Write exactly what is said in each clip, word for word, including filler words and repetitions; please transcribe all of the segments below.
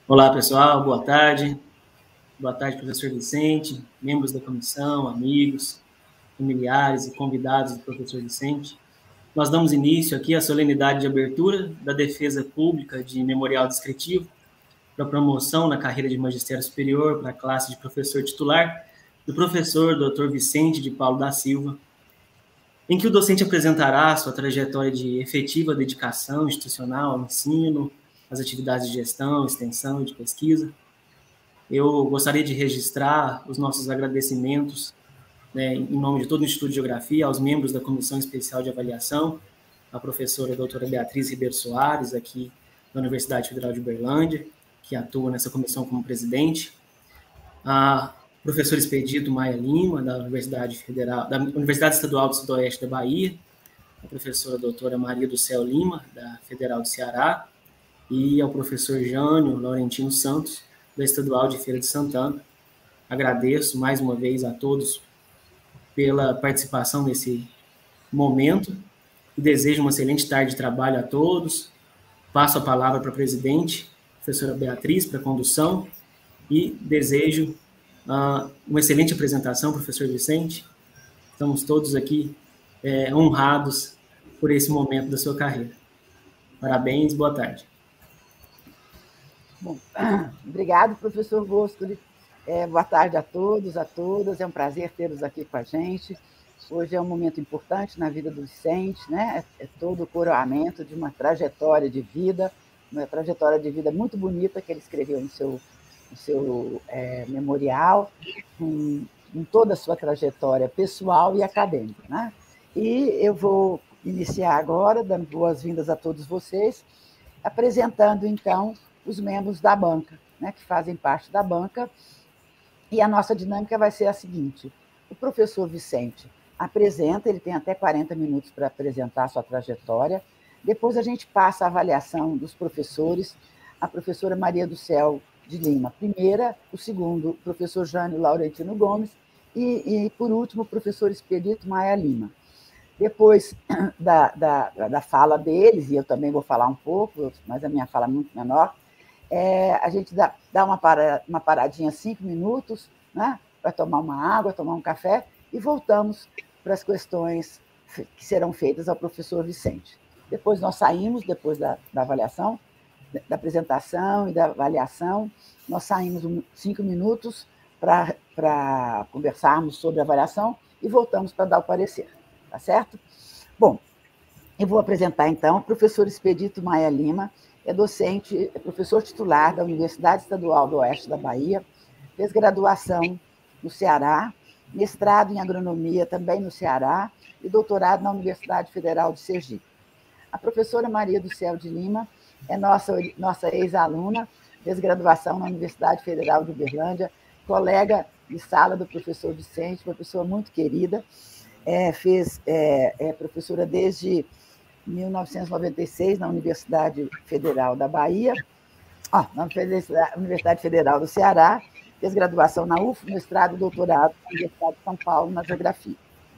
Olá, pessoal, boa tarde. Boa tarde, professor Vicente, membros da comissão, amigos, familiares e convidados do professor Vicente. Nós damos início aqui à solenidade de abertura da defesa pública de memorial descritivo para promoção na carreira de magistério superior para a classe de professor titular do professor doutor Vicente de Paulo da Silva, em que o docente apresentará sua trajetória de efetiva dedicação institucional ao ensino, às atividades de gestão, extensão e de pesquisa. Eu gostaria de registrar os nossos agradecimentos, né, em nome de todo o Instituto de Geografia, aos membros da Comissão Especial de Avaliação, a professora doutora Beatriz Ribeiro Soares, aqui da Universidade Federal de Uberlândia, que atua nessa comissão como presidente, a professora Expedito Maia Lima, da Universidade Federal, da Universidade Estadual do Sudoeste da Bahia, a professora doutora Maria do Céu Lima, da Federal do Ceará, e ao professor Jânio Laurentino Santos, da Estadual de Feira de Santana. Agradeço mais uma vez a todos pela participação nesse momento e desejo uma excelente tarde de trabalho a todos. Passo a palavra para a presidente, professora Beatriz, para a condução, e desejo uh, uma excelente apresentação, professor Vicente. Estamos todos aqui é, honrados por esse momento da sua carreira. Parabéns, boa tarde. Bom, obrigado, professor Bosco. É, boa tarde a todos, a todas. É um prazer tê-los aqui com a gente. Hoje é um momento importante na vida do Vicente, né? É todo o coroamento de uma trajetória de vida, uma trajetória de vida muito bonita que ele escreveu no seu, no seu é, memorial, com, com toda a sua trajetória pessoal e acadêmica, né? E eu vou iniciar agora, dando boas-vindas a todos vocês, apresentando, então, os membros da banca, né, que fazem parte da banca, e a nossa dinâmica vai ser a seguinte: o professor Vicente apresenta, ele tem até quarenta minutos para apresentar a sua trajetória, depois a gente passa a avaliação dos professores, a professora Maria do Céu de Lima, primeira, o segundo, o professor Jânio Laurentino Gomes, e, e por último, o professor Expedito Maia Lima. Depois da, da, da fala deles, e eu também vou falar um pouco, mas a minha fala é muito menor, É, a gente dá, dá uma, para, uma paradinha, cinco minutos, né, para tomar uma água, tomar um café, e voltamos para as questões que serão feitas ao professor Vicente. Depois nós saímos, depois da, da avaliação, da apresentação e da avaliação, nós saímos um, cinco minutos para conversarmos sobre a avaliação e voltamos para dar o parecer, tá certo? Bom, eu vou apresentar, então, o professor Expedito Maia Lima, é docente, é professor titular da Universidade Estadual do Oeste da Bahia, fez graduação no Ceará, mestrado em agronomia também no Ceará e doutorado na Universidade Federal de Sergipe. A professora Maria do Céu de Lima é nossa, nossa ex-aluna, fez graduação na Universidade Federal de Uberlândia, colega de sala do professor Vicente, uma pessoa muito querida, é, fez, é, é professora desde mil novecentos e noventa e seis, na Universidade Federal da Bahia, ah, na Universidade Federal do Ceará, fez graduação na U F, mestrado e doutorado na Universidade de São Paulo, na Geografia.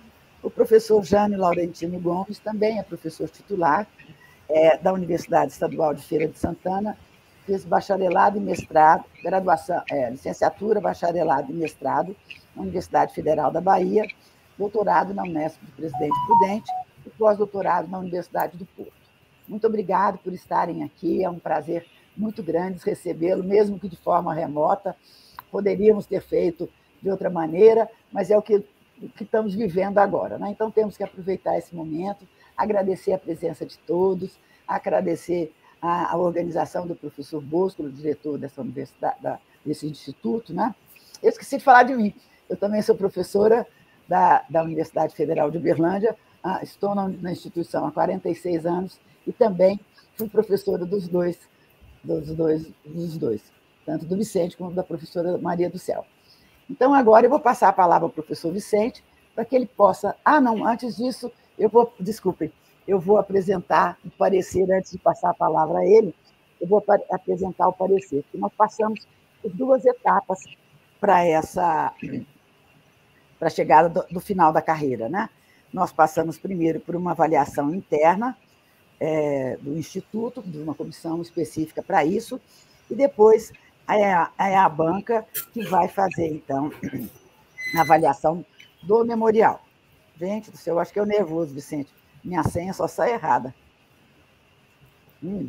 O professor Jânio Laurentino Gomes também é professor titular é, da Universidade Estadual de Feira de Santana, fez bacharelado e mestrado, graduação, é, licenciatura, bacharelado e mestrado na Universidade Federal da Bahia, doutorado na Unesp de Presidente Prudente, e pós-doutorado na Universidade do Porto. Muito obrigado por estarem aqui, é um prazer muito grande recebê-lo, mesmo que de forma remota. Poderíamos ter feito de outra maneira, mas é o que, o que estamos vivendo agora, né? Então, temos que aproveitar esse momento, agradecer a presença de todos, agradecer a, a organização do professor Bosco, o diretor dessa universidade, da, desse instituto, né? Eu esqueci de falar de mim, eu também sou professora da, da Universidade Federal de Uberlândia, Ah, estou na instituição há quarenta e seis anos e também fui professora dos dois, dos dois, dos dois, tanto do Vicente como da professora Maria do Céu. Então, agora eu vou passar a palavra ao professor Vicente para que ele possa... Ah, não, antes disso, eu vou... Desculpem, eu vou apresentar o parecer, antes de passar a palavra a ele, eu vou apresentar o parecer, porque nós passamos por duas etapas para essa... para a chegada do, do final da carreira, né? Nós passamos primeiro por uma avaliação interna é, do Instituto, de uma comissão específica para isso, e depois é a, é a banca que vai fazer, então, a avaliação do memorial. Gente do céu, eu acho que eu nervoso, Vicente. Minha senha só sai errada. Hum.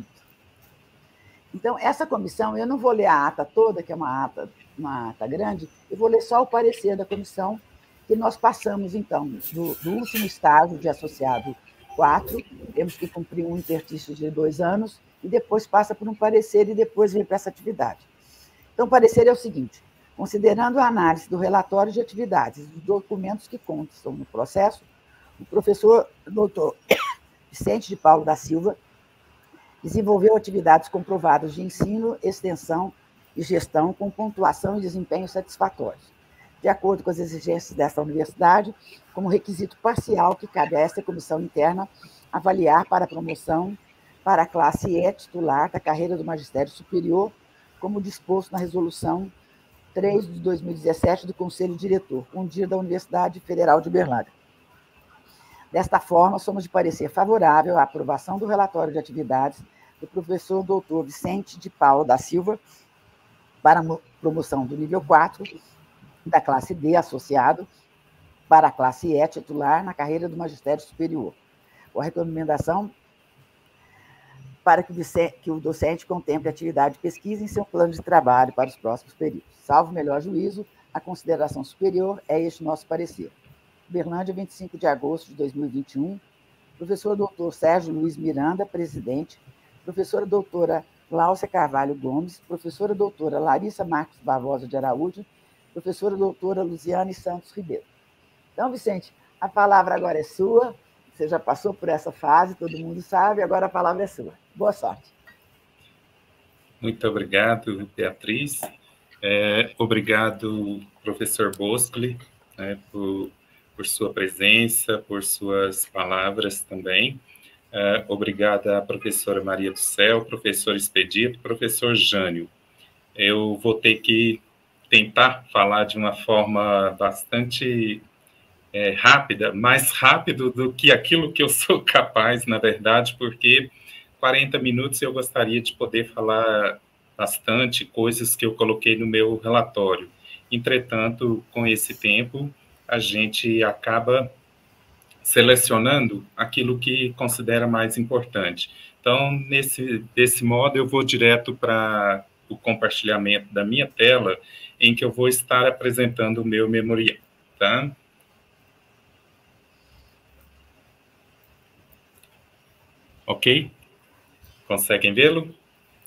Então, essa comissão, eu não vou ler a ata toda, que é uma ata, uma ata grande, eu vou ler só o parecer da comissão, que nós passamos, então, do, do último estágio de associado quatro, temos que cumprir um interstício de dois anos, e depois passa por um parecer e depois vem para essa atividade. Então, o parecer é o seguinte: considerando a análise do relatório de atividades e dos documentos que constam no processo, o professor doutor Vicente de Paulo da Silva desenvolveu atividades comprovadas de ensino, extensão e gestão com pontuação e desempenho satisfatórios, de acordo com as exigências desta universidade, como requisito parcial que cabe a esta comissão interna avaliar para a promoção para a classe E titular da carreira do magistério superior, como disposto na resolução três de dois mil e dezessete do Conselho Diretor, um dia da Universidade Federal de Uberlândia. Desta forma, somos de parecer favorável à aprovação do relatório de atividades do professor doutor Vicente de Paulo da Silva para a promoção do nível quatro da classe D associado para a classe E titular na carreira do magistério superior, com a recomendação para que o docente contemple atividade de pesquisa em seu plano de trabalho para os próximos períodos. Salvo melhor juízo, a consideração superior é este nosso parecer. Uberlândia, vinte e cinco de agosto de dois mil e vinte e um, professor doutor Sérgio Luiz Miranda, presidente, professora doutora Cláudia Carvalho Gomes, professora doutora Larissa Marques Barbosa de Araújo, professora doutora Luziane Santos Ribeiro. Então, Vicente, a palavra agora é sua. Você já passou por essa fase, todo mundo sabe, agora a palavra é sua. Boa sorte. Muito obrigado, Beatriz. É, obrigado, professor Boscoli, né, por, por sua presença, por suas palavras também. É, obrigada à professora Maria do Céu, professor Expedito, professor Jânio. Eu vou ter que tentar falar de uma forma bastante é, rápida, mais rápido do que aquilo que eu sou capaz, na verdade, porque quarenta minutos eu gostaria de poder falar bastante coisas que eu coloquei no meu relatório. Entretanto, com esse tempo, a gente acaba selecionando aquilo que considera mais importante. Então, nesse, desse modo, eu vou direto para o compartilhamento da minha tela, em que eu vou estar apresentando o meu memorial, tá? Ok? Conseguem vê-lo?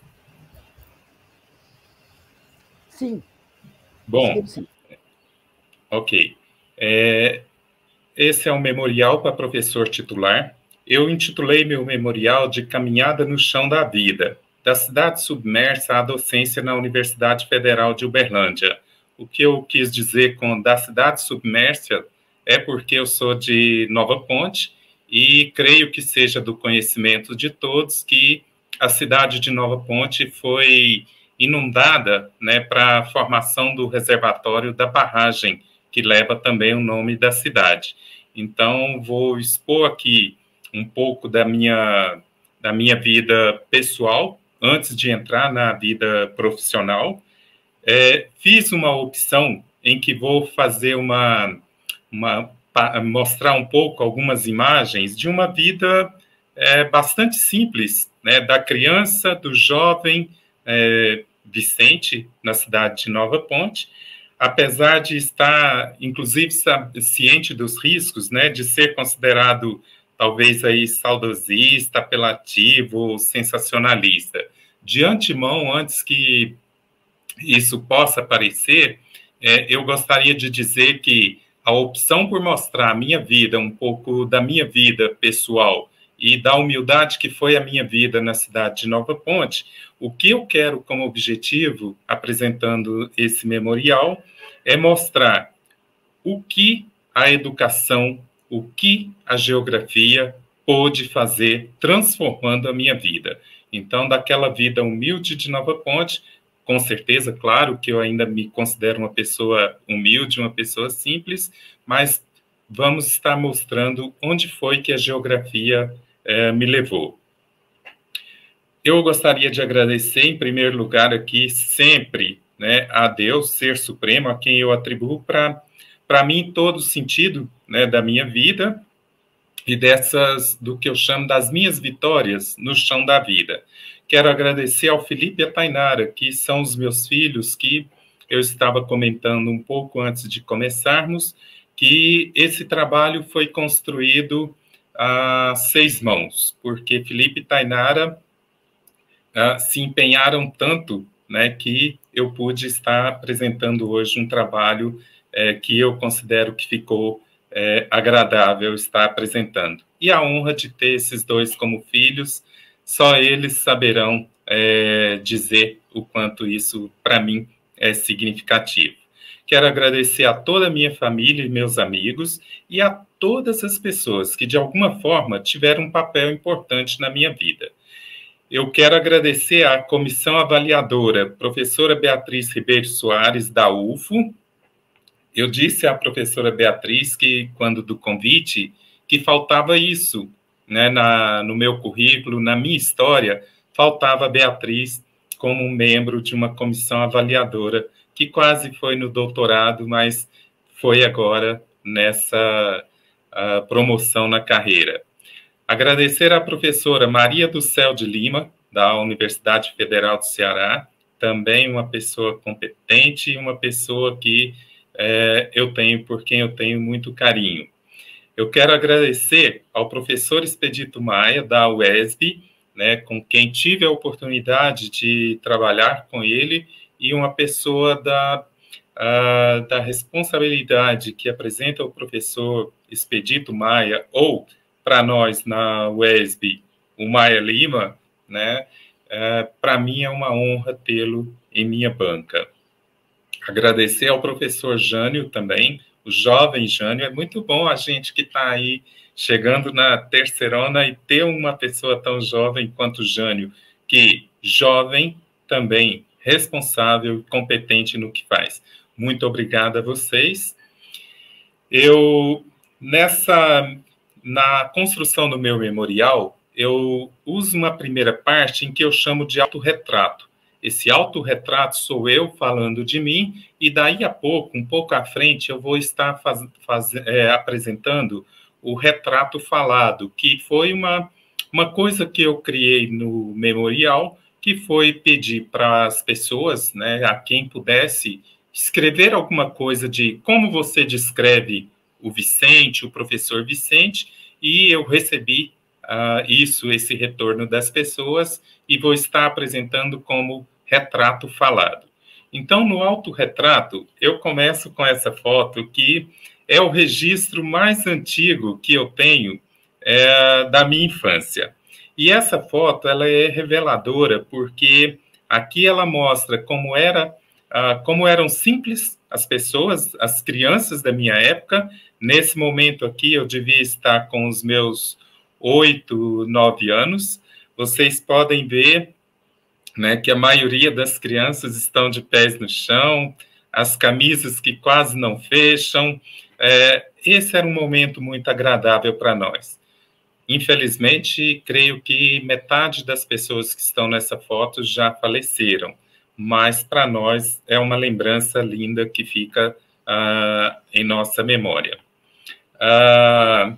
Sim. Bom, sim. Ok. É, esse é um memorial para professor titular. Eu intitulei meu memorial de Caminhada no Chão da Vida, da cidade submersa à docência na Universidade Federal de Uberlândia. O que eu quis dizer com da cidade submersa é porque eu sou de Nova Ponte e creio que seja do conhecimento de todos que a cidade de Nova Ponte foi inundada, né, para a formação do reservatório da barragem, que leva também o nome da cidade. Então, vou expor aqui um pouco da minha, da minha vida pessoal, antes de entrar na vida profissional. É, fiz uma opção em que vou fazer uma, uma mostrar um pouco algumas imagens de uma vida é, bastante simples, né, da criança, do jovem é, Vicente, na cidade de Nova Ponte, apesar de estar, inclusive, ciente dos riscos, né, de ser considerado, talvez, aí, saudosista, apelativo ou sensacionalista. De antemão, antes que isso possa parecer, é, eu gostaria de dizer que a opção por mostrar a minha vida, um pouco da minha vida pessoal e da humildade que foi a minha vida na cidade de Nova Ponte, o que eu quero como objetivo, apresentando esse memorial, é mostrar o que a educação, o que a geografia pôde fazer transformando a minha vida. Então, daquela vida humilde de Nova Ponte, com certeza, claro que eu ainda me considero uma pessoa humilde, uma pessoa simples, mas vamos estar mostrando onde foi que a geografia eh, me levou. eu gostaria de agradecer, em primeiro lugar, aqui, sempre, né, a Deus, Ser Supremo, a quem eu atribuo para para mim todo o sentido, né, da minha vida e dessas, do que eu chamo das minhas vitórias no chão da vida. Quero agradecer ao Felipe e a Tainara, que são os meus filhos, que eu estava comentando um pouco antes de começarmos, que esse trabalho foi construído a seis mãos, porque Felipe e Tainara uh, se empenharam tanto, né, que eu pude estar apresentando hoje um trabalho é, que eu considero que ficou é, agradável estar apresentando. E a honra de ter esses dois como filhos, só eles saberão é, dizer o quanto isso, para mim, é significativo. Quero agradecer a toda a minha família e meus amigos e a todas as pessoas que, de alguma forma, tiveram um papel importante na minha vida. Eu quero agradecer à comissão avaliadora, professora Beatriz Ribeiro Soares, da U F O. Eu disse à professora Beatriz que, quando do convite, que faltava isso, né, na, no meu currículo, na minha história, faltava a Beatriz como um membro de uma comissão avaliadora, que quase foi no doutorado, mas foi agora nessa uh, promoção na carreira. Agradecer à professora Maria do Céu de Lima, da Universidade Federal do Ceará, também uma pessoa competente e uma pessoa que é, eu tenho, por quem eu tenho muito carinho. Eu quero agradecer ao professor Expedito Maia, da U E S B, né, com quem tive a oportunidade de trabalhar com ele, e uma pessoa da, uh, da responsabilidade que apresenta o professor Expedito Maia, ou, para nós, na U E S B, o Maia Lima, né, uh, para mim é uma honra tê-lo em minha banca. Agradecer ao professor Jânio também, o jovem Jânio. É muito bom a gente que está aí chegando na terceirona e ter uma pessoa tão jovem quanto o Jânio, que jovem também, responsável e competente no que faz. Muito obrigado a vocês. Eu, nessa, na construção do meu memorial, eu uso uma primeira parte em que eu chamo de autorretrato. Esse autorretrato sou eu falando de mim, e daí a pouco, um pouco à frente, eu vou estar faz, faz, é, apresentando o retrato falado, que foi uma, uma coisa que eu criei no memorial, que foi pedir para as pessoas, né, a quem pudesse, escrever alguma coisa de como você descreve o Vicente, o professor Vicente, e eu recebi uh, isso, esse retorno das pessoas, e vou estar apresentando como retrato falado. Então, no autorretrato, eu começo com essa foto, que é o registro mais antigo que eu tenho é, da minha infância. E essa foto, ela é reveladora, porque aqui ela mostra como, era, uh, como eram simples as pessoas, as crianças da minha época. Nesse momento aqui, eu devia estar com os meus oito, nove anos. Vocês podem ver, né, que a maioria das crianças estão de pés no chão, as camisas que quase não fecham. É, esse era um momento muito agradável para nós. Infelizmente, creio que metade das pessoas que estão nessa foto já faleceram, mas para nós é uma lembrança linda que fica uh, em nossa memória. Uh,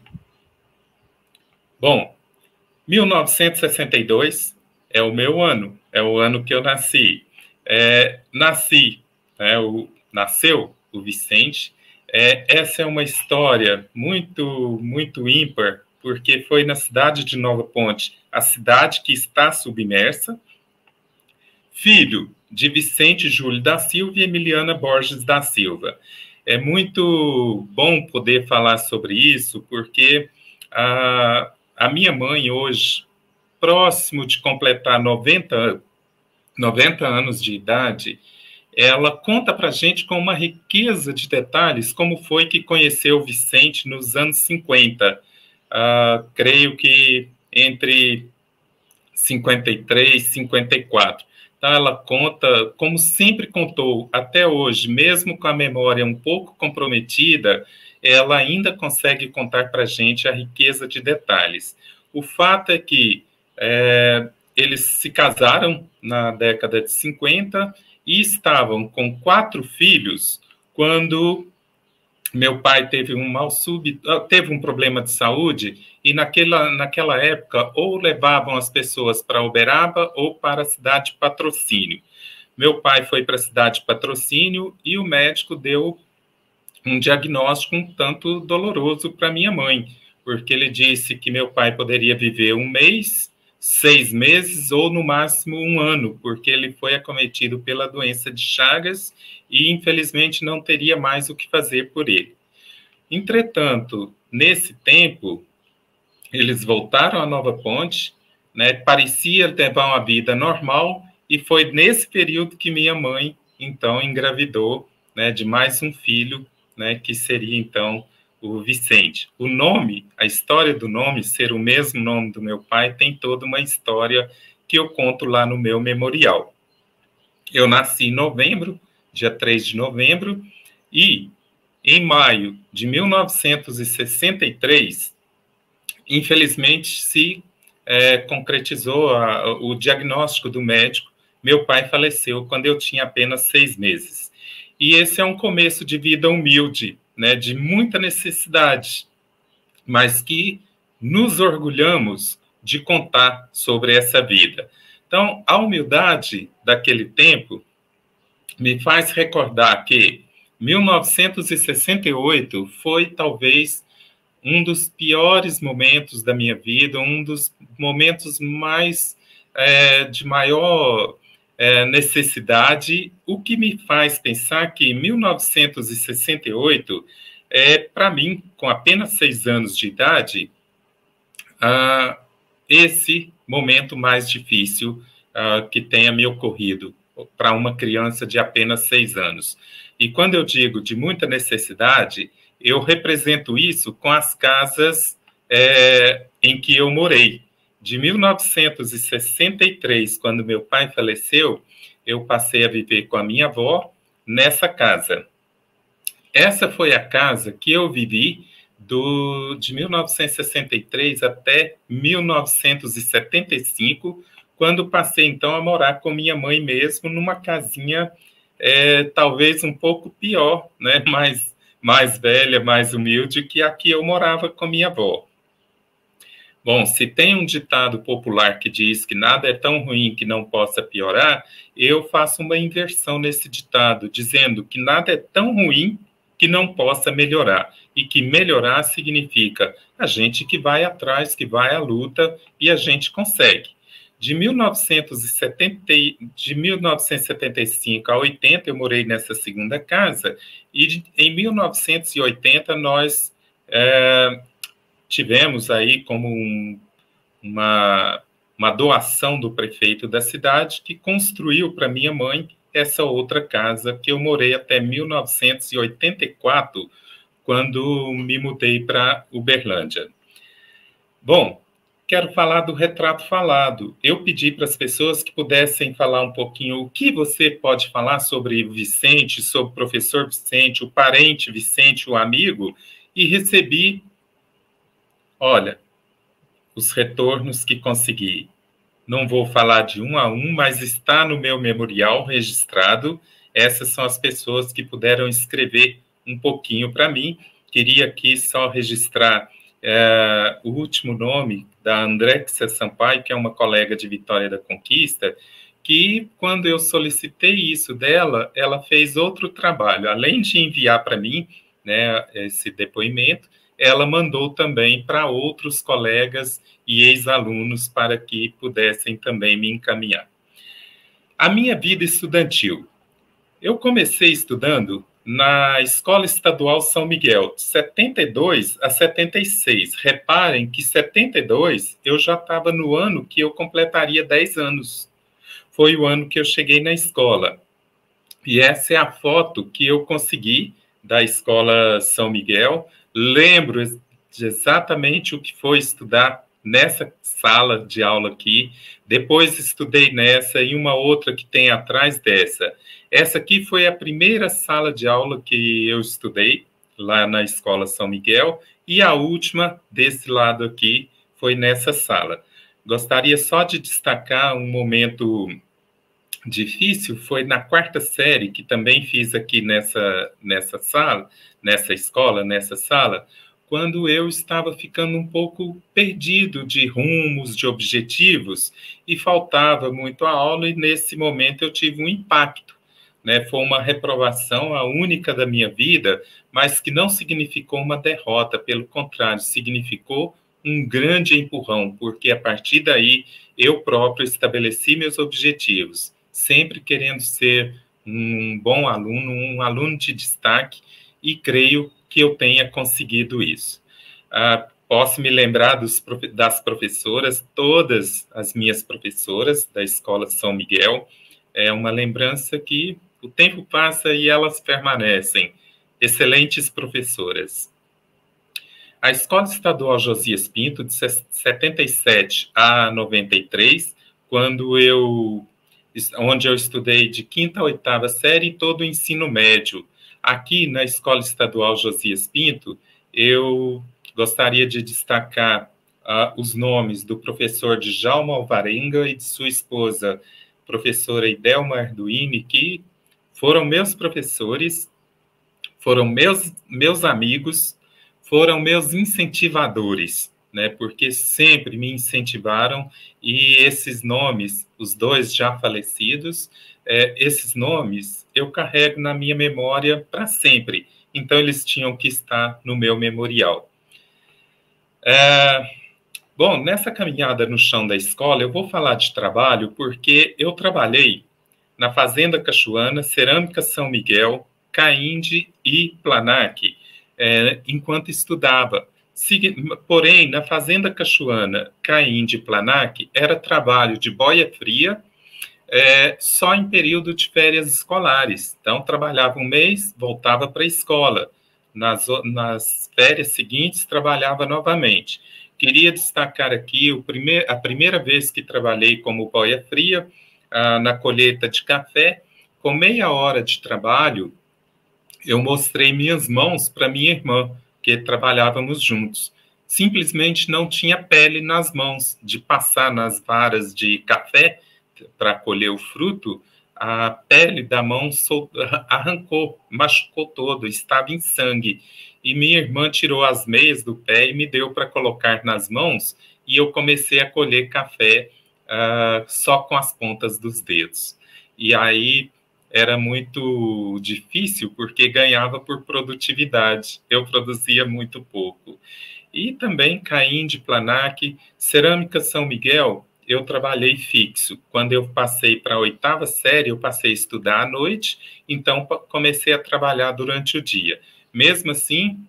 bom, mil novecentos e sessenta e dois é o meu ano, é o ano que eu nasci. É, nasci, né, o, nasceu o Vicente. É, essa é uma história muito, muito ímpar, porque foi na cidade de Nova Ponte, a cidade que está submersa, filho de Vicente Júlio da Silva e Emiliana Borges da Silva. É muito bom poder falar sobre isso, porque a, a minha mãe hoje, próximo de completar noventa, noventa anos de idade, ela conta para a gente com uma riqueza de detalhes como foi que conheceu Vicente nos anos cinquenta. Uh, creio que entre cinquenta e três e cinquenta e quatro. Então, ela conta, como sempre contou até hoje, mesmo com a memória um pouco comprometida, ela ainda consegue contar para a gente a riqueza de detalhes. O fato é que é, eles se casaram na década de cinquenta e estavam com quatro filhos quando meu pai teve um mal súbito, teve um problema de saúde, e naquela, naquela época ou levavam as pessoas para Uberaba ou para a cidade de Patrocínio. Meu pai foi para a cidade de Patrocínio e o médico deu um diagnóstico um tanto doloroso para minha mãe, porque ele disse que meu pai poderia viver um mês, seis meses ou no máximo um ano, porque ele foi acometido pela doença de Chagas e infelizmente não teria mais o que fazer por ele. Entretanto, nesse tempo, eles voltaram à Nova Ponte, né, parecia levar uma vida normal, e foi nesse período que minha mãe, então, engravidou, né, de mais um filho, né, que seria, então, o Vicente. O nome, a história do nome ser o mesmo nome do meu pai, tem toda uma história que eu conto lá no meu memorial. Eu nasci em novembro, dia três de novembro, e em maio de mil novecentos e sessenta e três, infelizmente, se é, concretizou a, o diagnóstico do médico. Meu pai faleceu quando eu tinha apenas seis meses. E esse é um começo de vida humilde, né, de muita necessidade, mas que nos orgulhamos de contar sobre essa vida. Então, a humildade daquele tempo me faz recordar que mil novecentos e sessenta e oito foi talvez um dos piores momentos da minha vida, um dos momentos mais é, de maior é, necessidade, o que me faz pensar que mil novecentos e sessenta e oito é, para mim, com apenas seis anos de idade, ah, esse momento mais difícil ah, que tenha me ocorrido para uma criança de apenas seis anos. E quando eu digo de muita necessidade, eu represento isso com as casas é, em que eu morei. De mil novecentos e sessenta e três, quando meu pai faleceu, eu passei a viver com a minha avó nessa casa. Essa foi a casa que eu vivi do, de mil novecentos e sessenta e três até mil novecentos e setenta e cinco, quando passei, então, a morar com minha mãe mesmo, numa casinha é, talvez um pouco pior, né? mais, mais velha, mais humilde, que a que eu morava com minha avó. Bom, se tem um ditado popular que diz que nada é tão ruim que não possa piorar, eu faço uma inversão nesse ditado, dizendo que nada é tão ruim que não possa melhorar. E que melhorar significa a gente que vai atrás, que vai à luta, e a gente consegue. De mil novecentos e setenta, de mil novecentos e setenta e cinco a oitenta, eu morei nessa segunda casa, e em mil novecentos e oitenta nós é, tivemos aí como um, uma, uma doação do prefeito da cidade, que construiu para minha mãe essa outra casa, que eu morei até mil novecentos e oitenta e quatro, quando me mudei para Uberlândia. Bom, quero falar do retrato falado. Eu pedi para as pessoas que pudessem falar um pouquinho o que você pode falar sobre Vicente, sobre o professor Vicente, o parente Vicente, o amigo, e recebi, olha, os retornos que consegui. Não vou falar de um a um, mas está no meu memorial registrado. Essas são as pessoas que puderam escrever um pouquinho para mim. Queria aqui só registrar é, o último nome da Andrexia Sampaio, que é uma colega de Vitória da Conquista, que quando eu solicitei isso dela, ela fez outro trabalho. Além de enviar para mim, né, esse depoimento, ela mandou também para outros colegas e ex-alunos para que pudessem também me encaminhar. A minha vida estudantil. Eu comecei estudando na Escola Estadual São Miguel, de setenta e dois a setenta e seis. Reparem que setenta e dois eu já estava no ano que eu completaria dez anos. Foi o ano que eu cheguei na escola. E essa é a foto que eu consegui da Escola São Miguel. Lembro de exatamente o que foi estudar nessa sala de aula aqui. Depois estudei nessa e uma outra que tem atrás dessa. Essa aqui foi a primeira sala de aula que eu estudei lá na Escola São Miguel, e a última desse lado aqui foi nessa sala. gostaria só de destacar um momento difícil, foi na quarta série, que também fiz aqui nessa, nessa sala, nessa escola, nessa sala, quando eu estava ficando um pouco perdido de rumos, de objetivos, e faltava muito a aula, e nesse momento eu tive um impacto, né? Foi uma reprovação, a única da minha vida, mas que não significou uma derrota, pelo contrário, significou um grande empurrão, porque a partir daí eu próprio estabeleci meus objetivos, sempre querendo ser um bom aluno, um aluno de destaque, e creio que eu tenha conseguido isso. Ah, posso me lembrar dos, das professoras, todas as minhas professoras da Escola São Miguel, é uma lembrança que o tempo passa e elas permanecem, excelentes professoras. A Escola Estadual Josias Pinto, de setenta e sete a noventa e três, quando eu, onde eu estudei de quinta a oitava série e todo o ensino médio. Aqui na Escola Estadual Josias Pinto, eu gostaria de destacar uh, os nomes do professor Djalma Alvarenga e de sua esposa, professora Idelma Arduini, que foram meus professores, foram meus, meus amigos, foram meus incentivadores, né? Porque sempre me incentivaram, e esses nomes, os dois já falecidos, é, esses nomes eu carrego na minha memória para sempre, então eles tinham que estar no meu memorial. É, bom, nessa caminhada no chão da escola, eu vou falar de trabalho porque eu trabalhei na Fazenda Cachuana, Cerâmica São Miguel, Cainde e Planac, é, enquanto estudava. Porém, na Fazenda Cachuana, Cainde e Planac, era trabalho de boia fria, é, só em período de férias escolares. Então, trabalhava um mês, voltava para a escola. Nas, nas férias seguintes, trabalhava novamente. Queria destacar aqui o primeir, a primeira vez que trabalhei como boia fria, ah, na colheita de café. Com meia hora de trabalho, eu mostrei minhas mãos para minha irmã, que trabalhávamos juntos. Simplesmente não tinha pele nas mãos, de passar nas varas de café para colher o fruto, a pele da mão sol... arrancou, machucou todo, estava em sangue. E minha irmã tirou as meias do pé e me deu para colocar nas mãos, e eu comecei a colher café uh, só com as pontas dos dedos. E aí era muito difícil, porque ganhava por produtividade, eu produzia muito pouco. E também Cainde, Planac, Cerâmica São Miguel, eu trabalhei fixo. Quando eu passei para a oitava série, eu passei a estudar à noite, então comecei a trabalhar durante o dia. Mesmo assim,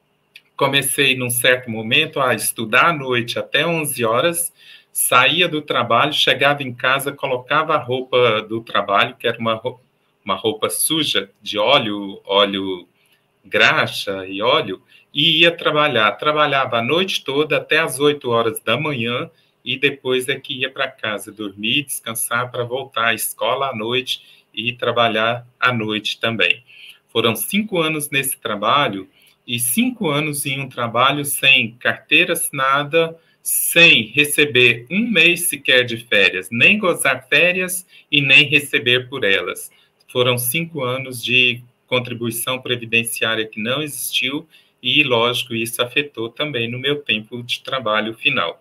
comecei num certo momento a estudar à noite até onze horas, saía do trabalho, chegava em casa, colocava a roupa do trabalho, que era uma roupa, uma roupa suja de óleo, óleo graxa e óleo, e ia trabalhar. Trabalhava a noite toda até as oito horas da manhã, e depois é que ia para casa dormir, descansar para voltar à escola à noite e trabalhar à noite também. Foram cinco anos nesse trabalho, e cinco anos em um trabalho sem carteira assinada, sem receber um mês sequer de férias, nem gozar férias e nem receber por elas. Foram cinco anos de contribuição previdenciária que não existiu, e, lógico, isso afetou também no meu tempo de trabalho final.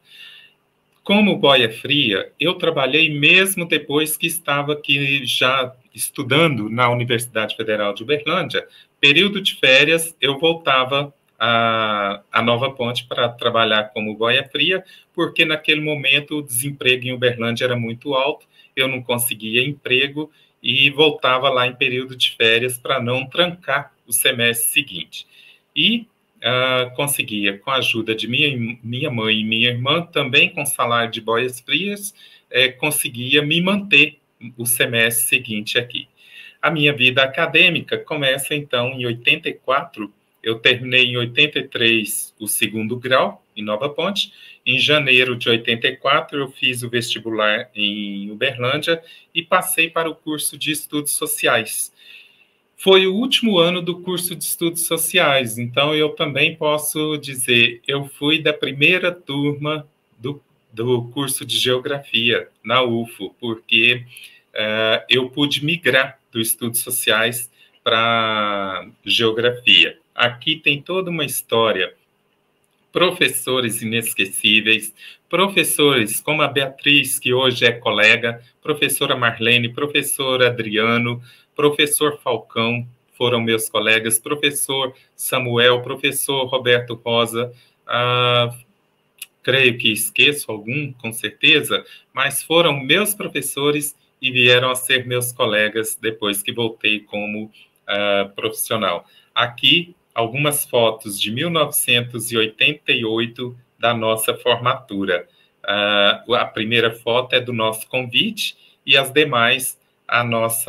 Como boia fria, eu trabalhei mesmo depois que estava aqui já estudando na Universidade Federal de Uberlândia. Período de férias, eu voltava a, a Nova Ponte para trabalhar como boia fria, porque naquele momento o desemprego em Uberlândia era muito alto, eu não conseguia emprego e voltava lá em período de férias para não trancar o semestre seguinte. E Uh, conseguia, com a ajuda de minha, minha mãe e minha irmã, também com salário de boias frias, eh, conseguia me manter o semestre seguinte aqui. A minha vida acadêmica começa, então, em oitenta e quatro, eu terminei em oitenta e três o segundo grau, em Nova Ponte. Em janeiro de oitenta e quatro, eu fiz o vestibular em Uberlândia e passei para o curso de Estudos Sociais. Foi o último ano do curso de Estudos Sociais, então eu também posso dizer, eu fui da primeira turma do, do curso de Geografia na U F O, porque uh, eu pude migrar dos estudos sociais para Geografia. Aqui tem toda uma história, professores inesquecíveis, professores como a Beatriz, que hoje é colega, professora Marlene, professor Adriano, professor Falcão, foram meus colegas, professor Samuel, professor Roberto Rosa, ah, creio que esqueço algum, com certeza, mas foram meus professores e vieram a ser meus colegas depois que voltei como ah, profissional. Aqui, algumas fotos de mil novecentos e oitenta e oito da nossa formatura. Uh, a primeira foto é do nosso convite e as demais, a nossa,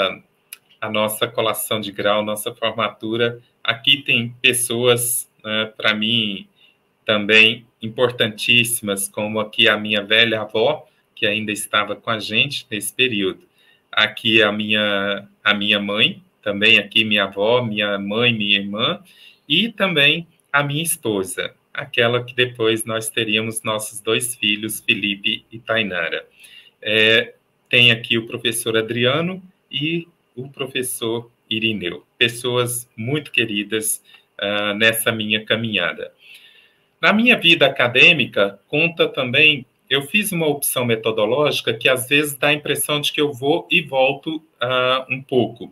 a nossa colação de grau, nossa formatura. Aqui tem pessoas, uh, para mim, também importantíssimas, como aqui a minha velha avó, que ainda estava com a gente nesse período. Aqui a minha, a minha mãe, também aqui minha avó, minha mãe, minha irmã, e também a minha esposa, aquela que depois nós teríamos nossos dois filhos, Felipe e Tainara. É, tem aqui o professor Adriano e o professor Irineu, pessoas muito queridas uh, nessa minha caminhada. Na minha vida acadêmica, conta também, eu fiz uma opção metodológica que às vezes dá a impressão de que eu vou e volto uh, um pouco.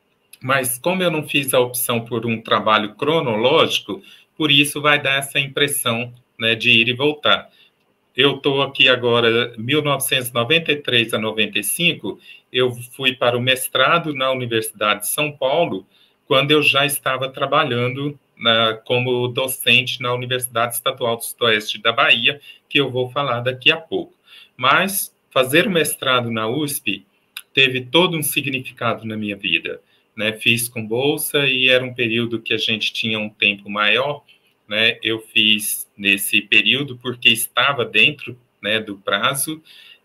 Mas como eu não fiz a opção por um trabalho cronológico, por isso vai dar essa impressão, né, de ir e voltar. Eu estou aqui agora, mil novecentos e noventa e três a noventa e cinco, eu fui para o mestrado na Universidade de São Paulo, quando eu já estava trabalhando na, como docente na Universidade Estadual do Sudoeste da Bahia, que eu vou falar daqui a pouco. Mas fazer o mestrado na U S P teve todo um significado na minha vida. Né, fiz com bolsa e era um período que a gente tinha um tempo maior, né, eu fiz nesse período porque estava dentro, né, do prazo,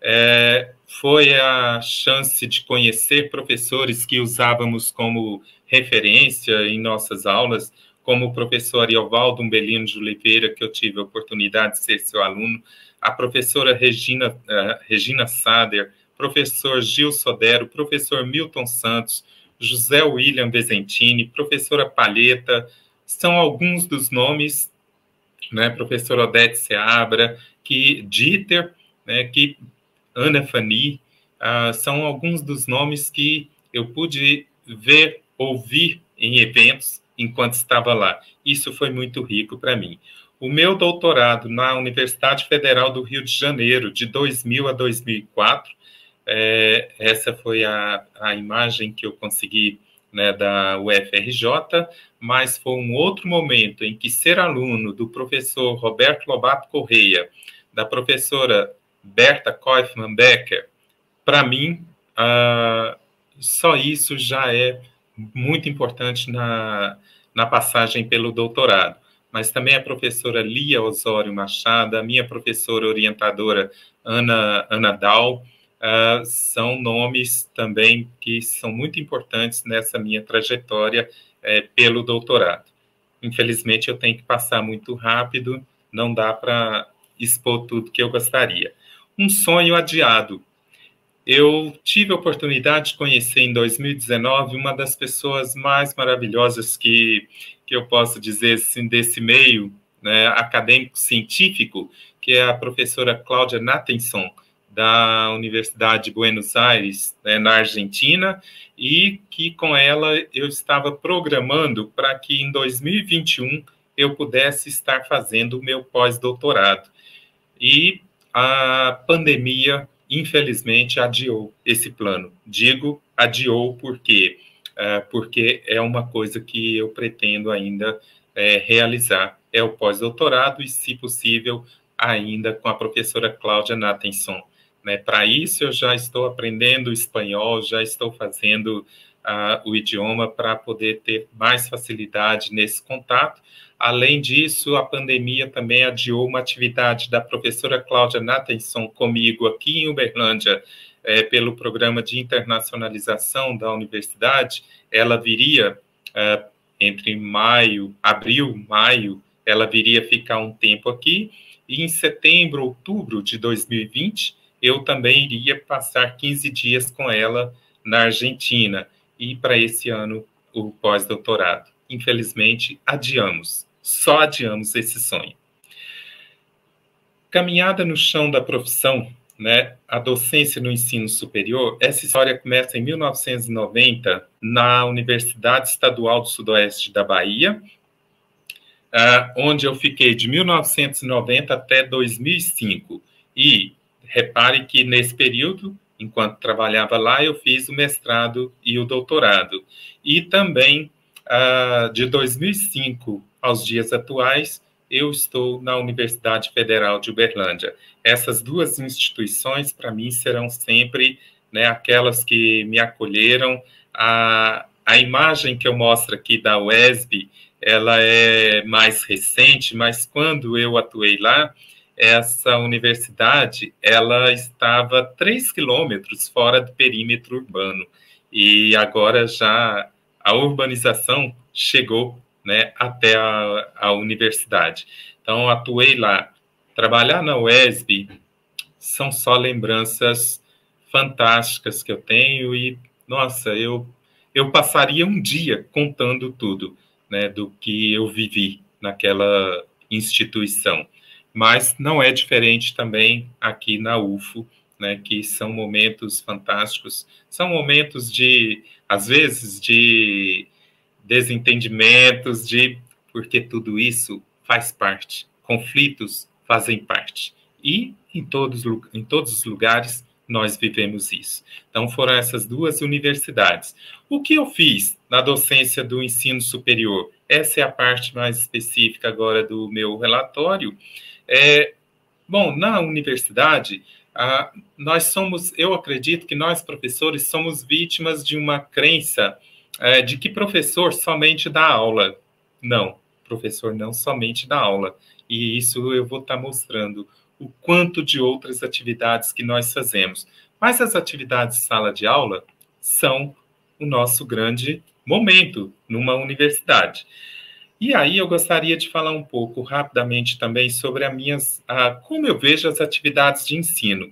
é, foi a chance de conhecer professores que usávamos como referência em nossas aulas, como o professor Ariovaldo Umbelino de Oliveira, que eu tive a oportunidade de ser seu aluno, a professora Regina, uh, Regina Sader, professor Gil Sodero, professor Milton Santos, José William Bezentini, professora Palheta, são alguns dos nomes, né, professora Odete Seabra, que Dieter, né, que Ana Fani, uh, são alguns dos nomes que eu pude ver, ouvir em eventos enquanto estava lá. Isso foi muito rico para mim. O meu doutorado na Universidade Federal do Rio de Janeiro, de dois mil a dois mil e quatro, É, essa foi a, a imagem que eu consegui, né, da U F R J, mas foi um outro momento em que ser aluno do professor Roberto Lobato Correia, da professora Berta Kaufmann Becker, para mim, ah, só isso já é muito importante na, na passagem pelo doutorado. Mas também a professora Lia Osório Machado, a minha professora orientadora Ana, Ana Dal, Uh, são nomes também que são muito importantes nessa minha trajetória é, pelo doutorado. Infelizmente, eu tenho que passar muito rápido, não dá para expor tudo que eu gostaria. Um sonho adiado. Eu tive a oportunidade de conhecer em dois mil e dezenove uma das pessoas mais maravilhosas que, que eu posso dizer assim, desse meio, né, acadêmico-científico, que é a professora Cláudia Nathanson, da Universidade de Buenos Aires, né, na Argentina, e que com ela eu estava programando para que em dois mil e vinte e um eu pudesse estar fazendo o meu pós-doutorado. E a pandemia, infelizmente, adiou esse plano. Digo adiou porque, uh, porque é uma coisa que eu pretendo ainda é, realizar. É o pós-doutorado e, se possível, ainda com a professora Cláudia Nathanson. Né, para isso, eu já estou aprendendo espanhol, já estou fazendo uh, o idioma para poder ter mais facilidade nesse contato. Além disso, a pandemia também adiou uma atividade da professora Cláudia Nathanson comigo aqui em Uberlândia, é, pelo programa de internacionalização da universidade. Ela viria uh, entre maio, abril, maio ela viria ficar um tempo aqui, e em setembro, outubro de dois mil e vinte, eu também iria passar quinze dias com ela na Argentina, e para esse ano o pós-doutorado. Infelizmente, adiamos, só adiamos esse sonho. Caminhada no chão da profissão, né, a docência no ensino superior, essa história começa em mil novecentos e noventa, na Universidade Estadual do Sudoeste da Bahia, uh, onde eu fiquei de mil novecentos e noventa até dois mil e cinco. E repare que nesse período, enquanto trabalhava lá, eu fiz o mestrado e o doutorado. E também, uh, de dois mil e cinco aos dias atuais, eu estou na Universidade Federal de Uberlândia. Essas duas instituições, para mim, serão sempre, né, aquelas que me acolheram. A, a imagem que eu mostro aqui da U E S B, ela é mais recente, mas quando eu atuei lá, essa universidade, ela estava três quilômetros fora do perímetro urbano. E agora já a urbanização chegou, né, até a, a universidade. Então, atuei lá. Trabalhar na U E S B são só lembranças fantásticas que eu tenho e, nossa, eu, eu passaria um dia contando tudo, né, do que eu vivi naquela instituição. Mas não é diferente também aqui na U F O, né, que são momentos fantásticos, são momentos de, às vezes, de desentendimentos, de porque tudo isso faz parte, conflitos fazem parte, e em todos, em todos os lugares nós vivemos isso. Então foram essas duas universidades. O que eu fiz na docência do ensino superior? Essa é a parte mais específica agora do meu relatório. É, bom, na universidade, ah, nós somos, eu acredito que nós professores somos vítimas de uma crença É, de que professor somente dá aula. Não, professor não somente dá aula. E isso eu vou estar mostrando o quanto de outras atividades que nós fazemos. Mas as atividades de sala de aula são o nosso grande momento numa universidade. E aí eu gostaria de falar um pouco rapidamente também sobre as minhas, ah, como eu vejo as atividades de ensino.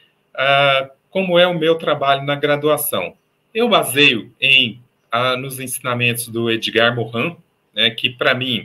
Ah, como é o meu trabalho na graduação. Eu baseio em Ah, nos ensinamentos do Edgar Morin, né, que para mim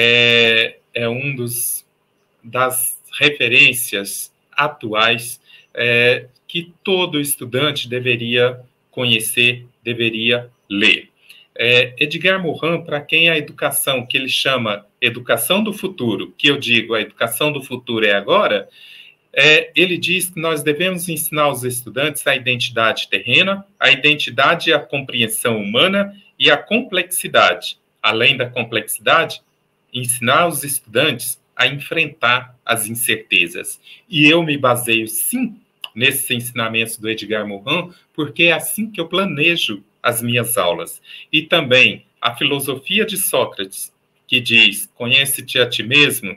é, é um dos das referências atuais é, que todo estudante deveria conhecer, deveria ler. É, Edgar Morin, para quem a educação que ele chama educação do futuro, que eu digo a educação do futuro é agora, É, ele diz que nós devemos ensinar aos estudantes a identidade terrena, a identidade e a compreensão humana e a complexidade. Além da complexidade, ensinar os estudantes a enfrentar as incertezas. E eu me baseio, sim, nesses ensinamentos do Edgar Morin, porque é assim que eu planejo as minhas aulas. E também a filosofia de Sócrates, que diz, conhece-te a ti mesmo,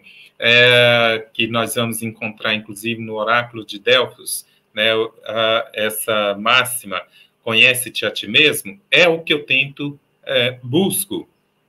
É, que nós vamos encontrar, inclusive, no oráculo de Delfos, né, a, essa máxima, conhece-te a ti mesmo, é o que eu tento, é, busco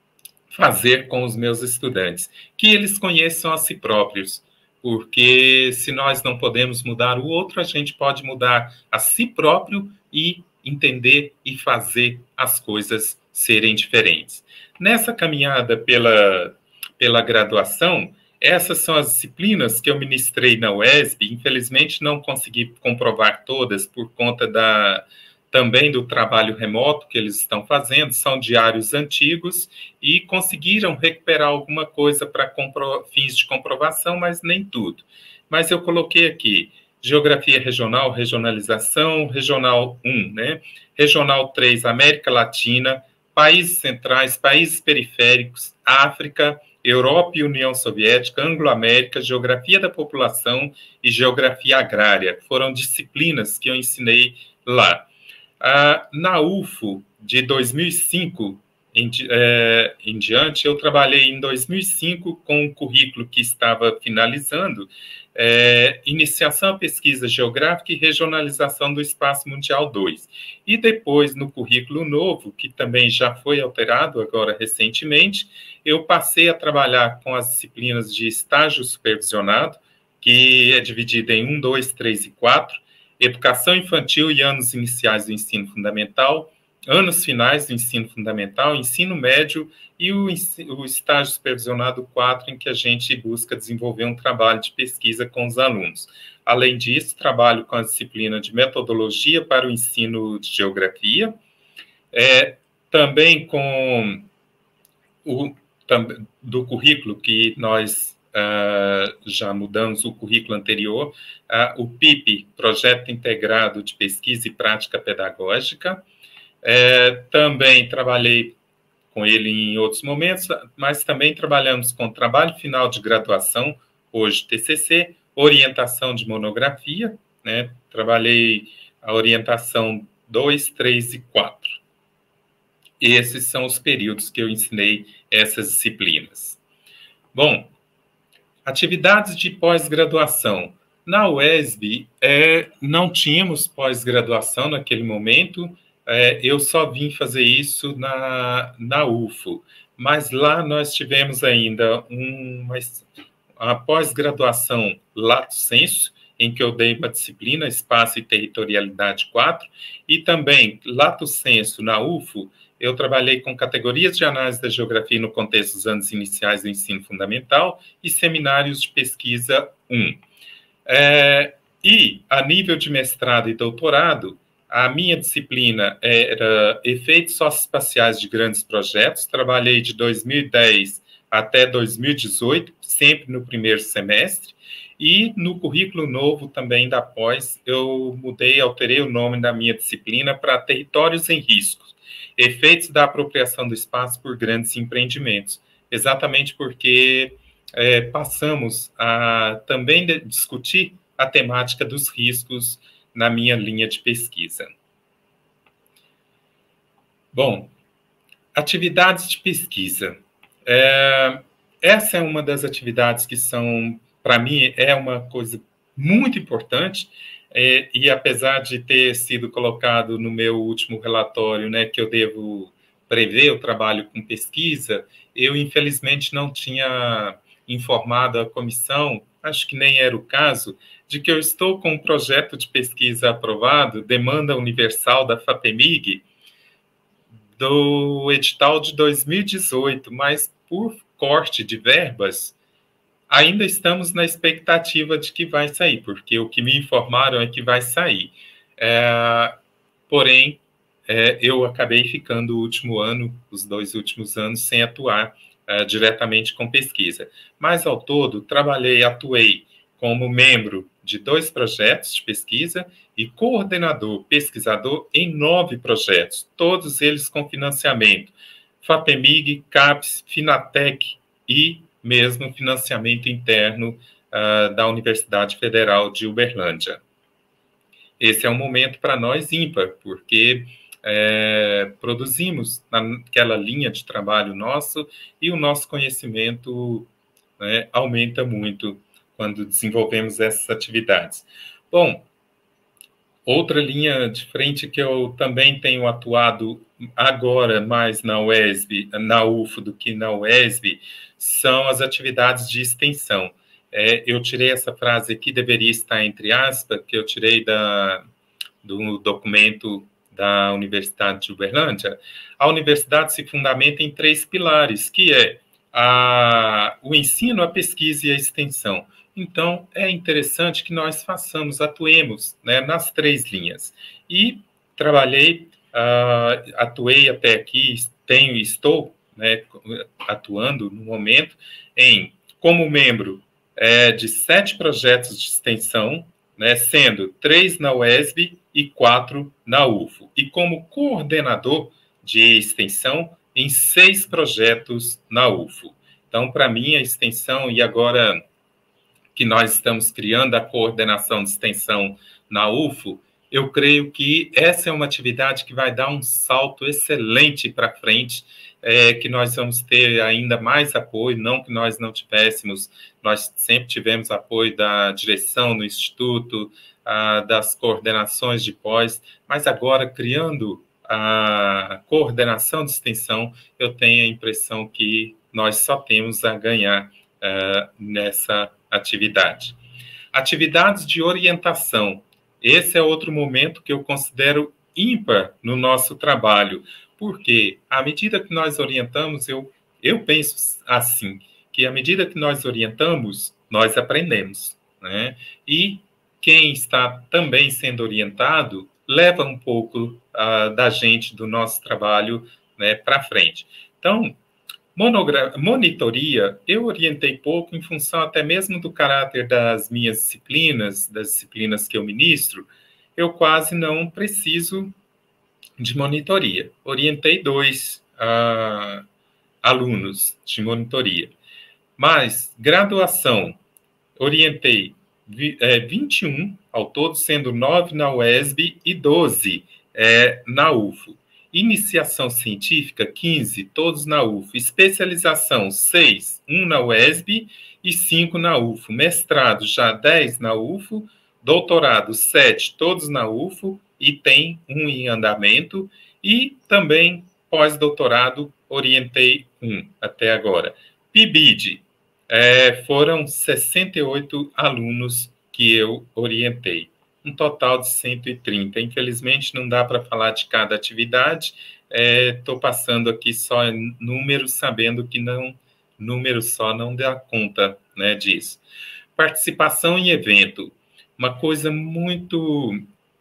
fazer com os meus estudantes, que eles conheçam a si próprios, porque se nós não podemos mudar o outro, a gente pode mudar a si próprio e entender e fazer as coisas serem diferentes. Nessa caminhada pela, pela graduação, essas são as disciplinas que eu ministrei na U E S B. Infelizmente, não consegui comprovar todas por conta da, também do trabalho remoto que eles estão fazendo. São diários antigos e conseguiram recuperar alguma coisa para fins de comprovação, mas nem tudo. Mas eu coloquei aqui Geografia Regional, Regionalização, Regional um, né? Regional três, América Latina, Países Centrais, Países Periféricos, África, Europa e União Soviética, Anglo-América, Geografia da População e Geografia Agrária. Foram disciplinas que eu ensinei lá. Ah, na U F O, de dois mil e cinco em, é, em diante, eu trabalhei em dois mil e cinco com um currículo que estava finalizando, é, Iniciação à Pesquisa Geográfica e Regionalização do Espaço Mundial dois. E depois, no currículo novo, que também já foi alterado agora recentemente, eu passei a trabalhar com as disciplinas de estágio supervisionado, que é dividida em um, dois, três e quatro, Educação Infantil e Anos Iniciais do Ensino Fundamental, Anos Finais do Ensino Fundamental, Ensino Médio e o, o Estágio Supervisionado quatro, em que a gente busca desenvolver um trabalho de pesquisa com os alunos. Além disso, trabalho com a disciplina de Metodologia para o Ensino de Geografia, é, também com o tam, do currículo que nós uh, já mudamos, o currículo anterior, uh, o P I P, Projeto Integrado de Pesquisa e Prática Pedagógica. É, também trabalhei com ele em outros momentos, mas também trabalhamos com trabalho final de graduação, hoje T C C, orientação de monografia, né? Trabalhei a orientação dois, três e quatro. Esses são os períodos que eu ensinei essas disciplinas. Bom, atividades de pós-graduação. Na U E S B, é, não tínhamos pós-graduação naquele momento. É, eu só vim fazer isso na, na U F O, mas lá nós tivemos ainda uma, uma pós-graduação Lato Sensu, em que eu dei uma disciplina, Espaço e Territorialidade quatro, e também Lato Sensu na U F O, eu trabalhei com categorias de análise da geografia no contexto dos anos iniciais do ensino fundamental e seminários de pesquisa um. É, e, a nível de mestrado e doutorado, a minha disciplina era Efeitos Socioespaciais de Grandes Projetos. Trabalhei de dois mil e dez até dois mil e dezoito, sempre no primeiro semestre. E no currículo novo também da pós, eu mudei, alterei o nome da minha disciplina para Territórios em Riscos. Efeitos da apropriação do espaço por grandes empreendimentos. Exatamente porque é, passamos a também de, discutir a temática dos riscos na minha linha de pesquisa. Bom, atividades de pesquisa. É, essa é uma das atividades que são, para mim, é uma coisa muito importante, é, e apesar de ter sido colocado no meu último relatório, né, que eu devo prever o trabalho com pesquisa, eu, infelizmente, não tinha informado a comissão, acho que nem era o caso, de que eu estou com um projeto de pesquisa aprovado, Demanda Universal da FAPEMIG, do edital de dois mil e dezoito, mas por corte de verbas, ainda estamos na expectativa de que vai sair, porque o que me informaram é que vai sair. É, porém, é, eu acabei ficando o último ano, os dois últimos anos, sem atuar é, diretamente com pesquisa. Mas, ao todo, trabalhei, atuei como membro de dois projetos de pesquisa e coordenador, pesquisador em nove projetos, todos eles com financiamento, FAPEMIG, CAPES, FINATEC e mesmo financiamento interno uh, da Universidade Federal de Uberlândia. Esse é um momento para nós ímpar, porque é, produzimos naquela linha de trabalho nosso e o nosso conhecimento, né, aumenta muito quando desenvolvemos essas atividades. Bom, outra linha de frente que eu também tenho atuado agora mais na U E S B, na U F O do que na U E S B, são as atividades de extensão. É, eu tirei essa frase aqui, deveria estar entre aspas, que eu tirei da, do documento da Universidade de Uberlândia. A universidade se fundamenta em três pilares, que é a, o ensino, a pesquisa e a extensão. Então, é interessante que nós façamos, atuemos, né, nas três linhas. E trabalhei, uh, atuei até aqui, tenho e estou, né, atuando no momento em, como membro é, de sete projetos de extensão, né, sendo três na U E S B e quatro na U F O. E como coordenador de extensão em seis projetos na U F O. Então, para mim, a extensão, e agora que nós estamos criando a coordenação de extensão na U F O, eu creio que essa é uma atividade que vai dar um salto excelente para frente é, que nós vamos ter ainda mais apoio, não que nós não tivéssemos, nós sempre tivemos apoio da direção do Instituto, ah, das coordenações de pós, mas agora, criando a coordenação de extensão, eu tenho a impressão que nós só temos a ganhar uh, nessa atividade. Atividades de orientação. Esse é outro momento que eu considero ímpar no nosso trabalho, porque à medida que nós orientamos, eu, eu penso assim, que à medida que nós orientamos, nós aprendemos, né? E quem está também sendo orientado leva um pouco uh, da gente, do nosso trabalho, né, para frente. Então, monitoria, eu orientei pouco em função até mesmo do caráter das minhas disciplinas, das disciplinas que eu ministro, eu quase não preciso de monitoria. Orientei dois uh, alunos de monitoria. Mas, graduação, orientei é, vinte e um ao todo, sendo nove na U E S B e doze é, na U F O. Iniciação científica, quinze, todos na U F O. Especialização, seis, um na U E S B e cinco na U F O. Mestrado, já dez na U F O. Doutorado, sete, todos na U F O, e tem um em andamento. E também, pós-doutorado, orientei um até agora. P I B I D, É, foram sessenta e oito alunos que eu orientei, um total de cento e trinta. Infelizmente, não dá para falar de cada atividade, estou é, passando aqui só números, sabendo que não, número só não dá conta, né, disso. Participação em evento, uma coisa muito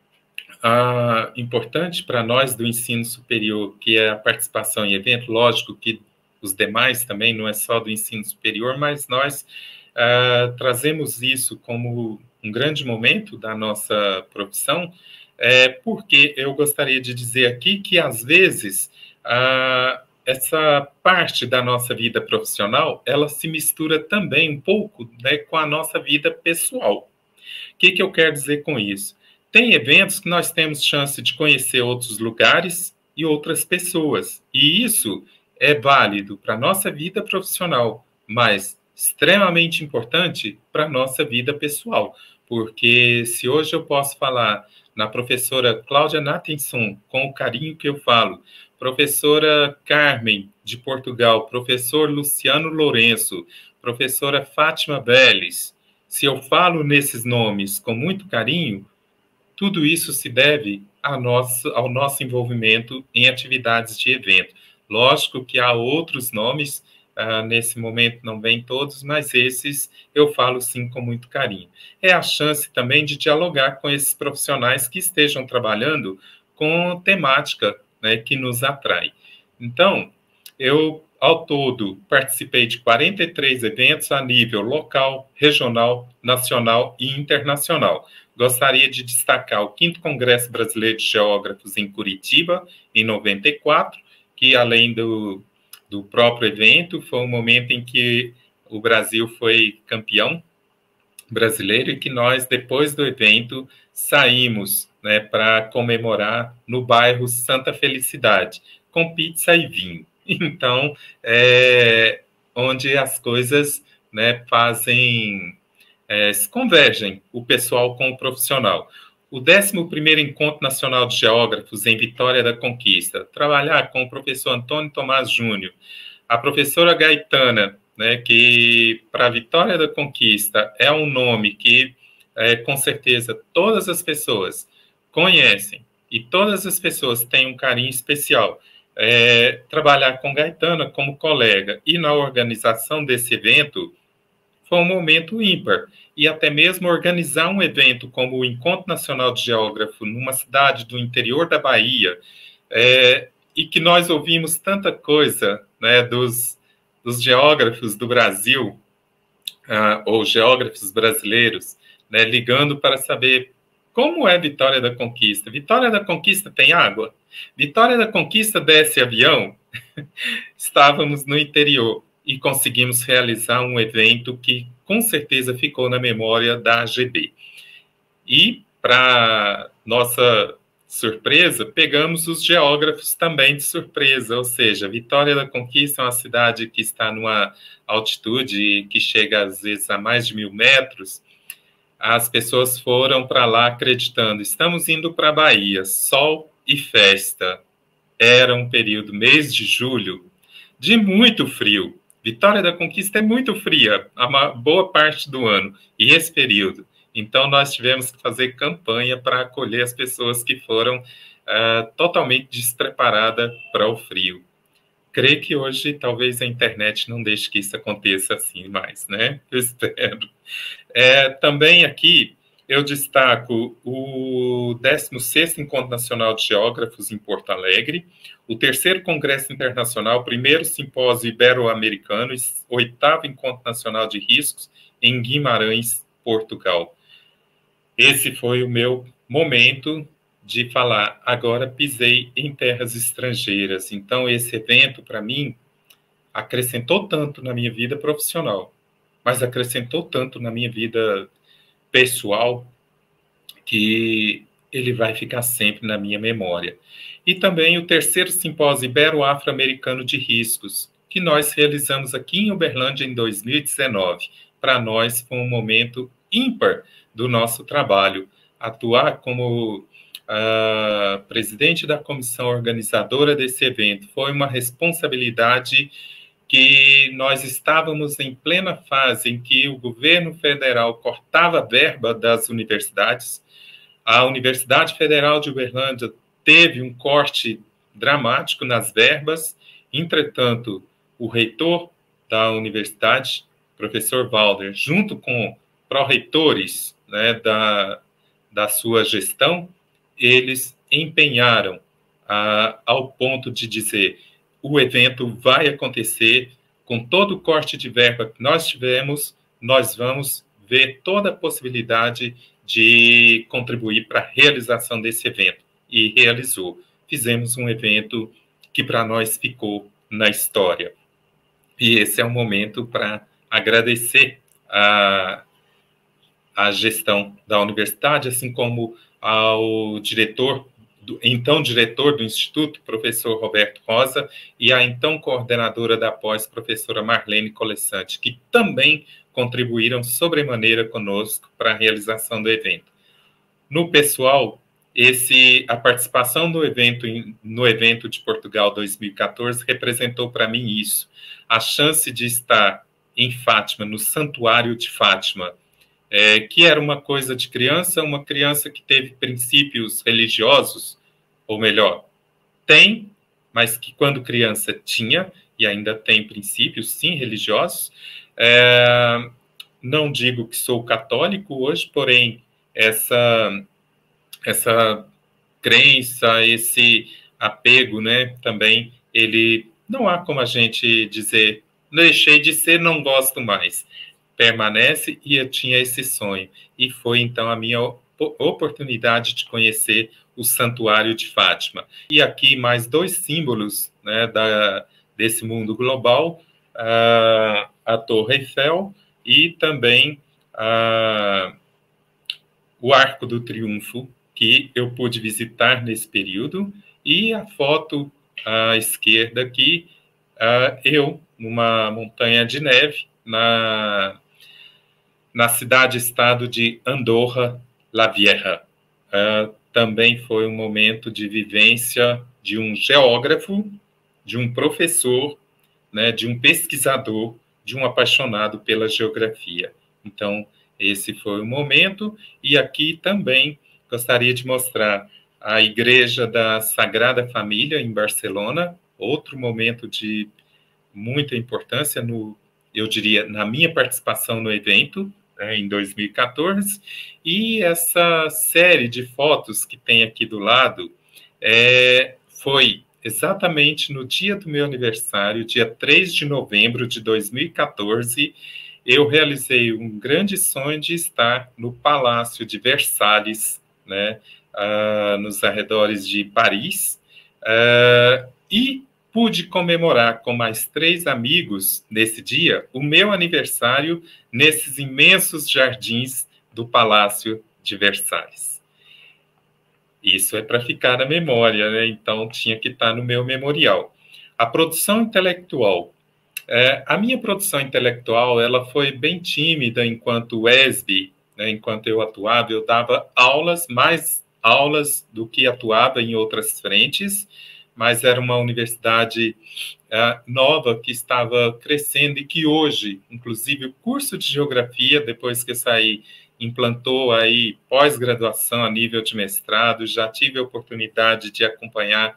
ah, importante para nós do ensino superior, que é a participação em evento. Lógico que os demais também, não é só do ensino superior, mas nós uh, trazemos isso como um grande momento da nossa profissão, é, porque eu gostaria de dizer aqui que, às vezes, uh, essa parte da nossa vida profissional, ela se mistura também um pouco, né, com a nossa vida pessoal. O que, que eu quero dizer com isso? Tem eventos que nós temos chance de conhecer outros lugares e outras pessoas, e isso é válido para a nossa vida profissional, mas extremamente importante para a nossa vida pessoal, porque se hoje eu posso falar na professora Cláudia Nathanson, com o carinho que eu falo, professora Carmen, de Portugal, professor Luciano Lourenço, professora Fátima Vélez, se eu falo nesses nomes com muito carinho, tudo isso se deve a nosso, ao nosso envolvimento em atividades de evento. Lógico que há outros nomes, uh, nesse momento não vêm todos, mas esses eu falo sim com muito carinho. É a chance também de dialogar com esses profissionais que estejam trabalhando com temática, né, que nos atrai. Então, eu, ao todo, participei de quarenta e três eventos a nível local, regional, nacional e internacional. Gostaria de destacar o quinto Congresso Brasileiro de Geógrafos em Curitiba, em noventa e quatro, que, além do, do próprio evento, foi um momento em que o Brasil foi campeão brasileiro e que nós, depois do evento, saímos, né, para comemorar no bairro Santa Felicidade, com pizza e vinho. Então, é onde as coisas, né, fazem, é, se convergem, o pessoal com o profissional. O décimo primeiro Encontro Nacional de Geógrafos em Vitória da Conquista, trabalhar com o professor Antônio Tomás Júnior, a professora Gaetana, né, que para a Vitória da Conquista é um nome que, é, com certeza, todas as pessoas conhecem e todas as pessoas têm um carinho especial. É, trabalhar com Gaetana como colega e na organização desse evento foi um momento ímpar. E até mesmo organizar um evento como o Encontro Nacional de Geógrafo numa cidade do interior da Bahia, é, e que nós ouvimos tanta coisa, né, dos, dos geógrafos do Brasil, uh, ou geógrafos brasileiros, né, ligando para saber como é Vitória da Conquista. Vitória da Conquista tem água? Vitória da Conquista desce avião? Estávamos no interior e conseguimos realizar um evento que com certeza ficou na memória da A G B. E, para nossa surpresa, pegamos os geógrafos também de surpresa, ou seja, Vitória da Conquista é uma cidade que está numa altitude que chega às vezes a mais de mil metros. As pessoas foram para lá acreditando, estamos indo para a Bahia, sol e festa. Era um período, mês de julho, de muito frio. Vitória da Conquista é muito fria, a boa parte do ano, e esse período. Então, nós tivemos que fazer campanha para acolher as pessoas que foram uh, totalmente despreparadas para o frio. Creio que hoje, talvez, a internet não deixe que isso aconteça assim mais, né? Eu espero. É, também aqui, eu destaco o décimo sexto Encontro Nacional de Geógrafos em Porto Alegre, o terceiro Congresso Internacional, primeiro Simpósio Ibero-Americano, oitavo Encontro Nacional de Riscos em Guimarães, Portugal. Esse foi o meu momento de falar, agora pisei em terras estrangeiras. Então, esse evento, para mim, acrescentou tanto na minha vida profissional, mas acrescentou tanto na minha vida pessoal, que ele vai ficar sempre na minha memória. E também o terceiro Simpósio Ibero-Afro-Americano de Riscos, que nós realizamos aqui em Uberlândia em dois mil e dezenove. Para nós foi um momento ímpar do nosso trabalho. Atuar como uh, presidente da comissão organizadora desse evento foi uma responsabilidade que nós estávamos em plena fase em que o governo federal cortava a verba das universidades. A Universidade Federal de Uberlândia teve um corte dramático nas verbas, entretanto, o reitor da universidade, professor Valder, junto com pró-reitores, né, da, da sua gestão, eles empenharam ah, ao ponto de dizer o evento vai acontecer com todo o corte de verba que nós tivemos, nós vamos ver toda a possibilidade de contribuir para a realização desse evento. E realizou. Fizemos um evento que para nós ficou na história. E esse é um momento para agradecer a, a gestão da universidade, assim como ao diretor, do, então diretor do Instituto, professor Roberto Rosa, e a então coordenadora da pós, professora Marlene Colessante, que também contribuíram sobremaneira conosco para a realização do evento. No pessoal, esse, a participação no evento, no evento de Portugal dois mil e quatorze representou para mim isso, a chance de estar em Fátima, no Santuário de Fátima, é, que era uma coisa de criança, uma criança que teve princípios religiosos, ou melhor, tem, mas que quando criança tinha, e ainda tem princípios, sim, religiosos. É, não digo que sou católico hoje, porém, essa, essa crença, esse apego, né, também, ele, não há como a gente dizer, deixei de ser, não gosto mais. Permanece, e eu tinha esse sonho. E foi, então, a minha oportunidade de conhecer o Santuário de Fátima. E aqui mais dois símbolos, né, da, desse mundo global, uh, a Torre Eiffel e também uh, o Arco do Triunfo, que eu pude visitar nesse período, e a foto à esquerda aqui, uh, eu, numa montanha de neve, na, na cidade-estado de Andorra la Vieja. Uh, também foi um momento de vivência de um geógrafo, de um professor, né, de um pesquisador, de um apaixonado pela geografia. Então, esse foi o momento. E aqui também gostaria de mostrar a Igreja da Sagrada Família, em Barcelona, outro momento de muita importância, no, eu diria, na minha participação no evento, né, em dois mil e quatorze, e essa série de fotos que tem aqui do lado é, foi exatamente no dia do meu aniversário, dia três de novembro de dois mil e quatorze, eu realizei um grande sonho de estar no Palácio de Versalhes, né, uh, nos arredores de Paris, uh, e pude comemorar com mais três amigos, nesse dia, o meu aniversário nesses imensos jardins do Palácio de Versalhes. Isso é para ficar na memória, né? Então tinha que estar no meu memorial. A produção intelectual. É, a minha produção intelectual, ela foi bem tímida enquanto U E S B, né? Enquanto eu atuava, eu dava aulas, mais aulas do que atuava em outras frentes, mas era uma universidade uh, nova que estava crescendo e que hoje, inclusive, o curso de geografia, depois que eu saí, implantou aí pós-graduação a nível de mestrado. Já tive a oportunidade de acompanhar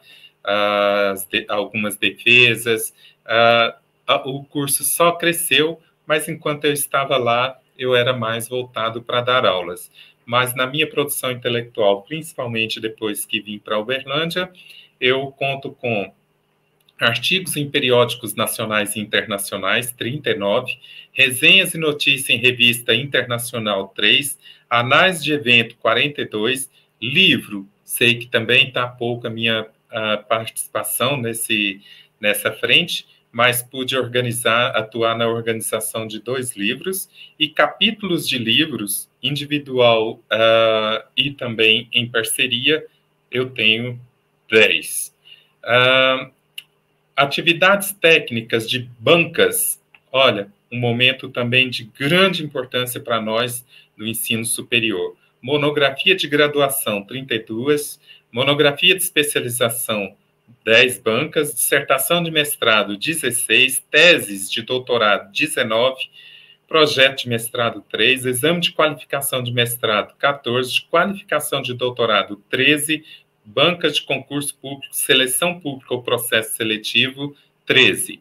uh, as de, algumas defesas. Uh, uh, o curso só cresceu, mas enquanto eu estava lá, eu era mais voltado para dar aulas. Mas na minha produção intelectual, principalmente depois que vim para Uberlândia, eu conto com artigos em periódicos nacionais e internacionais, trinta e nove, resenhas e notícias em revista internacional, três, análise de evento, quarenta e dois, livro, sei que também está pouco a minha uh, participação nesse, nessa frente, mas pude organizar, atuar na organização de dois livros, e capítulos de livros, individual uh, e também em parceria, eu tenho dez. Uh, atividades técnicas de bancas, olha, um momento também de grande importância para nós no ensino superior. Monografia de graduação, trinta e duas, monografia de especialização, dez bancas, dissertação de mestrado, dezesseis, teses de doutorado, dezenove, projeto de mestrado, três, exame de qualificação de mestrado, quatorze, qualificação de doutorado, treze, bancas de concurso público, seleção pública ou processo seletivo, treze.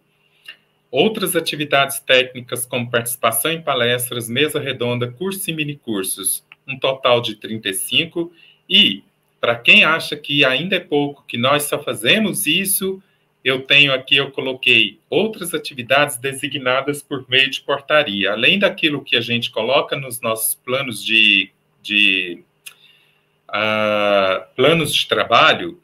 Outras atividades técnicas, como participação em palestras, mesa redonda, cursos e minicursos, um total de trinta e cinco. E, para quem acha que ainda é pouco, que nós só fazemos isso, eu tenho aqui, eu coloquei outras atividades designadas por meio de portaria. Além daquilo que a gente coloca nos nossos planos de... de Uh, planos de trabalho,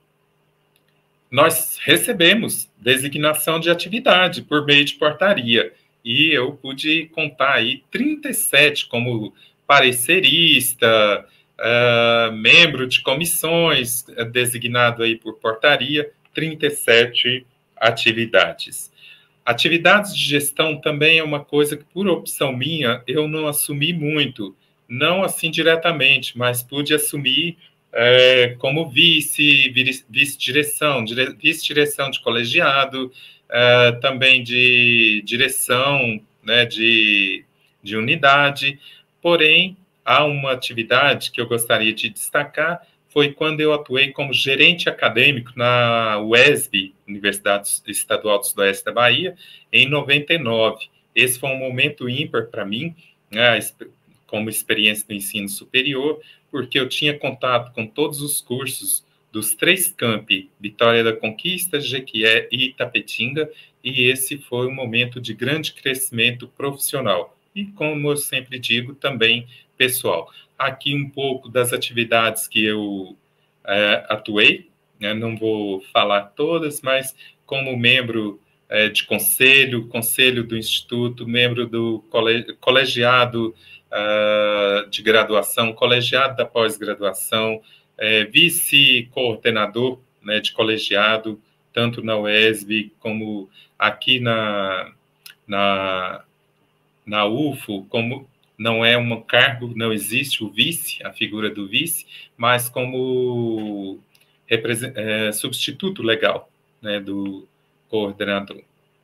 nós recebemos designação de atividade por meio de portaria, e eu pude contar aí trinta e sete como parecerista, uh, membro de comissões, uh, designado aí por portaria, trinta e sete atividades. Atividades de gestão também é uma coisa que, por opção minha, eu não assumi muito, não assim diretamente, mas pude assumir é, como vice, vice-direção, vice-direção de colegiado, é, também de direção, né, de, de unidade. Porém, há uma atividade que eu gostaria de destacar, foi quando eu atuei como gerente acadêmico na U E S B, Universidade Estadual do Sudoeste da Bahia, em noventa e nove. Esse foi um momento ímpar para mim, né, como experiência do ensino superior, porque eu tinha contato com todos os cursos dos três campi, Vitória da Conquista, Jequié e Itapetinga, e esse foi um momento de grande crescimento profissional. E, como eu sempre digo, também pessoal. Aqui um pouco das atividades que eu é, atuei, né? Não vou falar todas, mas como membro é, de conselho, conselho do Instituto, membro do colegiado Uh, de graduação, colegiado da pós-graduação, é, vice-coordenador, né, de colegiado, tanto na U E S B como aqui na, na, na U F O, como não é um cargo, não existe o vice, a figura do vice, mas como é, substituto legal, né, do coordenador.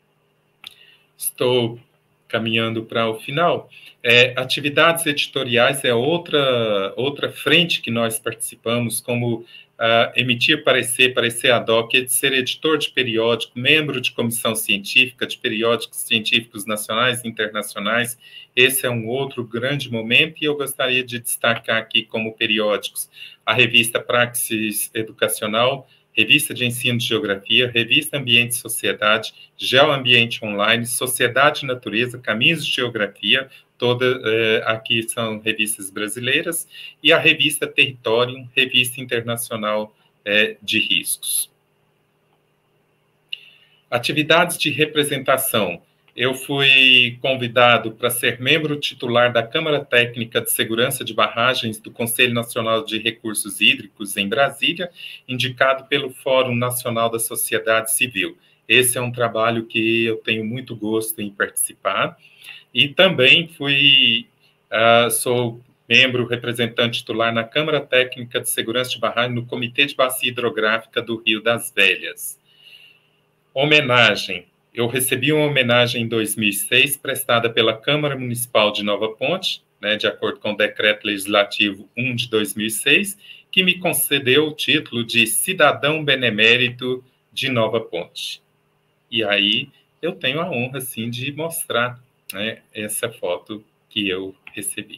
Estou caminhando para o final. É, atividades editoriais é outra, outra frente que nós participamos, como uh, emitir parecer, parecer ad hoc, ser editor de periódico, membro de comissão científica, de periódicos científicos nacionais e internacionais. Esse é um outro grande momento, e eu gostaria de destacar aqui como periódicos a revista Praxis Educacional, Revista de Ensino de Geografia, Revista Ambiente e Sociedade, Geoambiente Online, Sociedade e Natureza, Caminhos de Geografia, todas eh, aqui são revistas brasileiras, e a revista Território, Revista Internacional eh, de Riscos. Atividades de representação. eu fui convidado para ser membro titular da Câmara Técnica de Segurança de Barragens do Conselho Nacional de Recursos Hídricos em Brasília, indicado pelo Fórum Nacional da Sociedade Civil. Esse é um trabalho que eu tenho muito gosto em participar. E também fui, uh, sou membro representante titular na Câmara Técnica de Segurança de Barragens no Comitê de Bacia Hidrográfica do Rio das Velhas. Homenagem. Eu recebi uma homenagem em dois mil e seis, prestada pela Câmara Municipal de Nova Ponte, né, de acordo com o Decreto Legislativo um de dois mil e seis, que me concedeu o título de Cidadão Benemérito de Nova Ponte. E aí eu tenho a honra, sim, de mostrar, né, essa foto que eu recebi.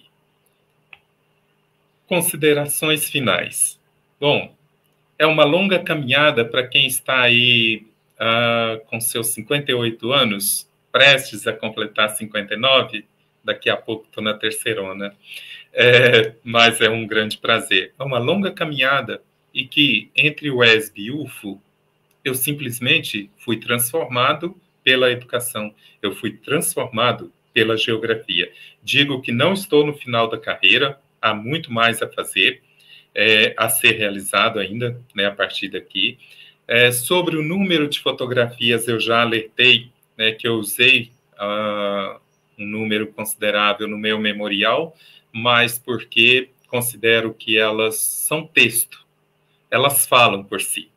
Considerações finais. Bom, é uma longa caminhada para quem está aí Uh, com seus cinquenta e oito anos, prestes a completar cinquenta e nove, daqui a pouco estou na terceirona, é, mas é um grande prazer. É uma longa caminhada e que, entre o E S B e o U F O, eu simplesmente fui transformado pela educação, eu fui transformado pela geografia. Digo que não estou no final da carreira, há muito mais a fazer, é, a ser realizado ainda, né, a partir daqui. É, sobre o número de fotografias, eu já alertei, né, que eu usei uh, um número considerável no meu memorial, mas porque considero que elas são texto, elas falam por si.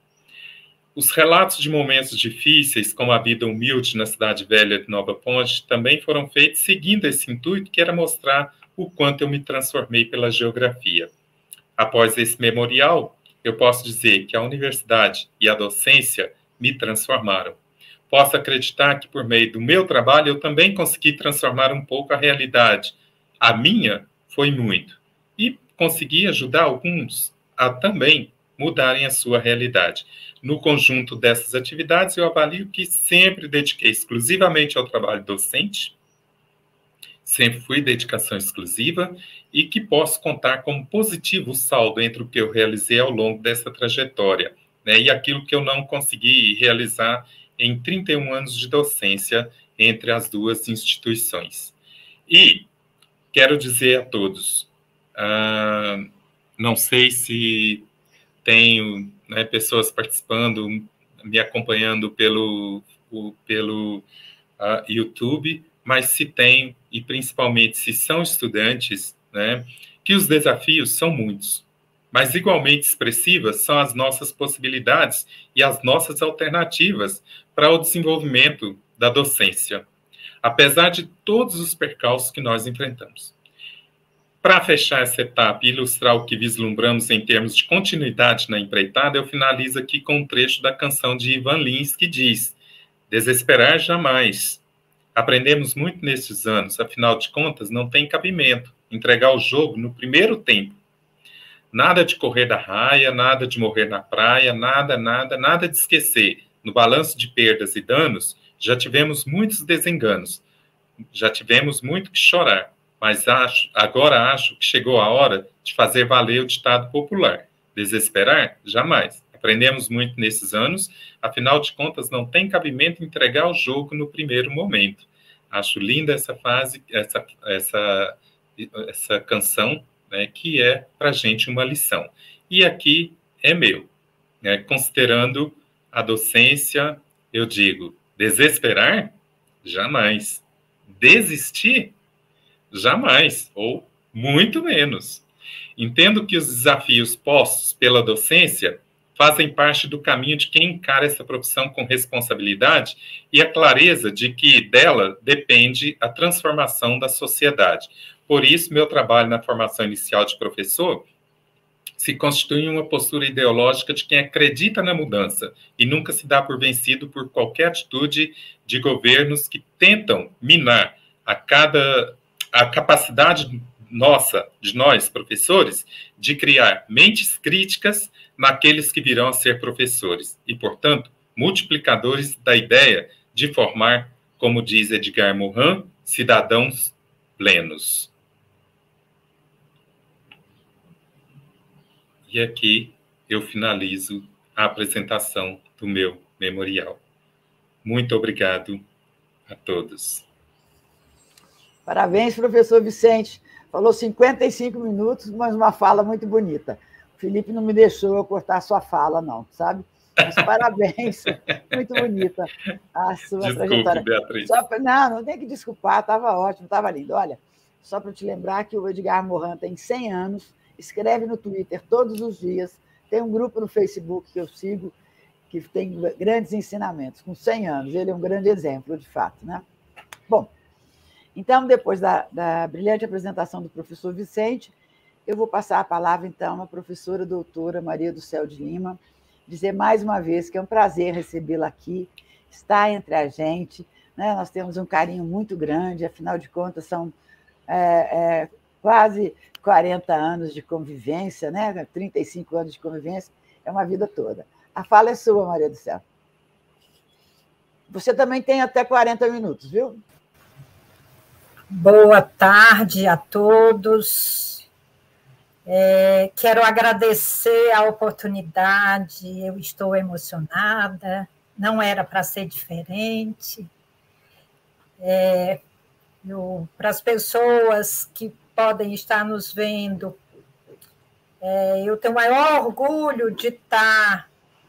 Os relatos de momentos difíceis, como a vida humilde na cidade velha de Nova Ponte, também foram feitos seguindo esse intuito, que era mostrar o quanto eu me transformei pela geografia. Após esse memorial, eu posso dizer que a universidade e a docência me transformaram. Posso acreditar que, por meio do meu trabalho, eu também consegui transformar um pouco a realidade. A minha foi muito. E consegui ajudar alguns a também mudarem a sua realidade. No conjunto dessas atividades, eu avalio que sempre dediquei exclusivamente ao trabalho docente, sempre fui dedicação exclusiva, e que posso contar como positivo o saldo entre o que eu realizei ao longo dessa trajetória, né, e aquilo que eu não consegui realizar em trinta e um anos de docência entre as duas instituições. E quero dizer a todos, uh, não sei se tenho, né, pessoas participando, me acompanhando pelo, o, pelo uh, YouTube, mas se tem, e principalmente se são estudantes, né, que os desafios são muitos, mas igualmente expressivas são as nossas possibilidades e as nossas alternativas para o desenvolvimento da docência, apesar de todos os percalços que nós enfrentamos. Para fechar essa etapa e ilustrar o que vislumbramos em termos de continuidade na empreitada, eu finalizo aqui com um trecho da canção de Ivan Lins, que diz: desesperar jamais. Aprendemos muito nesses anos, afinal de contas, não tem cabimento entregar o jogo no primeiro tempo. Nada de correr da raia, nada de morrer na praia, nada, nada, nada de esquecer. No balanço de perdas e danos, já tivemos muitos desenganos, já tivemos muito que chorar, mas acho, agora acho que chegou a hora de fazer valer o ditado popular. Desesperar? Jamais. Aprendemos muito nesses anos, afinal de contas, não tem cabimento entregar o jogo no primeiro momento. Acho linda essa fase, essa, essa, essa canção, né, que é para a gente uma lição. E aqui é meu, né, considerando a docência, eu digo, desesperar? Jamais. Desistir? Jamais, ou muito menos. Entendo que os desafios postos pela docência fazem parte do caminho de quem encara essa profissão com responsabilidade e a clareza de que dela depende a transformação da sociedade. Por isso, meu trabalho na formação inicial de professor se constitui uma postura ideológica de quem acredita na mudança e nunca se dá por vencido por qualquer atitude de governos que tentam minar a cada a capacidade nossa, de nós, professores, de criar mentes críticas naqueles que virão a ser professores e, portanto, multiplicadores da ideia de formar, como diz Edgar Morin, cidadãos plenos. E aqui eu finalizo a apresentação do meu memorial. Muito obrigado a todos. Parabéns, professor Vicente. Falou cinquenta e cinco minutos, mas uma fala muito bonita. O Felipe não me deixou eu cortar a sua fala, não, sabe? Mas parabéns, muito bonita a sua Desculpe, trajetória. Beatriz. Só pra, não, não tem que desculpar, estava ótimo, estava lindo. Olha, só para te lembrar que o Edgar Morin tem cem anos, escreve no Twitter todos os dias, tem um grupo no Facebook que eu sigo, que tem grandes ensinamentos, com cem anos. Ele é um grande exemplo, de fato, né? Bom, então, depois da, da brilhante apresentação do professor Vicente, eu vou passar a palavra, então, à professora doutora Maria do Céu de Lima, dizer mais uma vez que é um prazer recebê-la aqui, estar entre a gente, né? Nós temos um carinho muito grande, afinal de contas, são é, é, quase quarenta anos de convivência, né? trinta e cinco anos de convivência, é uma vida toda. A fala é sua, Maria do Céu. Você também tem até quarenta minutos, viu? Boa tarde a todos. É, quero agradecer a oportunidade, eu estou emocionada, não era para ser diferente. É, para as pessoas que podem estar nos vendo, é, eu tenho o maior orgulho de estar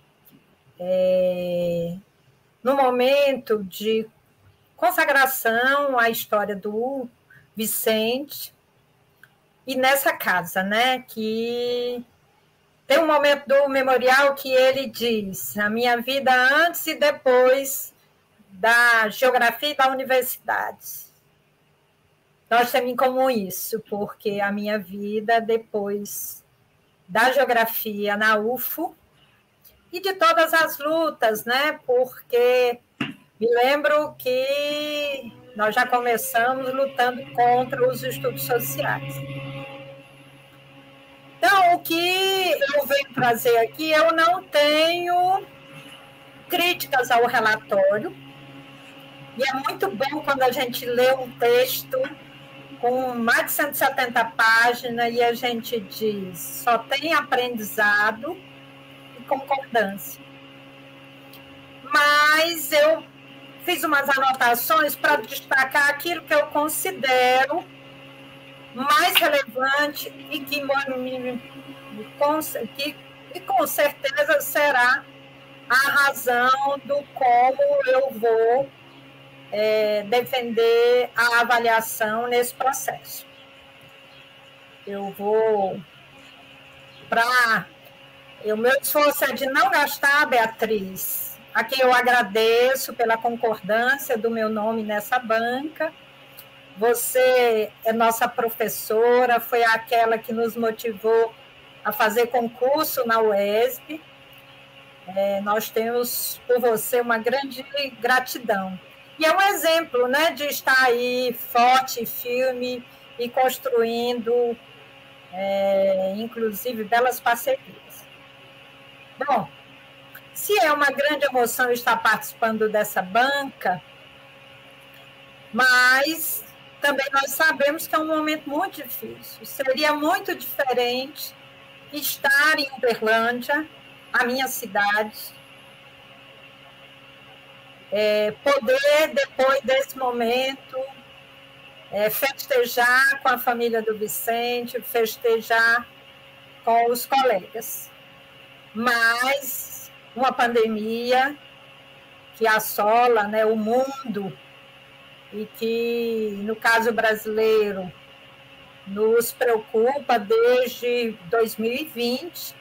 é, no momento de consagração à história do Vicente, e nessa casa, né, que tem um momento do memorial que ele diz: a minha vida antes e depois da geografia e da universidade. Nós temos em comum isso, porque a minha vida depois da geografia na U F O e de todas as lutas, né, porque me lembro que nós já começamos lutando contra os estudos sociais. Então, o que eu venho trazer aqui, eu não tenho críticas ao relatório, e é muito bom quando a gente lê um texto com mais de cento e setenta páginas e a gente diz, só tem aprendizado e concordância. Mas eu fiz umas anotações para destacar aquilo que eu considero mais relevante e que, que, que com certeza será a razão do como eu vou é, defender a avaliação nesse processo. Eu vou para... O meu esforço é de não gastar, Beatriz, a quem eu agradeço pela concordância do meu nome nessa banca. Você é nossa professora, foi aquela que nos motivou a fazer concurso na U E S B. É, nós temos por você uma grande gratidão. E é um exemplo, né, de estar aí forte, firme e construindo, é, inclusive, belas parcerias. Bom, se é uma grande emoção estar participando dessa banca, mas também nós sabemos que é um momento muito difícil. Seria muito diferente estar em Uberlândia, a minha cidade, é, poder, depois desse momento, é, festejar com a família do Vicente, festejar com os colegas. Mas uma pandemia que assola, né, o mundo, e que, no caso brasileiro, nos preocupa desde dois mil e vinte,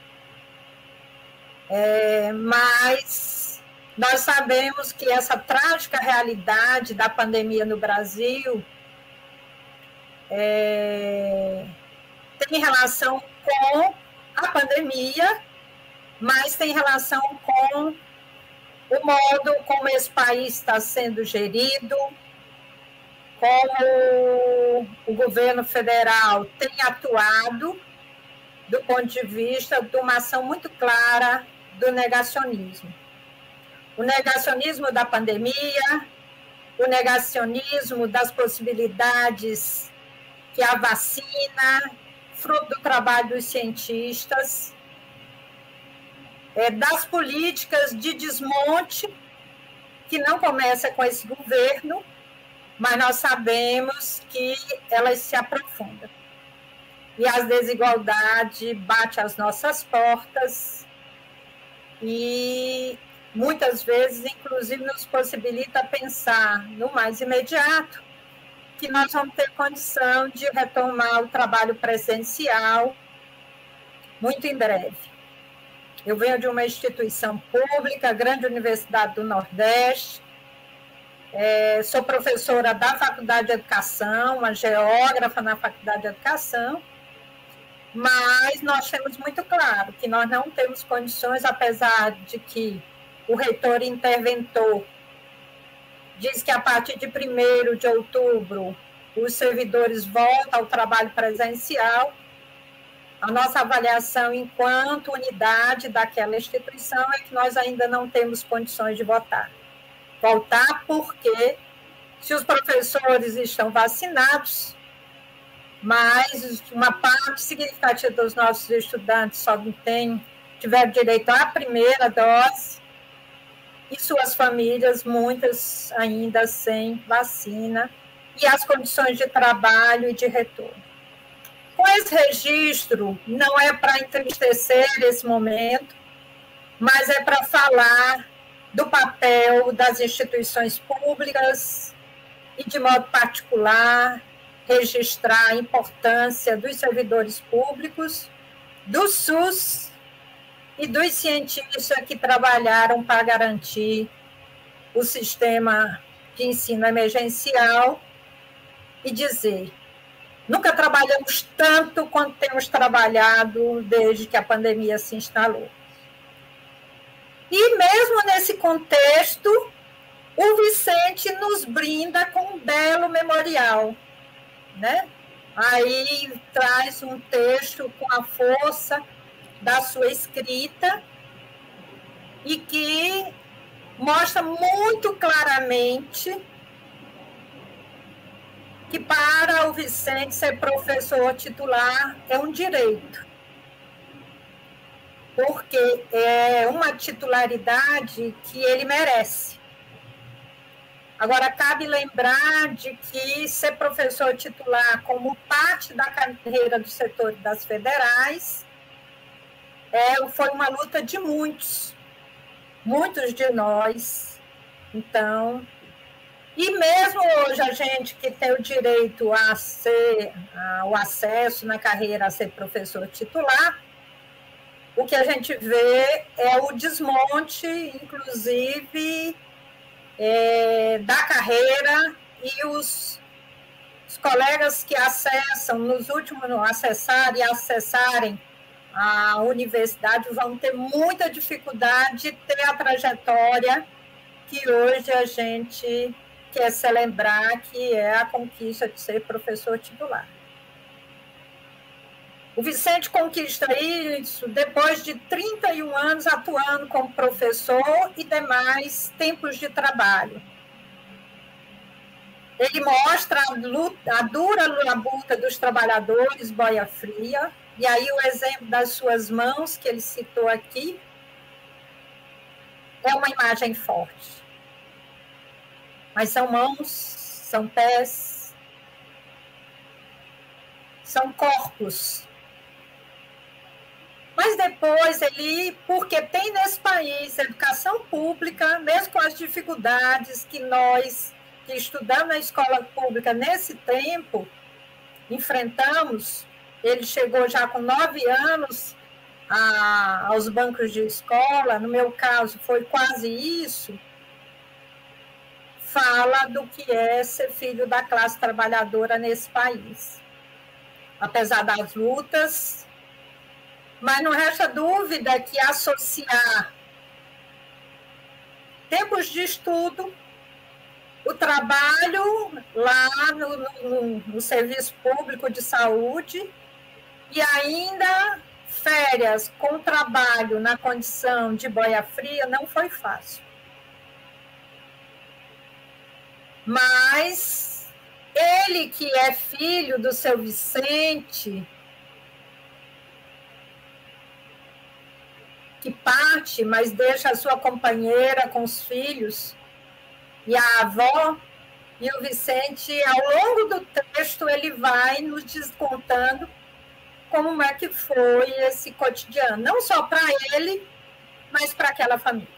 é, mas nós sabemos que essa trágica realidade da pandemia no Brasil é, tem relação com a pandemia, mas tem relação com o modo como esse país está sendo gerido, como o governo federal tem atuado do ponto de vista de uma ação muito clara do negacionismo. O negacionismo da pandemia, o negacionismo das possibilidades que a vacina, fruto do trabalho dos cientistas, é, das políticas de desmonte que não começa com esse governo, mas nós sabemos que elas se aprofundam. E as desigualdades batem às nossas portas e muitas vezes, inclusive, nos possibilita pensar no mais imediato que nós vamos ter condição de retomar o trabalho presencial muito em breve. Eu venho de uma instituição pública, a grande Universidade do Nordeste, é, sou professora da Faculdade de Educação, uma geógrafa na Faculdade de Educação, mas nós temos muito claro que nós não temos condições, apesar de que o reitor interventor diz que a partir de primeiro de outubro os servidores voltam ao trabalho presencial. A nossa avaliação enquanto unidade daquela instituição é que nós ainda não temos condições de votar. Voltar porque, se os professores estão vacinados, mas uma parte significativa dos nossos estudantes só não tem, tiveram direito à primeira dose, e suas famílias, muitas ainda sem vacina, e as condições de trabalho e de retorno. Com esse registro, não é para entristecer esse momento, mas é para falar do papel das instituições públicas e, de modo particular, registrar a importância dos servidores públicos, do SUS e dos cientistas que trabalharam para garantir o sistema de ensino emergencial e dizer: nunca trabalhamos tanto quanto temos trabalhado desde que a pandemia se instalou. E mesmo nesse contexto, o Vicente nos brinda com um belo memorial, né? Aí traz um texto com a força da sua escrita e que mostra muito claramente que para o Vicente ser professor titular é um direito, porque é uma titularidade que ele merece. Agora, cabe lembrar de que ser professor titular como parte da carreira do setor das federais é, foi uma luta de muitos, muitos de nós. Então, e mesmo hoje a gente que tem o direito a ser, a, o acesso na carreira a ser professor titular, o que a gente vê é o desmonte, inclusive, é, da carreira, e os, os colegas que acessam, nos últimos, acessarem e acessarem a universidade vão ter muita dificuldade de ter a trajetória que hoje a gente quer celebrar, que é a conquista de ser professor titular. O Vicente conquista isso depois de trinta e um anos atuando como professor e demais tempos de trabalho. Ele mostra a, luta, a dura labuta dos trabalhadores boia fria, e aí o exemplo das suas mãos, que ele citou aqui, é uma imagem forte. Mas são mãos, são pés, são corpos. Mas depois ele, porque tem nesse país educação pública, mesmo com as dificuldades que nós, que estudamos na escola pública nesse tempo, enfrentamos, ele chegou já com nove anos a, aos bancos de escola, no meu caso foi quase isso, fala do que é ser filho da classe trabalhadora nesse país. Apesar das lutas, mas não resta dúvida que associar tempos de estudo, o trabalho lá no, no, no serviço público de saúde e ainda férias com trabalho na condição de boia fria não foi fácil. Mas ele, que é filho do seu Vicente, que parte, mas deixa a sua companheira com os filhos, e a avó, e o Vicente, ao longo do texto, ele vai nos descontando como é que foi esse cotidiano, não só para ele, mas para aquela família.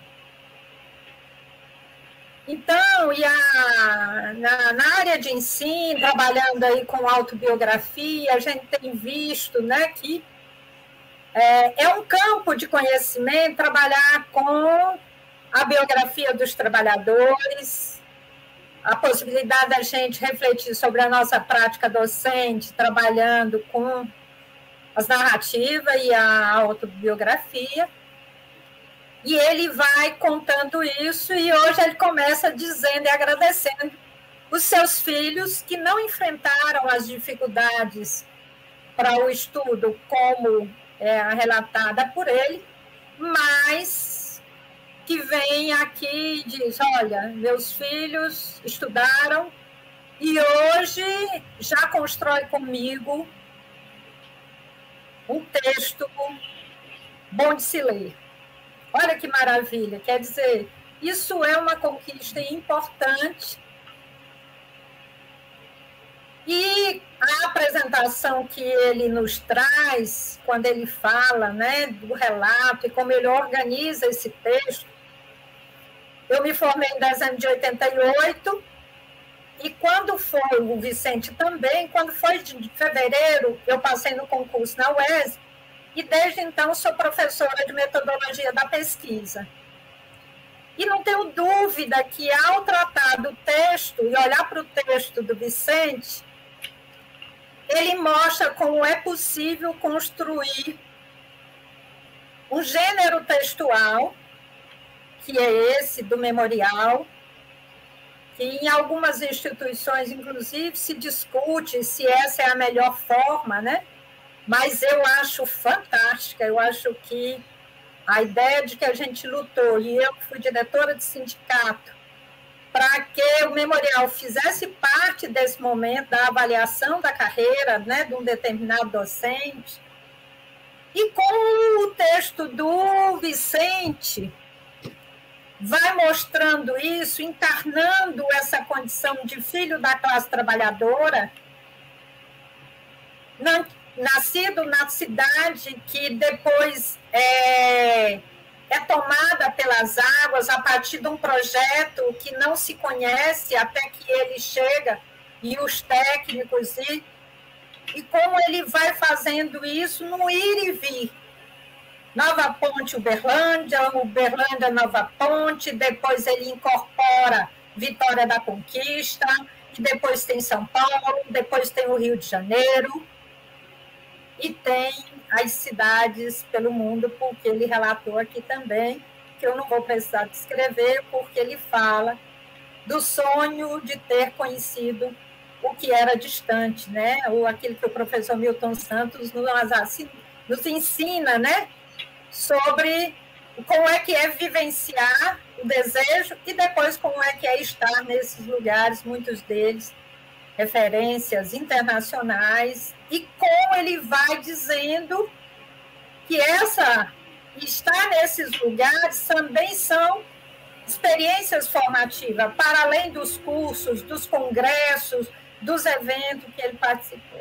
Então, e a, na, na área de ensino, trabalhando aí com autobiografia, a gente tem visto, né, que é, é um campo de conhecimento trabalhar com a biografia dos trabalhadores, a possibilidade da gente refletir sobre a nossa prática docente, trabalhando com as narrativas e a autobiografia. E ele vai contando isso, e hoje ele começa dizendo e agradecendo os seus filhos que não enfrentaram as dificuldades para o estudo como é relatada por ele, mas que vem aqui e diz, olha, meus filhos estudaram e hoje já constrói comigo um texto bom de se ler. Olha que maravilha, quer dizer, isso é uma conquista importante. E a apresentação que ele nos traz, quando ele fala, né, do relato e como ele organiza esse texto, eu me formei em dezembro de oitenta e oito, e quando foi o Vicente também, quando foi de fevereiro, eu passei no concurso na U E S, e desde então sou professora de metodologia da pesquisa. E não tenho dúvida que, ao tratar do texto e olhar para o texto do Vicente, ele mostra como é possível construir um gênero textual, que é esse do memorial, que em algumas instituições, inclusive, se discute se essa é a melhor forma, né? Mas eu acho fantástica, eu acho que a ideia de que a gente lutou, e eu fui diretora de sindicato, para que o memorial fizesse parte desse momento da avaliação da carreira, né, de um determinado docente. E com o texto do Vicente, vai mostrando isso, encarnando essa condição de filho da classe trabalhadora, não, nascido na cidade que depois é, é tomada pelas águas a partir de um projeto que não se conhece até que ele chega, e os técnicos, e, e como ele vai fazendo isso no ir e vir. Nova Ponte, Uberlândia, Uberlândia, Nova Ponte, depois ele incorpora Vitória da Conquista, e depois tem São Paulo, depois tem o Rio de Janeiro, e tem as cidades pelo mundo, porque ele relatou aqui também, que eu não vou precisar descrever, porque ele fala do sonho de ter conhecido o que era distante, né? Ou aquilo que o professor Milton Santos nos, nos ensina, né? Sobre como é que é vivenciar o desejo e depois como é que é estar nesses lugares, muitos deles referências internacionais, e como ele vai dizendo que essa, estar nesses lugares também são experiências formativas, para além dos cursos, dos congressos, dos eventos que ele participou.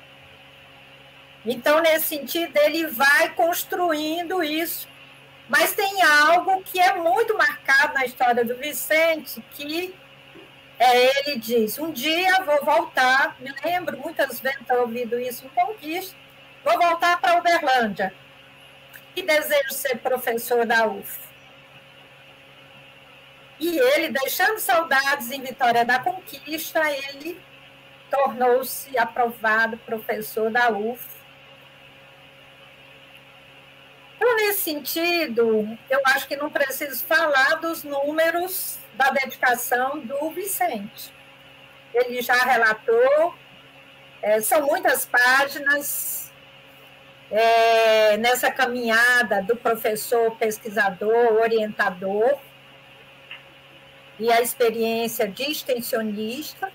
Então, nesse sentido, ele vai construindo isso, mas tem algo que é muito marcado na história do Vicente, que é, ele diz, um dia vou voltar, me lembro muitas vezes ter ouvido isso em Conquista, vou voltar para Uberlândia, e desejo ser professor da U F. E ele, deixando saudades em Vitória da Conquista, ele tornou-se aprovado professor da U F. Então, nesse sentido, eu acho que não preciso falar dos números da dedicação do Vicente. Ele já relatou, é, são muitas páginas é, nessa caminhada do professor, pesquisador, orientador, e a experiência de extensionista,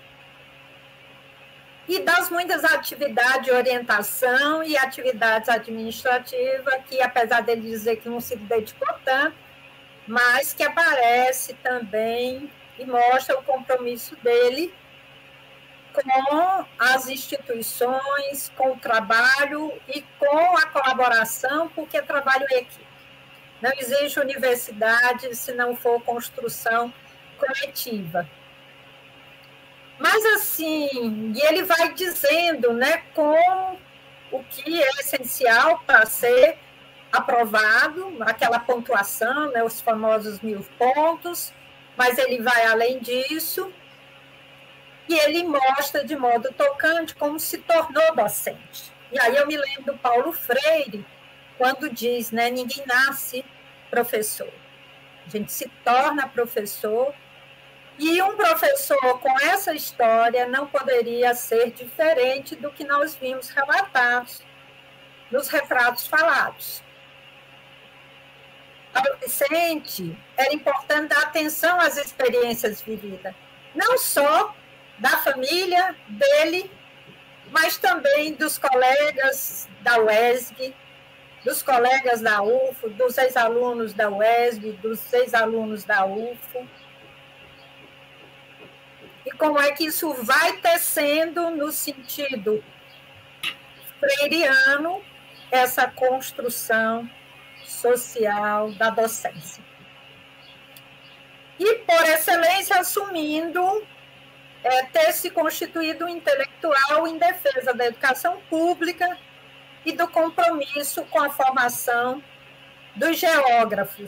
e das muitas atividades de orientação e atividades administrativas, que apesar dele dizer que não se dedicou tanto, mas que aparece também e mostra o compromisso dele com as instituições, com o trabalho e com a colaboração, porque é trabalho em equipe. Não existe universidade se não for construção coletiva. Mas, assim, e ele vai dizendo, né, com o que é essencial para ser aprovado, aquela pontuação, né, os famosos mil pontos, mas ele vai além disso, e ele mostra de modo tocante como se tornou docente. E aí eu me lembro do Paulo Freire, quando diz, né, ninguém nasce professor, a gente se torna professor, e um professor com essa história não poderia ser diferente do que nós vimos relatados nos retratos falados. Para o Vicente, era importante dar atenção às experiências vividas, não só da família dele, mas também dos colegas da U E S G, dos colegas da U F O, dos ex-alunos da U E S G, dos ex-alunos da U F O. E como é que isso vai tecendo no sentido freiriano essa construção social da docência. E, por excelência, assumindo é, ter se constituído um intelectual em defesa da educação pública e do compromisso com a formação dos geógrafos.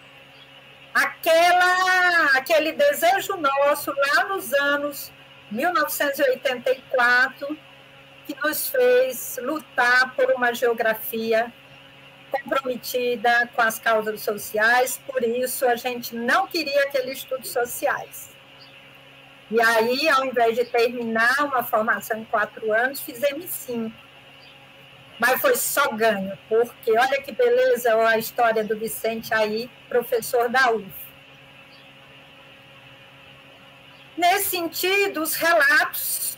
Aquela, aquele desejo nosso lá nos anos mil novecentos e oitenta e quatro, que nos fez lutar por uma geografia comprometida com as causas sociais, por isso a gente não queria aqueles estudos sociais. E aí, ao invés de terminar uma formação em quatro anos, fizemos cinco. Mas foi só ganho, porque olha que beleza a história do Vicente aí, professor da U F O. Nesse sentido, os relatos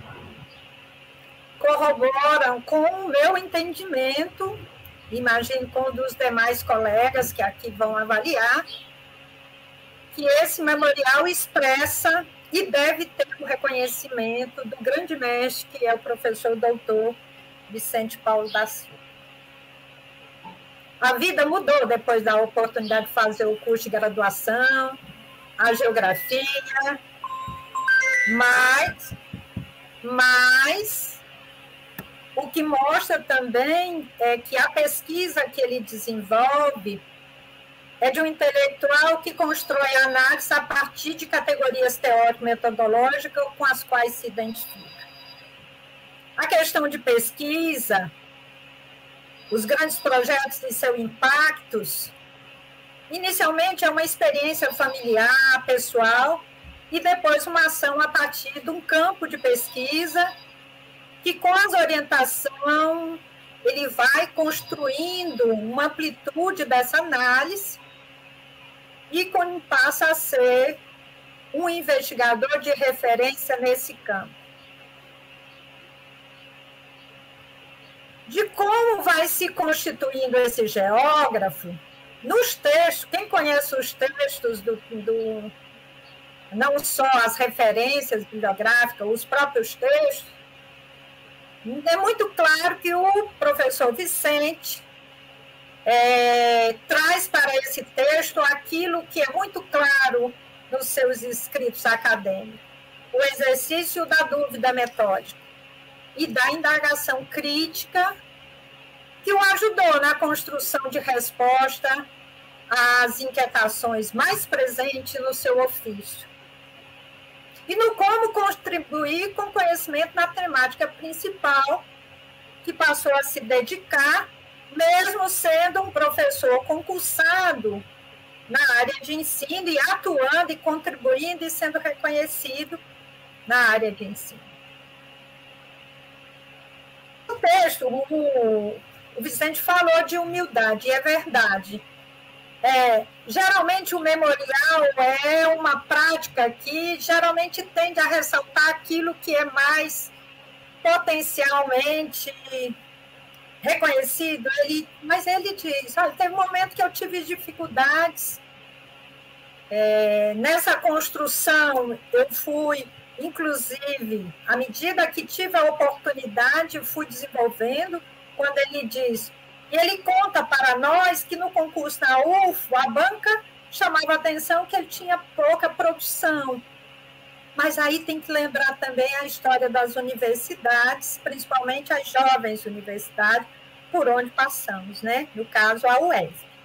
corroboram com o meu entendimento, imagino com o dos demais colegas que aqui vão avaliar, que esse memorial expressa e deve ter o reconhecimento do grande mestre, que é o professor doutor Vicente Paulo da Silva. A vida mudou depois da oportunidade de fazer o curso de graduação, a geografia, mas, mas o que mostra também é que a pesquisa que ele desenvolve é de um intelectual que constrói a análise a partir de categorias teórico-metodológicas com as quais se identifica. A questão de pesquisa, os grandes projetos e seus impactos, inicialmente é uma experiência familiar, pessoal, e depois uma ação a partir de um campo de pesquisa que, com as orientações, ele vai construindo uma amplitude dessa análise e passa a ser um investigador de referência nesse campo. De como vai se constituindo esse geógrafo, nos textos, quem conhece os textos do, do não só as referências bibliográficas, os próprios textos, é muito claro que o professor Vicente é, traz para esse texto aquilo que é muito claro nos seus escritos acadêmicos, o exercício da dúvida metódica e da indagação crítica, que o ajudou na construção de resposta às inquietações mais presentes no seu ofício. E no como contribuir com conhecimento na temática principal, que passou a se dedicar, mesmo sendo um professor concursado na área de ensino e atuando e contribuindo e sendo reconhecido na área de ensino. No texto, o, o Vicente falou de humildade, e é verdade. É, geralmente o memorial é uma prática que geralmente tende a ressaltar aquilo que é mais potencialmente reconhecido. Ele, mas ele diz, olha, teve um momento que eu tive dificuldades É, nessa construção, eu fui, inclusive, à medida que tive a oportunidade, fui desenvolvendo, quando ele diz, e ele conta para nós que no concurso da U F O, a banca chamava a atenção que ele tinha pouca produção. Mas aí tem que lembrar também a história das universidades, principalmente as jovens universidades, por onde passamos, né? No caso, a U E S B.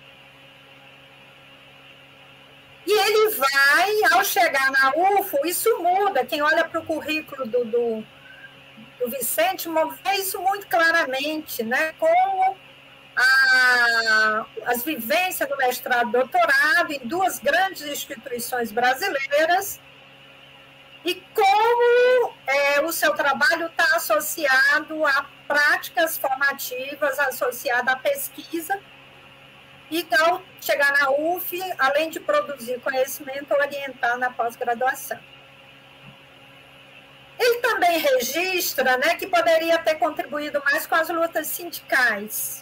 E ele vai, ao chegar na U F O, isso muda. Quem olha para o currículo do, do, do Vicente vê isso muito claramente, né? Como a, as vivências do mestrado e doutorado em duas grandes instituições brasileiras e como é, o seu trabalho está associado a práticas formativas, associado à pesquisa, e ao chegar na U F, além de produzir conhecimento, orientar na pós-graduação. Ele também registra, né, que poderia ter contribuído mais com as lutas sindicais.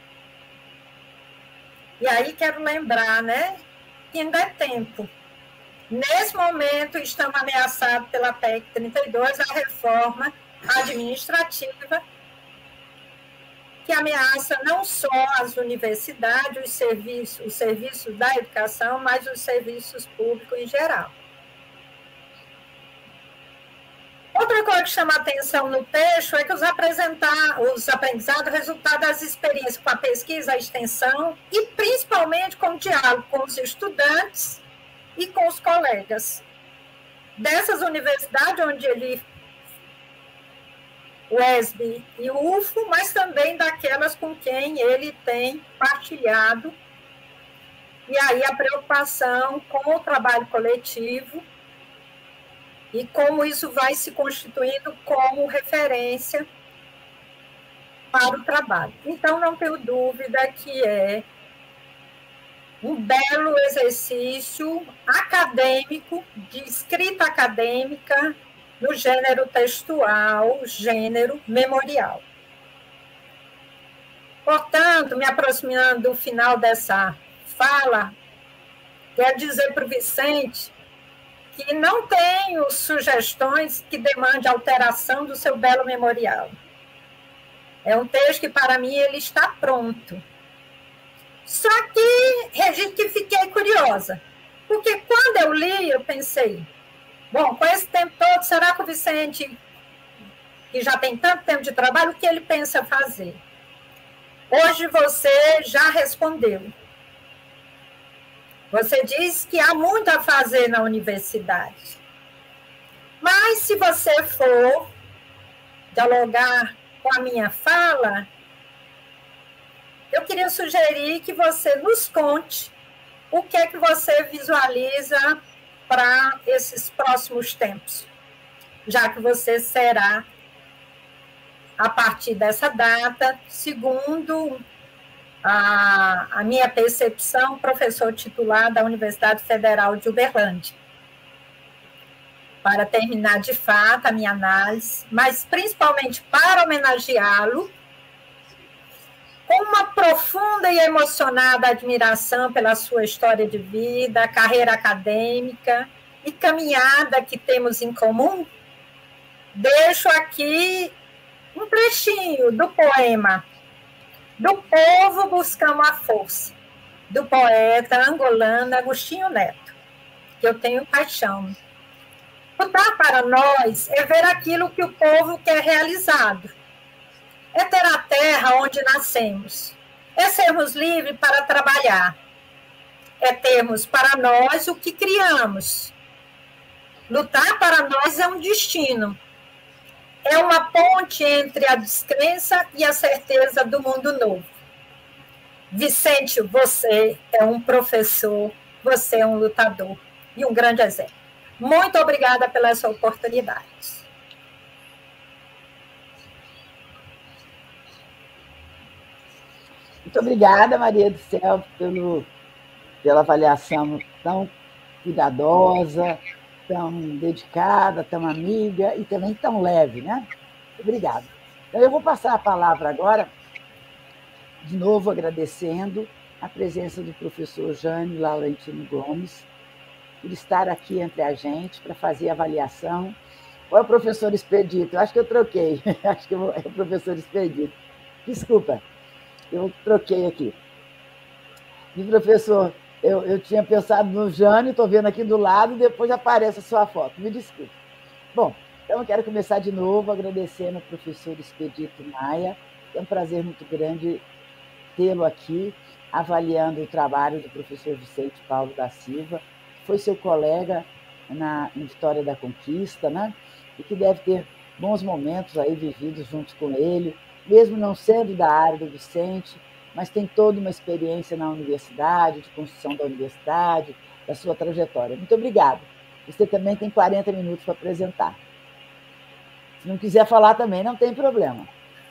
E aí quero lembrar, né, que ainda é tempo. Nesse momento, estamos ameaçados pela P E C trinta e dois, a reforma administrativa, que ameaça não só as universidades, os serviços, os serviços da educação, mas os serviços públicos em geral. Outra coisa que chama a atenção no texto é que os, apresentar, os aprendizados, resultado das experiências com a pesquisa, a extensão, e principalmente com o diálogo com os estudantes e com os colegas dessas universidades onde ele, o E S B e o U F O, mas também daquelas com quem ele tem partilhado, e aí a preocupação com o trabalho coletivo e como isso vai se constituindo como referência para o trabalho. Então, não tenho dúvida que é um belo exercício acadêmico, de escrita acadêmica, no gênero textual, gênero memorial. Portanto, me aproximando do final dessa fala, quero dizer para o Vicente que não tenho sugestões que demandem alteração do seu belo memorial. É um texto que, para mim, ele está pronto. Só que, registro que fiquei curiosa, porque quando eu li, eu pensei, bom, com esse tempo todo, será que o Vicente, que já tem tanto tempo de trabalho, o que ele pensa fazer? Hoje você já respondeu. Você diz que há muito a fazer na universidade. Mas, se você for dialogar com a minha fala, eu queria sugerir que você nos conte o que é que você visualiza para esses próximos tempos, já que você será, a partir dessa data, segundo a, a minha percepção, professor titular da Universidade Federal de Uberlândia. Para terminar de fato a minha análise, mas principalmente para homenageá-lo, com uma profunda e emocionada admiração pela sua história de vida, carreira acadêmica e caminhada que temos em comum, deixo aqui um trechinho do poema Do Povo Buscamos a Força, do poeta angolano Agostinho Neto, que eu tenho paixão. Lutar para nós é ver aquilo que o povo quer realizado. É ter a terra onde nascemos. É sermos livres para trabalhar. É termos para nós o que criamos. Lutar para nós é um destino. É uma ponte entre a descrença e a certeza do mundo novo. Vicente, você é um professor, você é um lutador e um grande exemplo. Muito obrigada pela sua oportunidade. Muito obrigada, Maria do Céu, pelo, pela avaliação tão cuidadosa, tão dedicada, tão amiga e também tão leve, né? Obrigada. Então, eu vou passar a palavra agora, de novo agradecendo a presença do professor Jânio Laurentino Gomes, por estar aqui entre a gente para fazer a avaliação. Ou é o professor Expedito? Eu acho que eu troquei. Acho que é o professor Expedito. Desculpa, eu troquei aqui. E, professor, eu, eu tinha pensado no Jânio, estou vendo aqui do lado, e depois aparece a sua foto. Me desculpe. Bom, então eu quero começar de novo agradecendo ao professor Expedito Maia. É um prazer muito grande tê-lo aqui, avaliando o trabalho do professor Vicente Paulo da Silva, que foi seu colega na em Vitória da Conquista, né? E que deve ter bons momentos aí vividos junto com ele, mesmo não sendo da área do Vicente, mas tem toda uma experiência na universidade, de construção da universidade, da sua trajetória. Muito obrigada. Você também tem quarenta minutos para apresentar. Se não quiser falar também, não tem problema.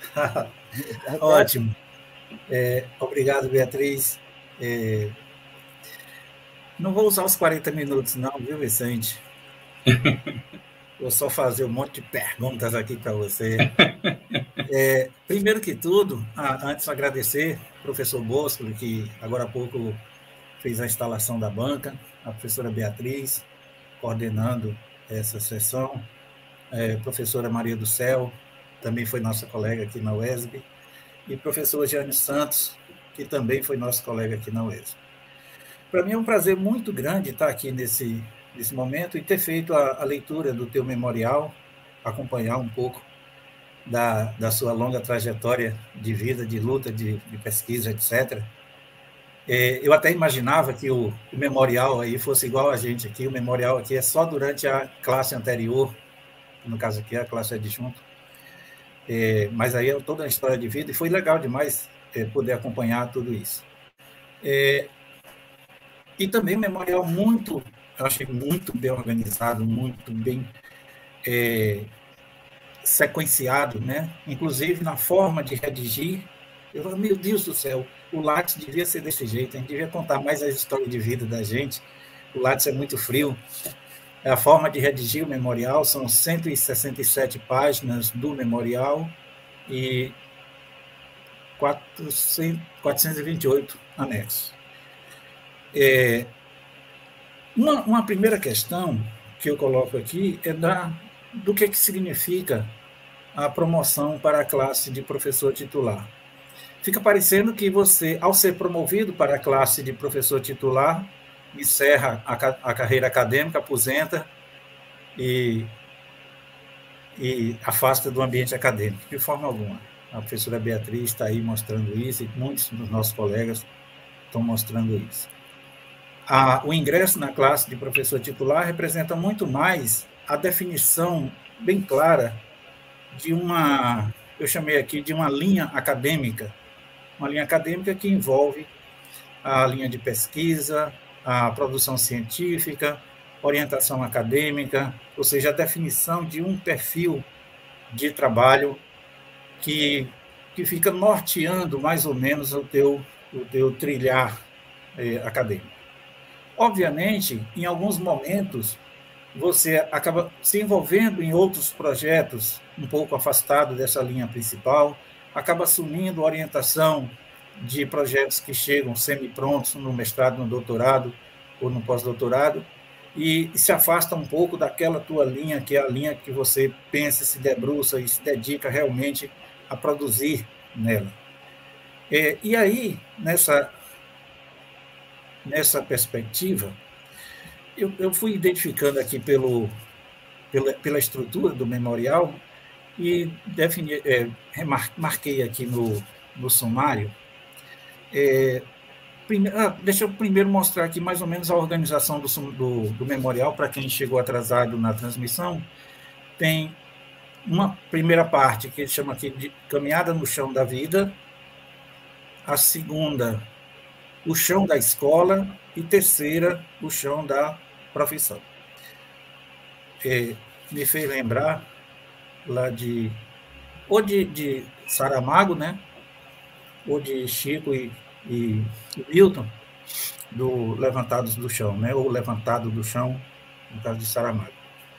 Ótimo. É, obrigado, Beatriz. É, não vou usar os quarenta minutos, não, viu, Vicente? Vou só fazer um monte de perguntas aqui para você. É, primeiro que tudo, antes de agradecer ao professor Bosco, que agora há pouco fez a instalação da banca, a professora Beatriz, coordenando essa sessão, é, professora Maria do Céu, também foi nossa colega aqui na U E S B, e professor Jânio Santos, que também foi nosso colega aqui na U E S B. Para mim é um prazer muito grande estar aqui nesse, nesse momento e ter feito a, a leitura do teu memorial, acompanhar um pouco da, da sua longa trajetória de vida, de luta, de, de pesquisa, etcétera. É, eu até imaginava que o, o memorial aí fosse igual a gente aqui, o memorial aqui é só durante a classe anterior, no caso aqui é a classe adjunto, é, mas aí é toda a história de vida, e foi legal demais é, poder acompanhar tudo isso. É, e também um memorial muito, eu achei muito bem organizado, muito bem é, sequenciado, né? Inclusive na forma de redigir. Eu falei, meu Deus do céu, o Lattes devia ser desse jeito, a gente devia contar mais a história de vida da gente. O Lattes é muito frio. A forma de redigir o memorial são cento e sessenta e sete páginas do memorial e quatrocentos e vinte e oito anexos. É, uma, uma primeira questão que eu coloco aqui é da, do que, que significa a promoção para a classe de professor titular. Fica parecendo que você, ao ser promovido para a classe de professor titular, encerra a, a carreira acadêmica, aposenta e, e afasta do ambiente acadêmico, de forma alguma. A professora Beatriz está aí mostrando isso, e muitos dos nossos colegas estão mostrando isso. A, o ingresso na classe de professor titular representa muito mais a definição bem clara de uma, eu chamei aqui de uma linha acadêmica, uma linha acadêmica que envolve a linha de pesquisa, a produção científica, orientação acadêmica, ou seja, a definição de um perfil de trabalho que, que fica norteando mais ou menos o teu, o teu trilhar eh, acadêmico. Obviamente, em alguns momentos, você acaba se envolvendo em outros projetos um pouco afastado dessa linha principal, acaba assumindo orientação de projetos que chegam semi-prontos no mestrado, no doutorado ou no pós-doutorado, e se afasta um pouco daquela tua linha, que é a linha que você pensa, se debruça e se dedica realmente a produzir nela. É, e aí, nessa, nessa perspectiva, eu, eu fui identificando aqui pelo, pela, pela estrutura do memorial e defini, é, remar, marquei aqui no, no sumário. É, prime, ah, deixa eu primeiro mostrar aqui mais ou menos a organização do, do, do memorial, para quem chegou atrasado na transmissão. Tem uma primeira parte que ele chama aqui de Caminhada no Chão da Vida, a segunda, O Chão da Escola, e terceira, O Chão da Profissão. É, me fez lembrar lá de, ou de, de Saramago, né? Ou de Chico e, e, e Milton, do Levantados do Chão, né? Ou Levantado do Chão, no caso de Saramago.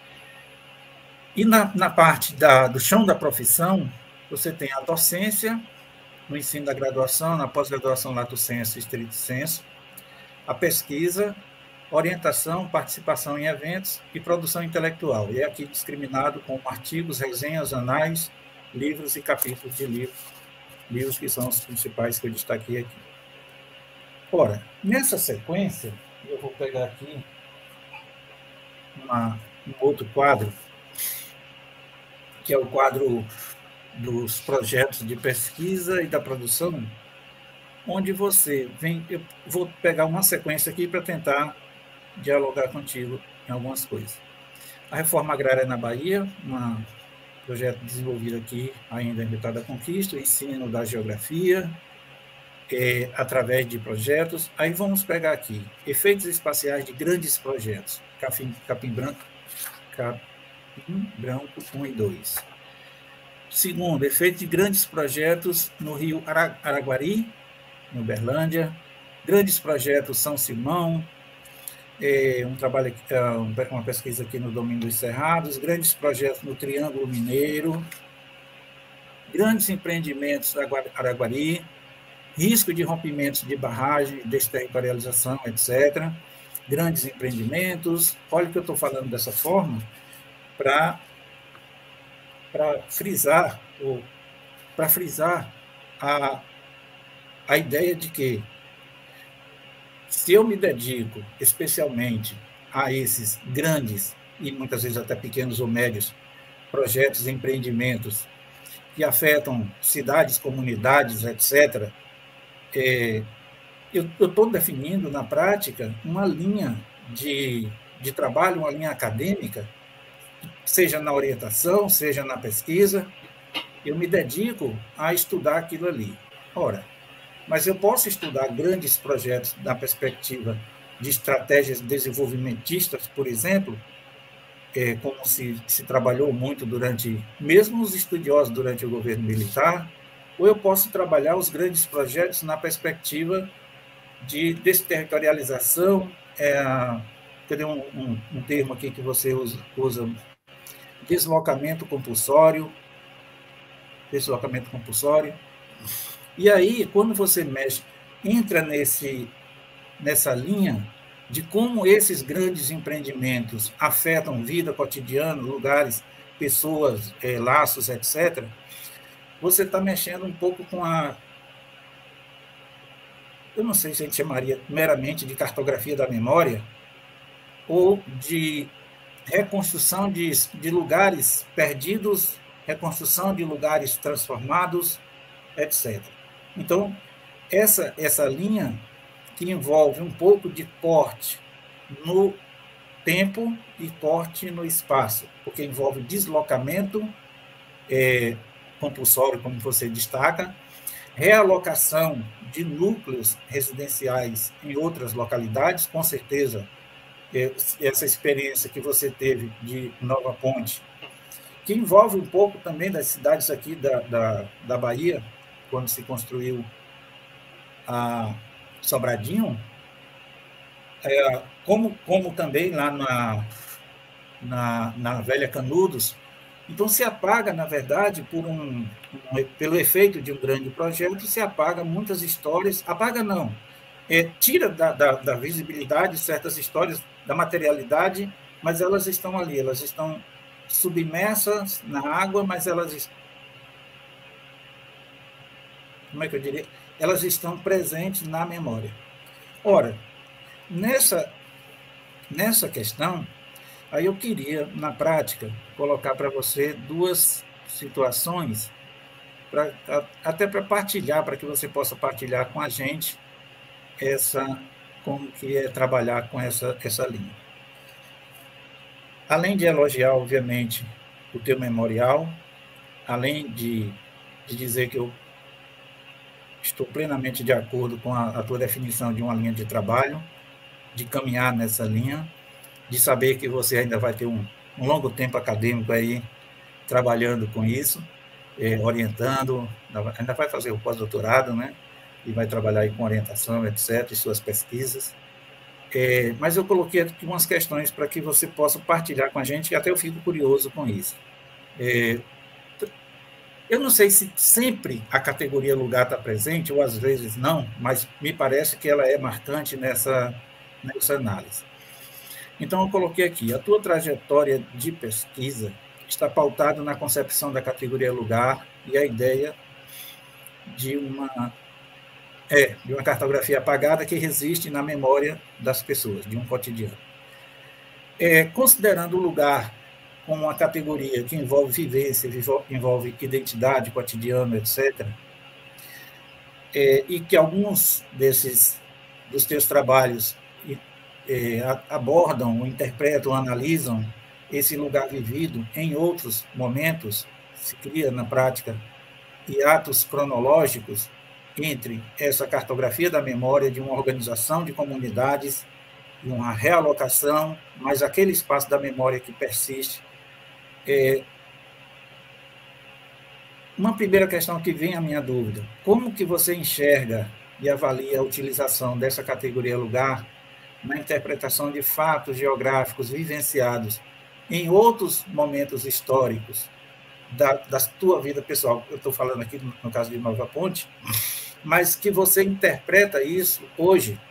E na, na parte da, do chão da profissão, você tem a docência, no ensino da graduação, na pós-graduação lato sensu e stricto sensu, a pesquisa orientação, participação em eventos e produção intelectual. E é aqui discriminado com artigos, resenhas, anais, livros e capítulos de livros, livros que são os principais que eu destaquei aqui. Ora, nessa sequência, eu vou pegar aqui uma, um outro quadro, que é o quadro dos projetos de pesquisa e da produção, onde você vem... Eu vou pegar uma sequência aqui para tentar dialogar contigo em algumas coisas. A reforma agrária na Bahia, um projeto desenvolvido aqui ainda em Vitória da Conquista, o ensino da geografia, é, através de projetos. Aí vamos pegar aqui, efeitos espaciais de grandes projetos, Capim, Capim Branco, Capim Branco um e dois. Segundo, efeito de grandes projetos no Rio Araguari, em Uberlândia, grandes projetos São Simão, é, um trabalho, uma pesquisa aqui no domínio dos Cerrados, grandes projetos no Triângulo Mineiro, grandes empreendimentos da Araguari, risco de rompimentos de barragem, desterritorialização, etcétera, grandes empreendimentos. Olha que eu estou falando dessa forma para para frisar, ou para frisar a, a ideia de que, se eu me dedico especialmente a esses grandes, e muitas vezes até pequenos ou médios, projetos e empreendimentos que afetam cidades, comunidades, etcétera, é, eu estou definindo, na prática, uma linha de, de trabalho, uma linha acadêmica, seja na orientação, seja na pesquisa, eu me dedico a estudar aquilo ali. Ora, mas eu posso estudar grandes projetos na perspectiva de estratégias desenvolvimentistas, por exemplo, é, como se, se trabalhou muito durante, mesmo os estudiosos durante o governo militar, ou eu posso trabalhar os grandes projetos na perspectiva de desterritorialização, é, cadê um, um, um termo aqui que você usa, usa deslocamento compulsório, deslocamento compulsório. E aí, quando você mexe, entra nesse, nessa linha de como esses grandes empreendimentos afetam vida cotidiana, lugares, pessoas, é, laços, etcétera, você está mexendo um pouco com a... Eu não sei se a gente chamaria meramente de cartografia da memória, ou de reconstrução de, de lugares perdidos, reconstrução de lugares transformados, etcétera. Então, essa, essa linha que envolve um pouco de corte no tempo e corte no espaço, porque envolve deslocamento é, compulsório, como você destaca, realocação de núcleos residenciais em outras localidades, com certeza, essa experiência que você teve de Nova Ponte, que envolve um pouco também das cidades aqui da, da, da Bahia, quando se construiu a Sobradinho, é, como, como também lá na, na, na Velha Canudos. Então, se apaga, na verdade, por um, um, pelo efeito de um grande projeto, se apaga muitas histórias, apaga não, é, tira da, da, da visibilidade certas histórias, da materialidade, mas elas estão ali, elas estão submersas na água, mas elas, como é que eu diria? Elas estão presentes na memória. Ora, nessa, nessa questão, aí eu queria, na prática, colocar para você duas situações, pra, até para partilhar, para que você possa partilhar com a gente essa, como que é trabalhar com essa, essa linha. Além de elogiar, obviamente, o teu memorial, além de, de dizer que eu estou plenamente de acordo com a, a tua definição de uma linha de trabalho, de caminhar nessa linha, de saber que você ainda vai ter um, um longo tempo acadêmico aí trabalhando com isso, é, orientando, ainda vai fazer o pós-doutorado, né? E vai trabalhar aí com orientação, etcétera, e suas pesquisas. É, mas eu coloquei aqui umas questões para que você possa partilhar com a gente, e até eu fico curioso com isso. É, eu não sei se sempre a categoria lugar está presente, ou às vezes não, mas me parece que ela é marcante nessa, nessa análise. Então, eu coloquei aqui, a tua trajetória de pesquisa está pautada na concepção da categoria lugar e a ideia de uma, é, de uma cartografia apagada que resiste na memória das pessoas, de um cotidiano. É, considerando o lugar como uma categoria que envolve vivência, envolve identidade, cotidiano, etcétera, é, e que alguns desses dos teus trabalhos é, abordam, interpretam, analisam esse lugar vivido em outros momentos, se cria na prática hiatos cronológicos entre essa cartografia da memória de uma organização de comunidades e uma realocação, mas aquele espaço da memória que persiste. É, uma primeira questão que vem à minha dúvida, como que você enxerga e avalia a utilização dessa categoria lugar na interpretação de fatos geográficos vivenciados em outros momentos históricos da, da tua vida pessoal? Eu estou falando aqui no, no caso de Nova Ponte, mas que você interpreta isso hoje,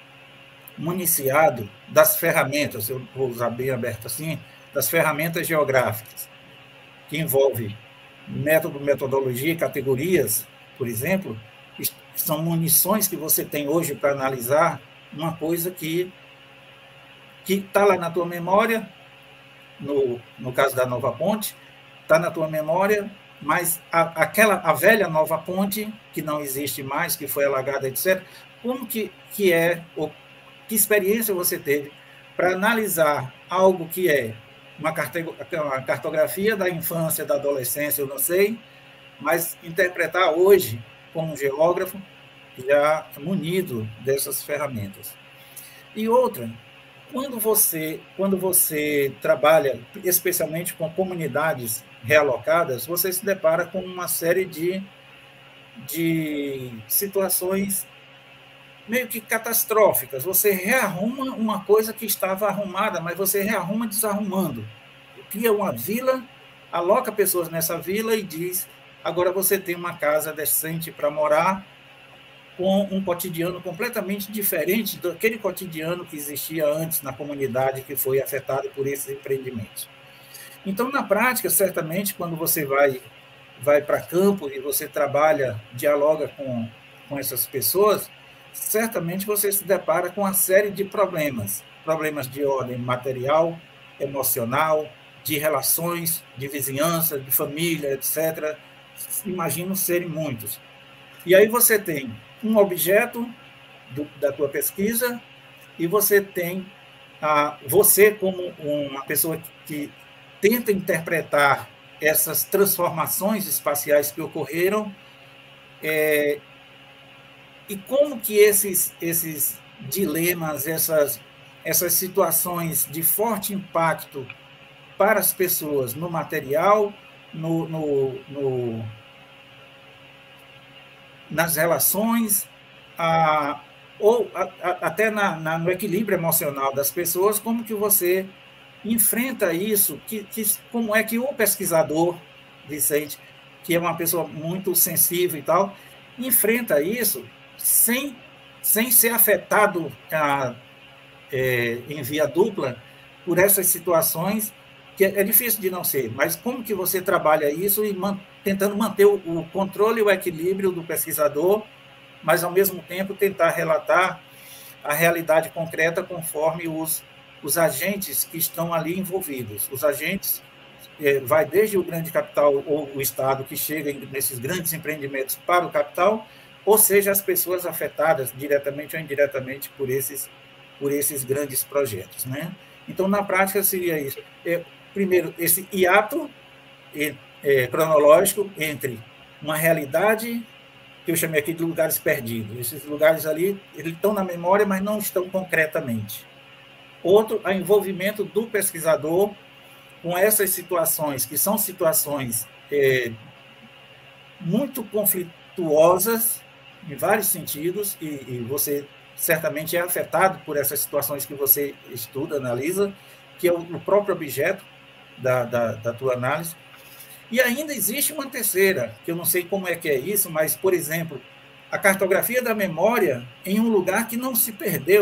municiado das ferramentas, eu vou usar bem aberto assim, das ferramentas geográficas, que envolve método, metodologia, categorias, por exemplo, são munições que você tem hoje para analisar uma coisa que que está lá na tua memória, no, no caso da Nova Ponte, está na tua memória, mas a, aquela, a velha Nova Ponte, que não existe mais, que foi alagada, etcétera, como que, que é, ou que experiência você teve para analisar algo que é uma cartografia da infância, da adolescência, eu não sei, mas interpretar hoje, como geógrafo, já munido dessas ferramentas. E outra, quando você, quando você trabalha, especialmente com comunidades realocadas, você se depara com uma série de, de situações meio que catastróficas. Você rearruma uma coisa que estava arrumada, mas você rearruma desarrumando. Cria uma vila, aloca pessoas nessa vila e diz, agora você tem uma casa decente para morar, com um cotidiano completamente diferente daquele cotidiano que existia antes na comunidade que foi afetada por esses empreendimentos. Então, na prática, certamente, quando você vai, vai para campo e você trabalha, dialoga com, com essas pessoas, certamente você se depara com uma série de problemas, problemas de ordem material, emocional, de relações, de vizinhança, de família, etcétera. Imagino serem muitos. E aí você tem um objeto do, da tua pesquisa e você tem a, você como uma pessoa que, que tenta interpretar essas transformações espaciais que ocorreram, é, e como que esses, esses dilemas, essas, essas situações de forte impacto para as pessoas no material, no, no, no, nas relações, a, ou a, a, até na, na, no equilíbrio emocional das pessoas, como que você enfrenta isso, que, que, como é que o pesquisador, Vicente, que é uma pessoa muito sensível e tal, enfrenta isso sem, sem ser afetado a, é, em via dupla por essas situações, que é difícil de não ser, mas como que você trabalha isso e man, tentando manter o, o controle e o equilíbrio do pesquisador, mas, ao mesmo tempo, tentar relatar a realidade concreta conforme os, os agentes que estão ali envolvidos. Os agentes, é, vai desde o grande capital ou o Estado que chega nesses grandes empreendimentos para o capital, ou seja, as pessoas afetadas diretamente ou indiretamente por esses, por esses grandes projetos, né? Então, na prática, seria isso. É, primeiro, esse hiato é, é, cronológico entre uma realidade que eu chamei aqui de lugares perdidos. Esses lugares ali, eles estão na memória, mas não estão concretamente. Outro, o envolvimento do pesquisador com essas situações, que são situações é, muito conflituosas, em vários sentidos, e, e você certamente é afetado por essas situações que você estuda, analisa, que é o, o próprio objeto da, da, da tua análise. E ainda existe uma terceira, que eu não sei como é que é isso, mas, por exemplo, a cartografia da memória em um lugar que não se perdeu,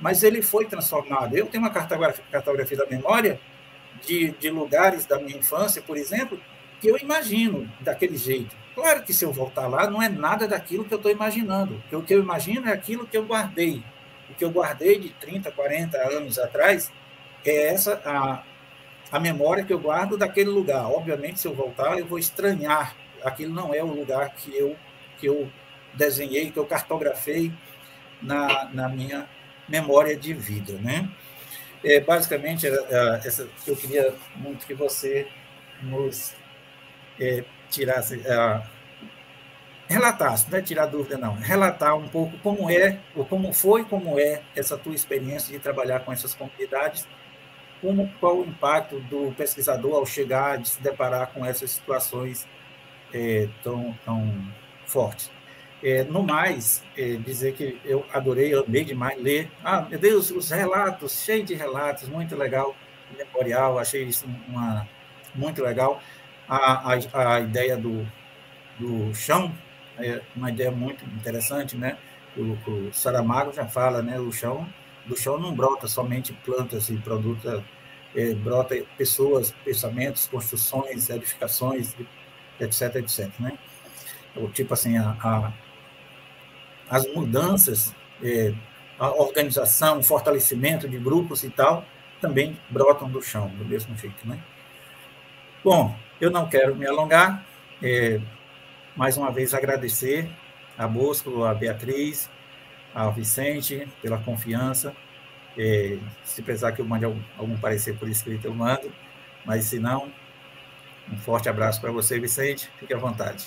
mas ele foi transformado. Eu tenho uma cartografia, cartografia da memória de, de lugares da minha infância, por exemplo, que eu imagino daquele jeito. Claro que se eu voltar lá, não é nada daquilo que eu estou imaginando. Porque o que eu imagino é aquilo que eu guardei. O que eu guardei de trinta, quarenta anos atrás é essa a, a memória que eu guardo daquele lugar. Obviamente, se eu voltar, eu vou estranhar. Aquilo não é o lugar que eu, que eu desenhei, que eu cartografei na, na minha memória de vida, né? É, basicamente, era, essa, eu queria muito que você nos é, tirasse, é, relatasse, não é tirar dúvida, não, relatar um pouco como é, ou como foi, como é essa tua experiência de trabalhar com essas comunidades, como, qual o impacto do pesquisador ao chegar, de se deparar com essas situações é, tão, tão fortes. É, no mais, é, dizer que eu adorei, eu amei demais ler. Ah, meu Deus, os relatos, cheio de relatos, muito legal, memorial, achei isso uma, muito legal. A, a, a ideia do, do chão é uma ideia muito interessante, né? O, o Saramago já fala, né? O chão, do chão não brota somente plantas e produtos, é, brota pessoas, pensamentos, construções, edificações, etc, etc, né? O tipo assim, a, a as mudanças, é, a organização, o fortalecimento de grupos e tal, também brotam do chão, do mesmo jeito, né? Bom, eu não quero me alongar, é, mais uma vez agradecer a Bosco, a Beatriz, ao Vicente, pela confiança, é, se precisar que eu mande algum, algum parecer por escrito, eu mando, mas se não, um forte abraço para você, Vicente, fique à vontade.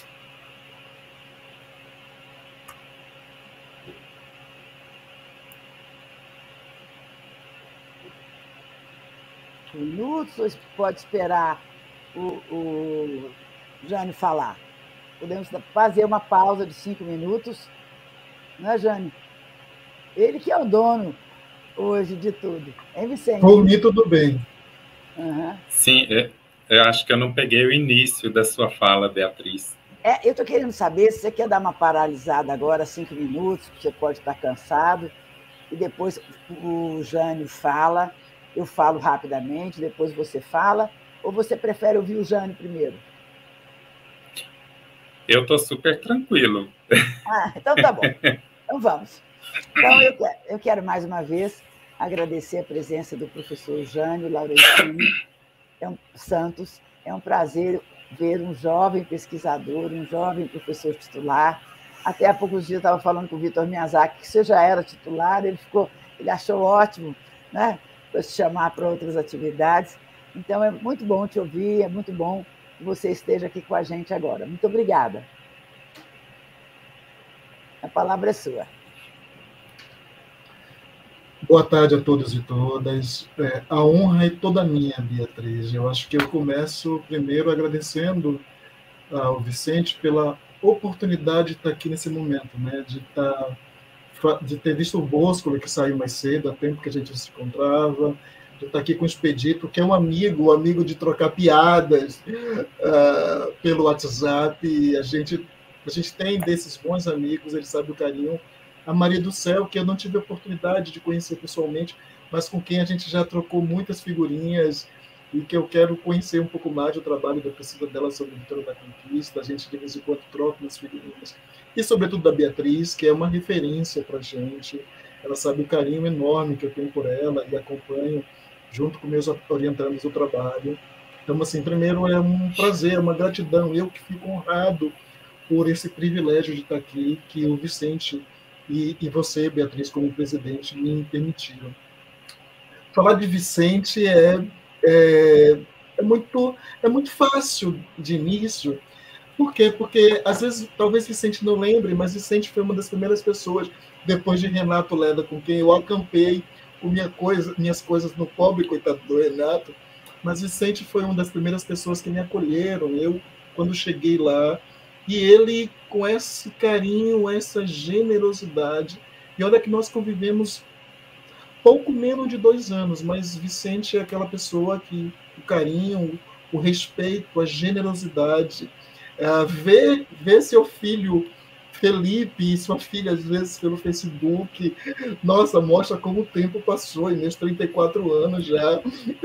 Minutos, ou pode esperar o, o Jânio falar? Podemos fazer uma pausa de cinco minutos, não é, Jânio? Ele que é o dono hoje de tudo. Hein, Vicente? Por mim, tudo bem. Uhum. Sim, eu, eu acho que eu não peguei o início da sua fala, Beatriz. É, eu estou querendo saber se você quer dar uma paralisada agora, cinco minutos, você pode estar cansado, e depois o Jânio fala. Eu falo rapidamente, depois você fala, ou você prefere ouvir o Jânio primeiro? Eu estou super tranquilo. Ah, então tá bom. Então vamos. Então, eu quero, eu quero mais uma vez agradecer a presença do professor Jânio Laurentino é um, Santos. É um prazer ver um jovem pesquisador, um jovem professor titular. Até há poucos dias eu estava falando com o Vitor Miyazaki, que você já era titular, ele, ficou, ele achou ótimo, né? Para te chamar para outras atividades. Então, é muito bom te ouvir, é muito bom que você esteja aqui com a gente agora. Muito obrigada. A palavra é sua. Boa tarde a todos e todas. É, a honra é toda minha, Beatriz. Eu acho que eu começo primeiro agradecendo ao Vicente pela oportunidade de estar aqui nesse momento, né? De estar... de ter visto o Bosco, que saiu mais cedo, há tempo que a gente se encontrava, de estar aqui com o Expedito, que é um amigo, amigo de trocar piadas uh, pelo WhatsApp, e a gente, a gente tem desses bons amigos, ele sabe o carinho. A Maria do Céu, que eu não tive a oportunidade de conhecer pessoalmente, mas com quem a gente já trocou muitas figurinhas, e que eu quero conhecer um pouco mais do trabalho da pesquisa dela sobre a Vitória da Conquista. A gente, de vez em quando, troca umas figurinhas. E, sobretudo, da Beatriz, que é uma referência para a gente. Ela sabe o carinho enorme que eu tenho por ela e acompanho, junto com meus orientandos, o trabalho. Então, assim, primeiro é um prazer, uma gratidão. Eu que fico honrado por esse privilégio de estar aqui, que o Vicente e, e você, Beatriz, como presidente, me permitiram. Falar de Vicente é... É, é, muito, é muito fácil de início. Por quê? Porque, às vezes, talvez Vicente não lembre, mas Vicente foi uma das primeiras pessoas, depois de Renato Leda, com quem eu acampei com minha coisa, minhas coisas no pobre coitado do Renato, mas Vicente foi uma das primeiras pessoas que me acolheram, eu, quando cheguei lá, e ele, com esse carinho, essa generosidade, e olha que nós convivemos pouco menos de dois anos, mas Vicente é aquela pessoa que o carinho, o respeito, a generosidade, uh, ver, ver seu filho Felipe e sua filha, às vezes, pelo Facebook. Nossa, mostra como o tempo passou, em meus trinta e quatro anos já.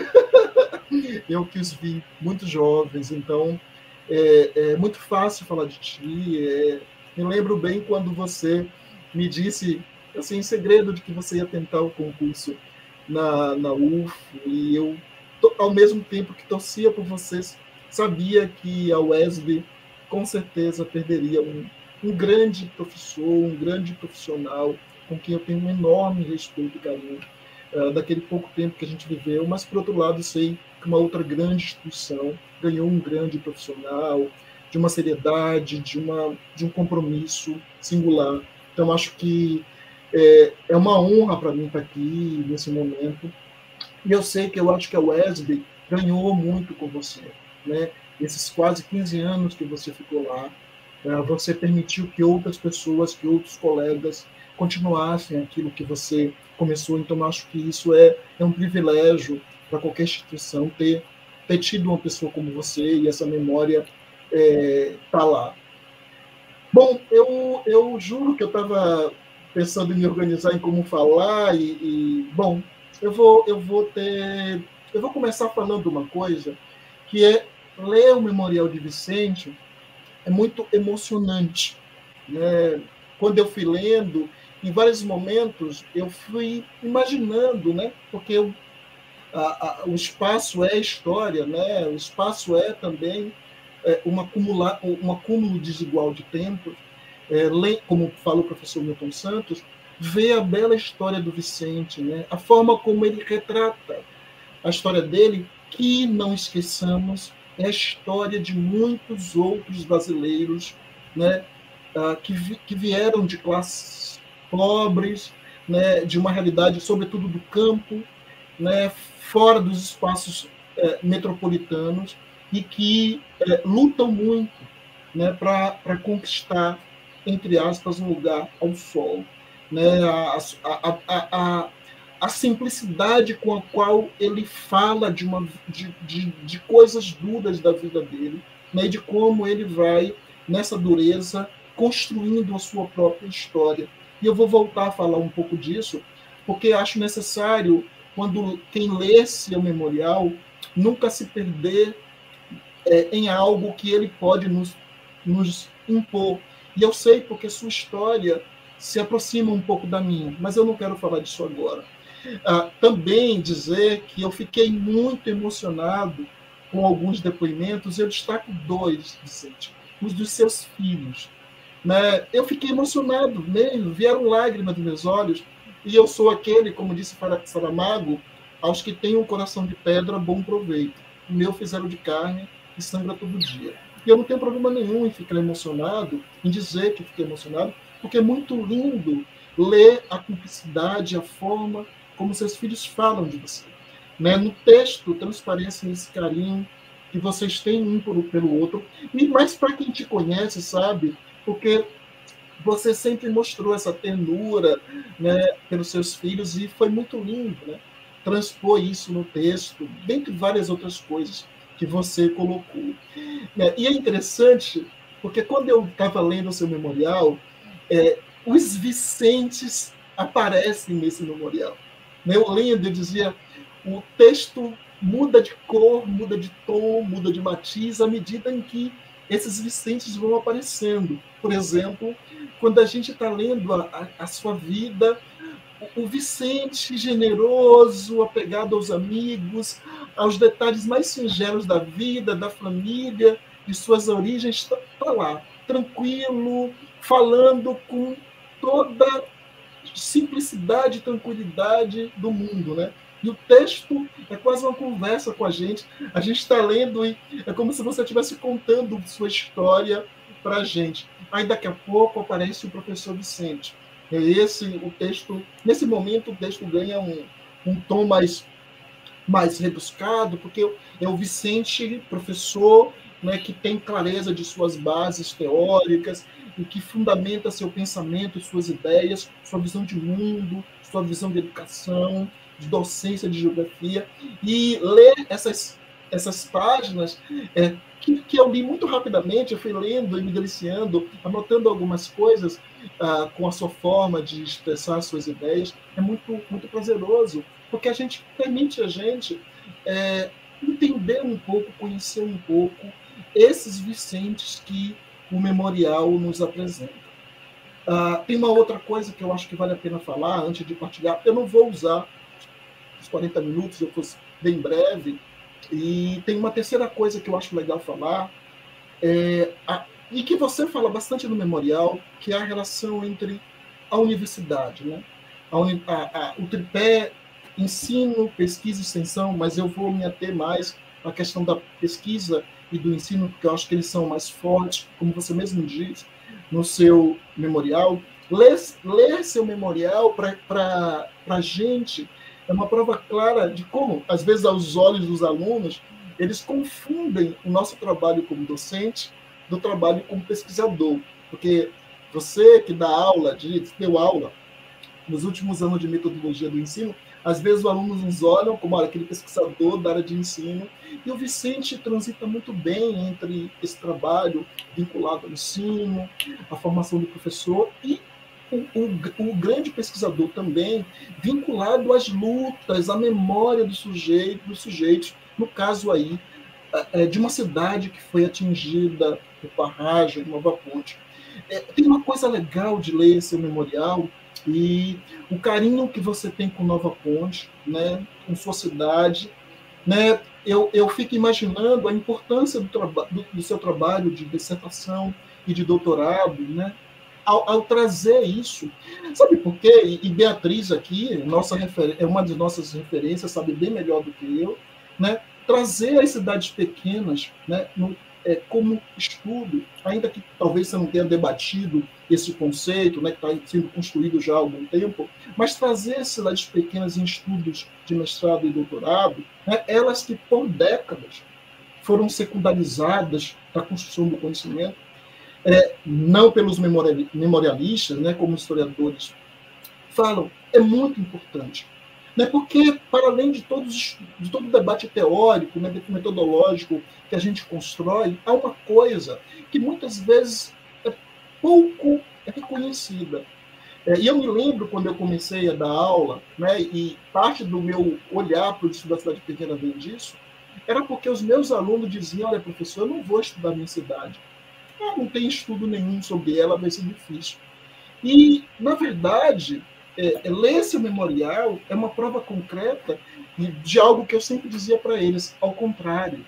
Eu que os vi muito jovens, então é, é muito fácil falar de ti. É, me lembro bem quando você me disse, assim, em segredo, de que você ia tentar o concurso na, na U F, e eu, ao mesmo tempo que torcia por vocês, sabia que a U E S B com certeza perderia um, um grande professor, um grande profissional, com quem eu tenho um enorme respeito e carinho, uh, daquele pouco tempo que a gente viveu, mas, por outro lado, sei que uma outra grande instituição ganhou um grande profissional, de uma seriedade, de, uma, de um compromisso singular. Então, acho que é, é uma honra para mim estar aqui nesse momento. E eu sei que eu acho que a U E S B ganhou muito com você, né? Esses quase quinze anos que você ficou lá, você permitiu que outras pessoas, que outros colegas continuassem aquilo que você começou. Então, acho que isso é, é um privilégio para qualquer instituição ter, ter tido uma pessoa como você, e essa memória está é, lá. Bom, eu, eu juro que eu estava pensando em me organizar em como falar, e, e bom, eu vou, eu vou ter... Eu vou começar falando uma coisa, que é ler o Memorial de Vicente é muito emocionante, né? Quando eu fui lendo, em vários momentos, eu fui imaginando, né? Porque eu, a, a, o espaço é história, né? O espaço é também é, uma acumula, um acúmulo desigual de tempo. É, como fala o professor Milton Santos, ver a bela história do Vicente, né? A forma como ele retrata a história dele, que não esqueçamos, é a história de muitos outros brasileiros, né, que, vi, que vieram de classes pobres, né, de uma realidade, sobretudo do campo, né, fora dos espaços é, metropolitanos, e que é, lutam muito, né, para conquistar, entre aspas, um lugar ao sol. Né, a, a, a, a, a simplicidade com a qual ele fala de, uma, de, de, de coisas duras da vida dele, né, e de como ele vai, nessa dureza, construindo a sua própria história. E eu vou voltar a falar um pouco disso, porque acho necessário, quando quem lê esse memorial, nunca se perder é, em algo que ele pode nos, nos impor. E eu sei porque sua história se aproxima um pouco da minha, mas eu não quero falar disso agora. Ah, também dizer que eu fiquei muito emocionado com alguns depoimentos. Eu destaco dois, Vicente, os dos seus filhos. Né? Eu fiquei emocionado mesmo, vieram lágrimas dos meus olhos, e eu sou aquele, como disse Saramago, aos que têm um coração de pedra, bom proveito. O meu fizeram de carne e sangra todo dia. E eu não tenho problema nenhum em ficar emocionado, em dizer que fiquei emocionado, porque é muito lindo ler a cumplicidade, a forma como seus filhos falam de você. Né? No texto, transparece esse carinho que vocês têm um pelo outro, e mais para quem te conhece, sabe? Porque você sempre mostrou essa ternura, né, pelos seus filhos, e foi muito lindo, né, transpor isso no texto, dentre várias outras coisas que você colocou. E é interessante, porque quando eu estava lendo o seu memorial, é, os Vicentes aparecem nesse memorial. Eu lendo, eu dizia, o texto muda de cor, muda de tom, muda de matiz, à medida em que esses Vicentes vão aparecendo. Por exemplo, quando a gente está lendo a, a, a sua vida, o, o Vicente generoso, apegado aos amigos, aos detalhes mais singelos da vida, da família, de suas origens, está tá lá, tranquilo, falando com toda simplicidade e tranquilidade do mundo, né? E o texto é quase uma conversa com a gente. A gente está lendo e é como se você estivesse contando sua história para a gente. Aí daqui a pouco aparece o professor Vicente. É esse o texto. Nesse momento o texto ganha um, um tom mais mais rebuscado, porque é o Vicente professor, né, que tem clareza de suas bases teóricas e que fundamenta seu pensamento, suas ideias, sua visão de mundo, sua visão de educação, de docência, de geografia, e ler essas essas páginas é, que, que eu li muito rapidamente, eu fui lendo e me deliciando, anotando algumas coisas ah, com a sua forma de expressar suas ideias. É muito, muito prazeroso, porque a gente permite a gente é, entender um pouco, conhecer um pouco esses Vicentes que o memorial nos apresenta. Ah, tem uma outra coisa que eu acho que vale a pena falar antes de partilhar. Eu não vou usar os quarenta minutos, eu fosse bem breve. E tem uma terceira coisa que eu acho legal falar, é, a, e que você fala bastante no memorial, que é a relação entre a universidade, né? a, a, a, o tripé ensino, pesquisa e extensão, mas eu vou me ater mais à questão da pesquisa e do ensino, porque eu acho que eles são mais fortes, como você mesmo diz, no seu memorial. Ler, ler seu memorial para a gente é uma prova clara de como, às vezes, aos olhos dos alunos, eles confundem o nosso trabalho como docente do trabalho como pesquisador. Porque você que dá aula, deu aula nos últimos anos de metodologia do ensino, às vezes os alunos nos olham como olha, aquele pesquisador da área de ensino, e o Vicente transita muito bem entre esse trabalho vinculado ao ensino, a formação do professor, e o, o, o grande pesquisador também vinculado às lutas, à memória do sujeito, dos sujeitos, no caso aí, de uma cidade que foi atingida por barragem, Nova Ponte. É, tem uma coisa legal de ler esse memorial, e o carinho que você tem com Nova Ponte, né, com sua cidade, né, eu, eu fico imaginando a importância do, traba do, do seu trabalho de dissertação e de doutorado, né, ao, ao trazer isso. Sabe por quê? E, e Beatriz aqui, nossa é uma de nossas referências, sabe bem melhor do que eu, né, trazer as cidades pequenas, né, no, é, como estudo, ainda que talvez você não tenha debatido esse conceito, né, que está sendo construído já há algum tempo, mas trazer as cidades pequenas em estudos de mestrado e doutorado, né, elas que por décadas foram secundarizadas para a construção do conhecimento, é, não pelos memorialistas, né, como historiadores falam, é muito importante. Né, porque, para além de, todos, de todo o debate teórico, né, metodológico que a gente constrói, há uma coisa que muitas vezes é pouco reconhecida. É, e eu me lembro, quando eu comecei a dar aula, né, e parte do meu olhar para o estudo da cidade pequena vem disso, era porque os meus alunos diziam, olha, professor, eu não vou estudar a minha cidade. Ah, não tem estudo nenhum sobre ela, vai ser difícil. E, na verdade... É, ler seu memorial é uma prova concreta de algo que eu sempre dizia para eles, ao contrário.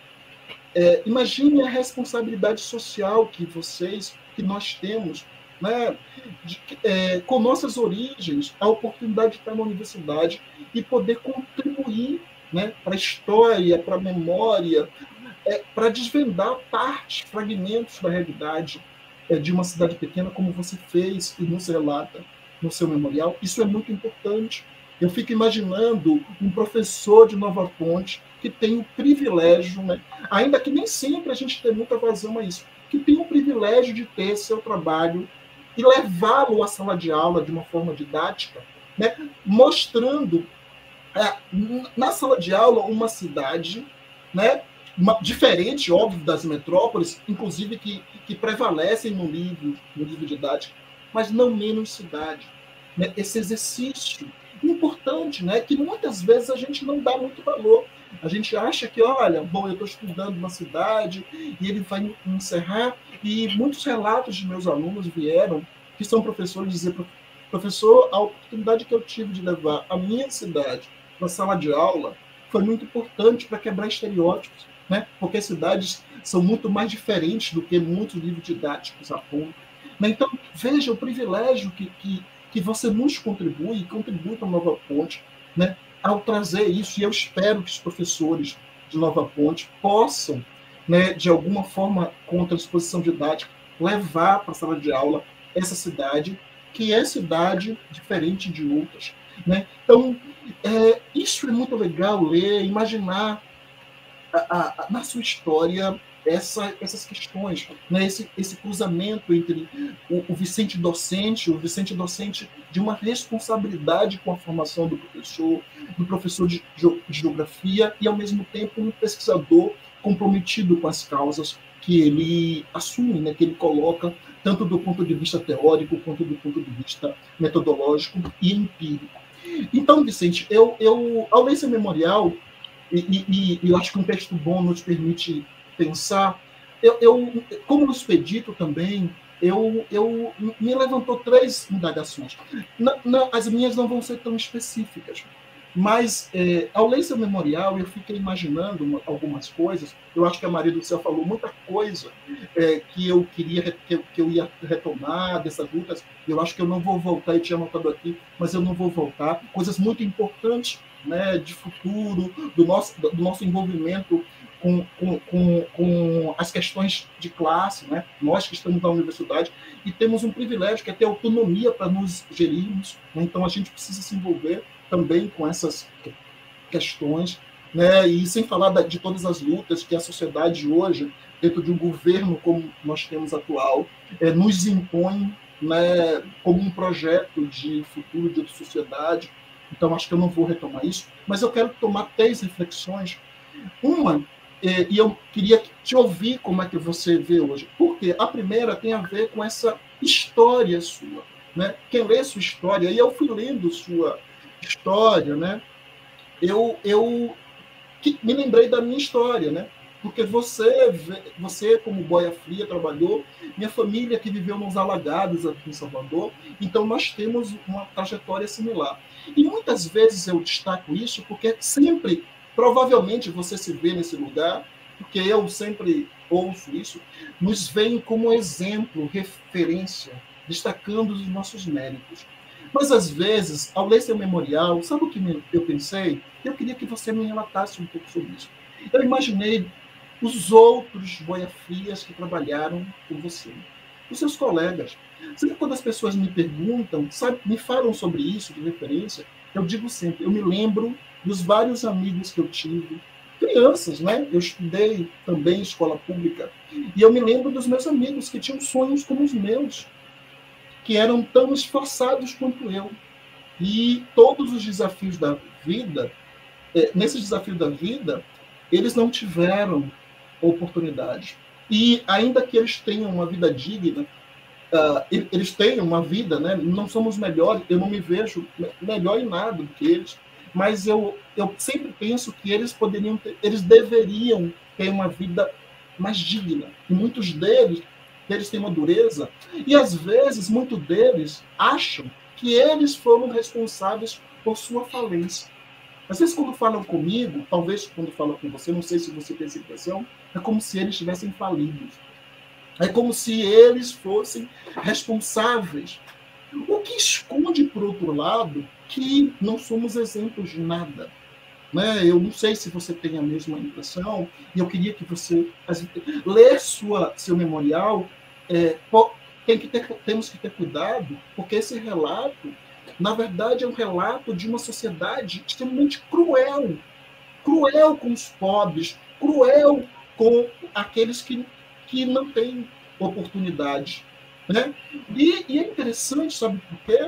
É, imagine a responsabilidade social que vocês, que nós temos, né, de, é, com nossas origens, a oportunidade de estar na universidade e poder contribuir, né, para a história, para a memória, é, para desvendar partes, fragmentos da realidade é, de uma cidade pequena, como você fez e nos relata no seu memorial. Isso é muito importante. Eu fico imaginando um professor de Nova Ponte que tem o privilégio, né, ainda que nem sempre a gente tem muita vazão a isso, que tem o privilégio de ter seu trabalho e levá-lo à sala de aula de uma forma didática, né, mostrando é, na sala de aula uma cidade, né, uma, diferente, óbvio, das metrópoles, inclusive que, que prevalecem no livro, no livro didático, mas não menos cidade. Né? Esse exercício importante, né? Que muitas vezes a gente não dá muito valor. A gente acha que, olha, bom, eu estou estudando uma cidade e ele vai encerrar. E muitos relatos de meus alunos vieram, que são professores, dizer, professor, a oportunidade que eu tive de levar a minha cidade para a sala de aula foi muito importante para quebrar estereótipos, né? Porque as cidades são muito mais diferentes do que muitos livros didáticos apontam. Então, veja o privilégio que, que, que você nos contribui, e contribui para a Nova Ponte, né, ao trazer isso, e eu espero que os professores de Nova Ponte possam, né, de alguma forma, com a transposição didática, levar para a sala de aula essa cidade, que é cidade diferente de outras. Né? Então, é, isso é muito legal ler, imaginar a, a, a, na sua história Essa, essas questões, né? esse, esse cruzamento entre o, o Vicente docente, o Vicente docente de uma responsabilidade com a formação do professor, do professor de geografia e, ao mesmo tempo, um pesquisador comprometido com as causas que ele assume, né, que ele coloca, tanto do ponto de vista teórico quanto do ponto de vista metodológico e empírico. Então, Vicente, eu, eu, ao ler esse memorial, e, e, e eu acho que um texto bom nos permite pensar, eu, eu, como no expedito também, eu, eu me levantou três indagações. Não, não, as minhas não vão ser tão específicas, mas é, ao ler esse memorial eu fiquei imaginando uma, algumas coisas. Eu acho que a Maria do Céu falou muita coisa é, que eu queria que eu, que eu ia retomar dessas lutas. Eu acho que eu não vou voltar, eu tinha anotado aqui, mas eu não vou voltar. Coisas muito importantes, né, de futuro, do nosso, do nosso envolvimento Com, com, com, com as questões de classe, né? Nós que estamos na universidade e temos um privilégio que é ter autonomia para nos gerirmos, né? Então a gente precisa se envolver também com essas questões, né? E sem falar de todas as lutas que a sociedade hoje, dentro de um governo como nós temos atual, é, nos impõe, né, como um projeto de futuro de sociedade. Então acho que eu não vou retomar isso, mas eu quero tomar três reflexões. Uma, e eu queria te ouvir como é que você vê hoje. Porque a primeira tem a ver com essa história sua, né? Quem lê sua história, e eu fui lendo sua história, né? Eu, eu me lembrei da minha história, né? Porque você, você como boia fria, trabalhou, minha família que viveu nos alagados aqui em Salvador, então nós temos uma trajetória similar. E muitas vezes eu destaco isso porque sempre... Provavelmente você se vê nesse lugar, porque eu sempre ouço isso, nos veem como exemplo, referência, destacando os nossos méritos. Mas, às vezes, ao ler seu memorial, sabe o que eu pensei? Eu queria que você me relatasse um pouco sobre isso. Eu imaginei os outros boia-frias que trabalharam com você, os seus colegas. Sempre quando as pessoas me perguntam, sabe, me falam sobre isso, de referência, eu digo sempre, eu me lembro dos vários amigos que eu tive, crianças, né? Eu estudei também em escola pública, e eu me lembro dos meus amigos que tinham sonhos como os meus, que eram tão esforçados quanto eu. E todos os desafios da vida, é, nesses desafios da vida, eles não tiveram oportunidade. E ainda que eles tenham uma vida digna, uh, eles tenham uma vida, né? Não somos melhores, eu não me vejo melhor em nada do que eles, mas eu, eu sempre penso que eles poderiam ter, eles deveriam ter uma vida mais digna. E muitos deles, deles têm uma dureza, e às vezes muitos deles acham que eles foram responsáveis por sua falência. Às vezes, quando falam comigo, talvez quando falam com você, não sei se você tem essa impressão, é como se eles estivessem falidos. É como se eles fossem responsáveis. O que esconde, por outro lado, que não somos exemplos de nada. Né? Eu não sei se você tem a mesma impressão, e eu queria que você lê sua, seu memorial. É, tem que ter, temos que ter cuidado, porque esse relato, na verdade, é um relato de uma sociedade extremamente cruel. Cruel com os pobres, cruel com aqueles que, que não têm oportunidade. Né? E, e é interessante, sabe por quê?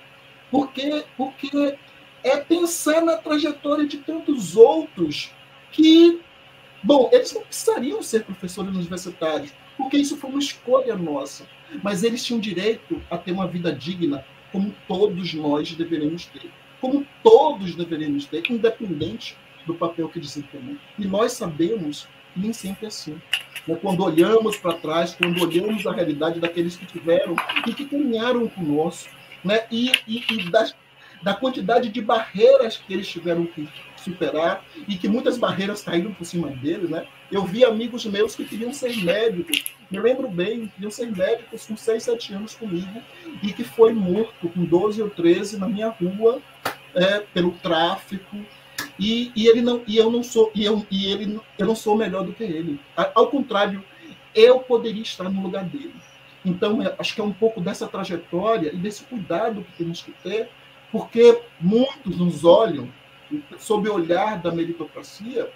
Porque, porque é pensar na trajetória de tantos outros que, bom, eles não precisariam ser professores universitários, porque isso foi uma escolha nossa, mas eles tinham direito a ter uma vida digna, como todos nós deveríamos ter, como todos deveríamos ter, independente do papel que desempenham. E nós sabemos que nem sempre é assim. Né? Quando olhamos para trás, quando olhamos a realidade daqueles que tiveram e que caminharam conosco, né? e, e, e da, da quantidade de barreiras que eles tiveram que superar, e que muitas barreiras caíram por cima deles. Né? Eu vi amigos meus que queriam ser médicos, me lembro bem, queriam ser médicos com seis, sete anos comigo, e que foi morto com doze ou treze na minha rua, é, pelo tráfico, e, e, ele não, e eu não sou, e eu, e ele, eu não sou melhor do que ele. Ao contrário, eu poderia estar no lugar dele. Então, acho que é um pouco dessa trajetória e desse cuidado que temos que ter, porque muitos nos olham sob o olhar da meritocracia,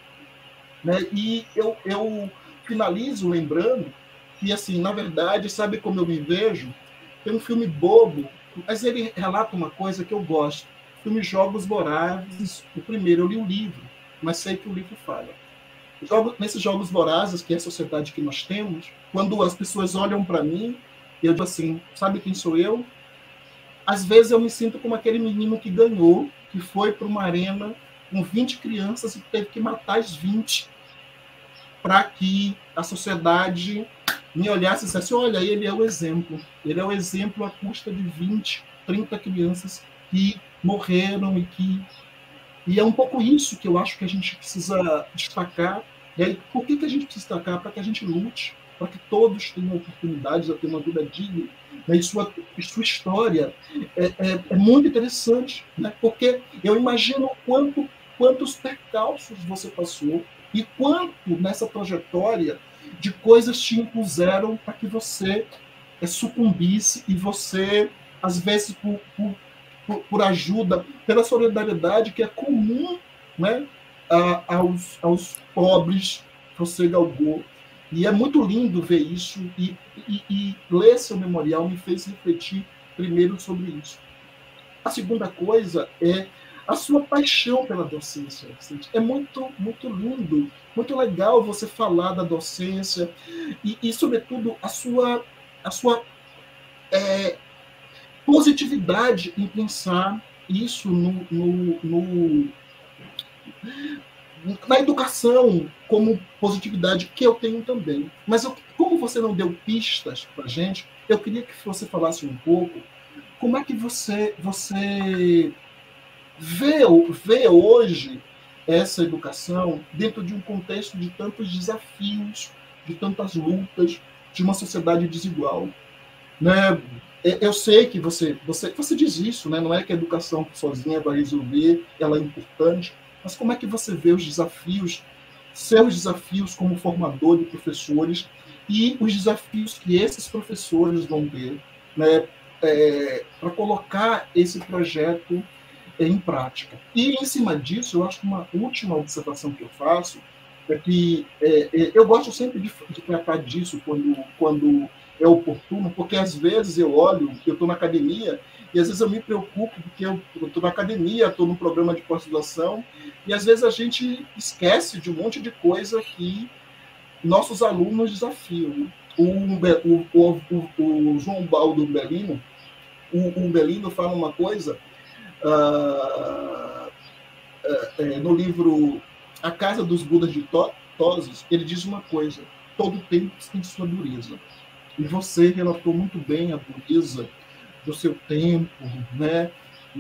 né? E eu, eu finalizo lembrando que, assim, na verdade, sabe como eu me vejo? Tem um filme bobo, mas ele relata uma coisa que eu gosto. filme Jogos Vorazes, o primeiro, eu li o livro, mas sei que o livro fala. Jogo, nesses Jogos Vorazes, que é a sociedade que nós temos, quando as pessoas olham para mim, eu digo assim, sabe quem sou eu? Às vezes eu me sinto como aquele menino que ganhou, que foi para uma arena com vinte crianças e teve que matar as vinte para que a sociedade me olhasse e dissesse, olha, ele é o exemplo. Ele é o exemplo à custa de vinte, trinta crianças que morreram e que... E é um pouco isso que eu acho que a gente precisa destacar. E aí, por que, que a gente precisa destacar? Para que a gente lute, para que todos tenham oportunidades de ter uma vida digna. E sua, e sua história é, é, é muito interessante, né? Porque eu imagino quanto, quantos percalços você passou e quanto nessa trajetória de coisas te impuseram para que você é, sucumbisse e você, às vezes, por, por, por, por ajuda, pela solidariedade que é comum, né, a, aos, aos pobres, você galgou. E é muito lindo ver isso, e, e, e ler seu memorial me fez refletir primeiro sobre isso. A segunda coisa é a sua paixão pela docência. É muito, muito lindo, muito legal você falar da docência e, e sobretudo, a sua, a sua é, positividade em pensar isso no, no, no, na educação como positividade, que eu tenho também. Mas eu, como você não deu pistas para a gente, eu queria que você falasse um pouco como é que você... você Vê, vê hoje essa educação dentro de um contexto de tantos desafios, de tantas lutas, de uma sociedade desigual. Né? Eu sei que você, você, você diz isso, né? Não é que a educação sozinha vai resolver, ela é importante, mas como é que você vê os desafios, seus desafios como formador de professores e os desafios que esses professores vão ter, né? É, para colocar esse projeto em prática. E, em cima disso, eu acho que uma última observação que eu faço é que é, é, eu gosto sempre de, de tratar disso quando, quando é oportuno, porque, às vezes, eu olho, eu estou na academia, e, às vezes, eu me preocupo, porque eu estou na academia, estou num programa de pós-graduação, e, às vezes, a gente esquece de um monte de coisa que nossos alunos desafiam. O, o, o, o, o João Baldo Umbelino, o Umbelino fala uma coisa... Uh, uh, uh, no livro A Casa dos Budas de Toses, ele diz uma coisa: todo tempo tem sua dureza. E você relatou muito bem a dureza do seu tempo, né?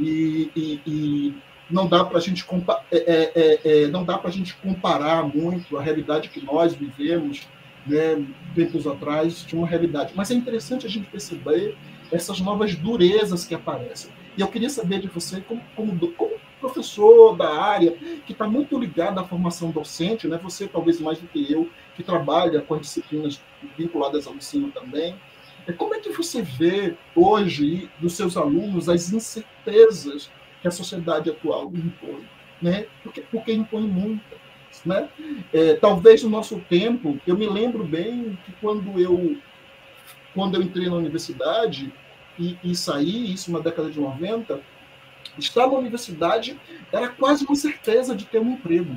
E, e, e não dá para a gente compa- é, é, é, não dá para a gente comparar muito a realidade que nós vivemos, né, tempos atrás, de uma realidade. Mas é interessante a gente perceber essas novas durezas que aparecem. E eu queria saber de você, como, como, como professor da área, que está muito ligado à formação docente, né? Você talvez mais do que eu, que trabalha com as disciplinas vinculadas ao ensino também. Como é que você vê hoje dos seus alunos as incertezas que a sociedade atual impõe? Né? Porque, porque impõe muitas. Né? É, talvez no nosso tempo, eu me lembro bem que quando eu, quando eu entrei na universidade... E, e sair, isso na década de noventa, estar na universidade era quase uma certeza de ter um emprego.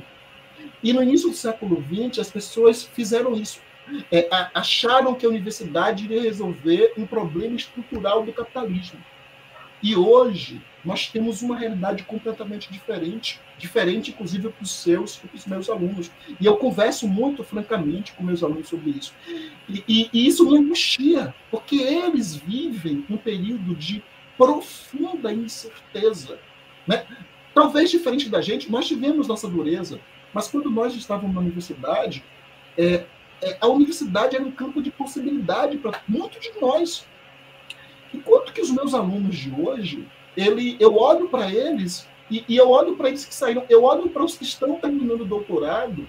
E no início do século vinte, as pessoas fizeram isso. É, acharam que a universidade iria resolver um problema estrutural do capitalismo. E hoje, nós temos uma realidade completamente diferente, diferente, inclusive, para os seus e para os meus alunos. E eu converso muito, francamente, com meus alunos sobre isso. E, e, e isso me angustia, porque eles vivem um período de profunda incerteza. Né? Talvez diferente da gente, nós tivemos nossa dureza, mas quando nós estávamos na universidade, é, é, a universidade era um campo de possibilidade para muitos de nós. Enquanto que os meus alunos de hoje, ele, eu olho para eles, e, e eu olho para eles que saíram, eu olho para os que estão terminando o doutorado,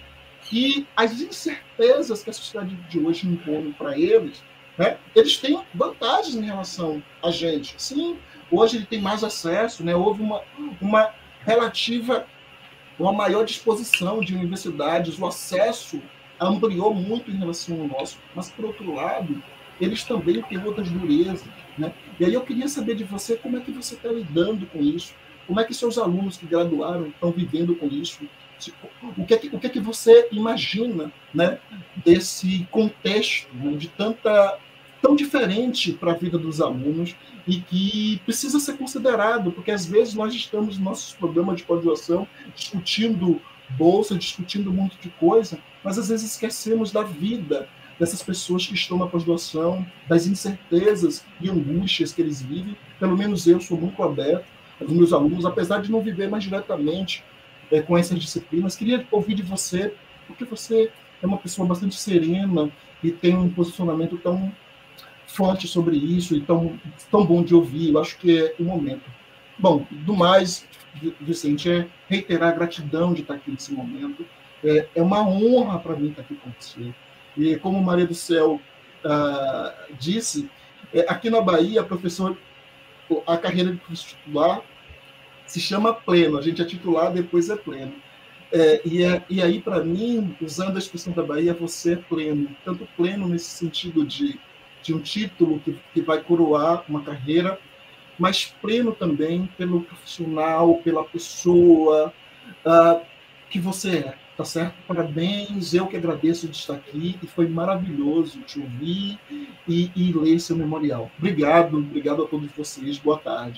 e as incertezas que a sociedade de hoje impõe para eles, né, eles têm vantagens em relação a gente. Sim, hoje ele tem mais acesso, né, houve uma, uma relativa, uma maior disposição de universidades, o acesso ampliou muito em relação ao nosso, mas, por outro lado, eles também têm outras durezas. Né? E aí eu queria saber de você como é que você está lidando com isso, Como é que seus alunos que graduaram estão vivendo com isso? O que é que, o que, é que você imagina, né, desse contexto, né, de tanta, tão diferente para a vida dos alunos e que precisa ser considerado, porque às vezes nós estamos no nosso programa de pós-graduação discutindo bolsa, discutindo um monte de coisa, mas às vezes esquecemos da vida dessas pessoas que estão na pós-graduação, das incertezas e angústias que eles vivem. Pelo menos eu sou muito aberto aos meus alunos, apesar de não viver mais diretamente é, com essas disciplinas. Queria ouvir de você, porque você é uma pessoa bastante serena e tem um posicionamento tão forte sobre isso e tão, tão bom de ouvir. Eu acho que é o momento. Bom, do mais, Vicente, é reiterar a gratidão de estar aqui nesse momento. É, é uma honra para mim estar aqui com você. E como Maria do Céu uh, disse, é, aqui na Bahia, professor, a carreira de titular se chama pleno. A gente é titular, depois é pleno. É, e, é, e aí, para mim, usando a expressão da Bahia, você é pleno. Tanto pleno nesse sentido de, de um título que, que vai coroar uma carreira, mas pleno também pelo profissional, pela pessoa uh, que você é. Tá certo? Parabéns, eu que agradeço de estar aqui, e foi maravilhoso te ouvir e, e ler seu memorial. Obrigado, obrigado a todos vocês, boa tarde.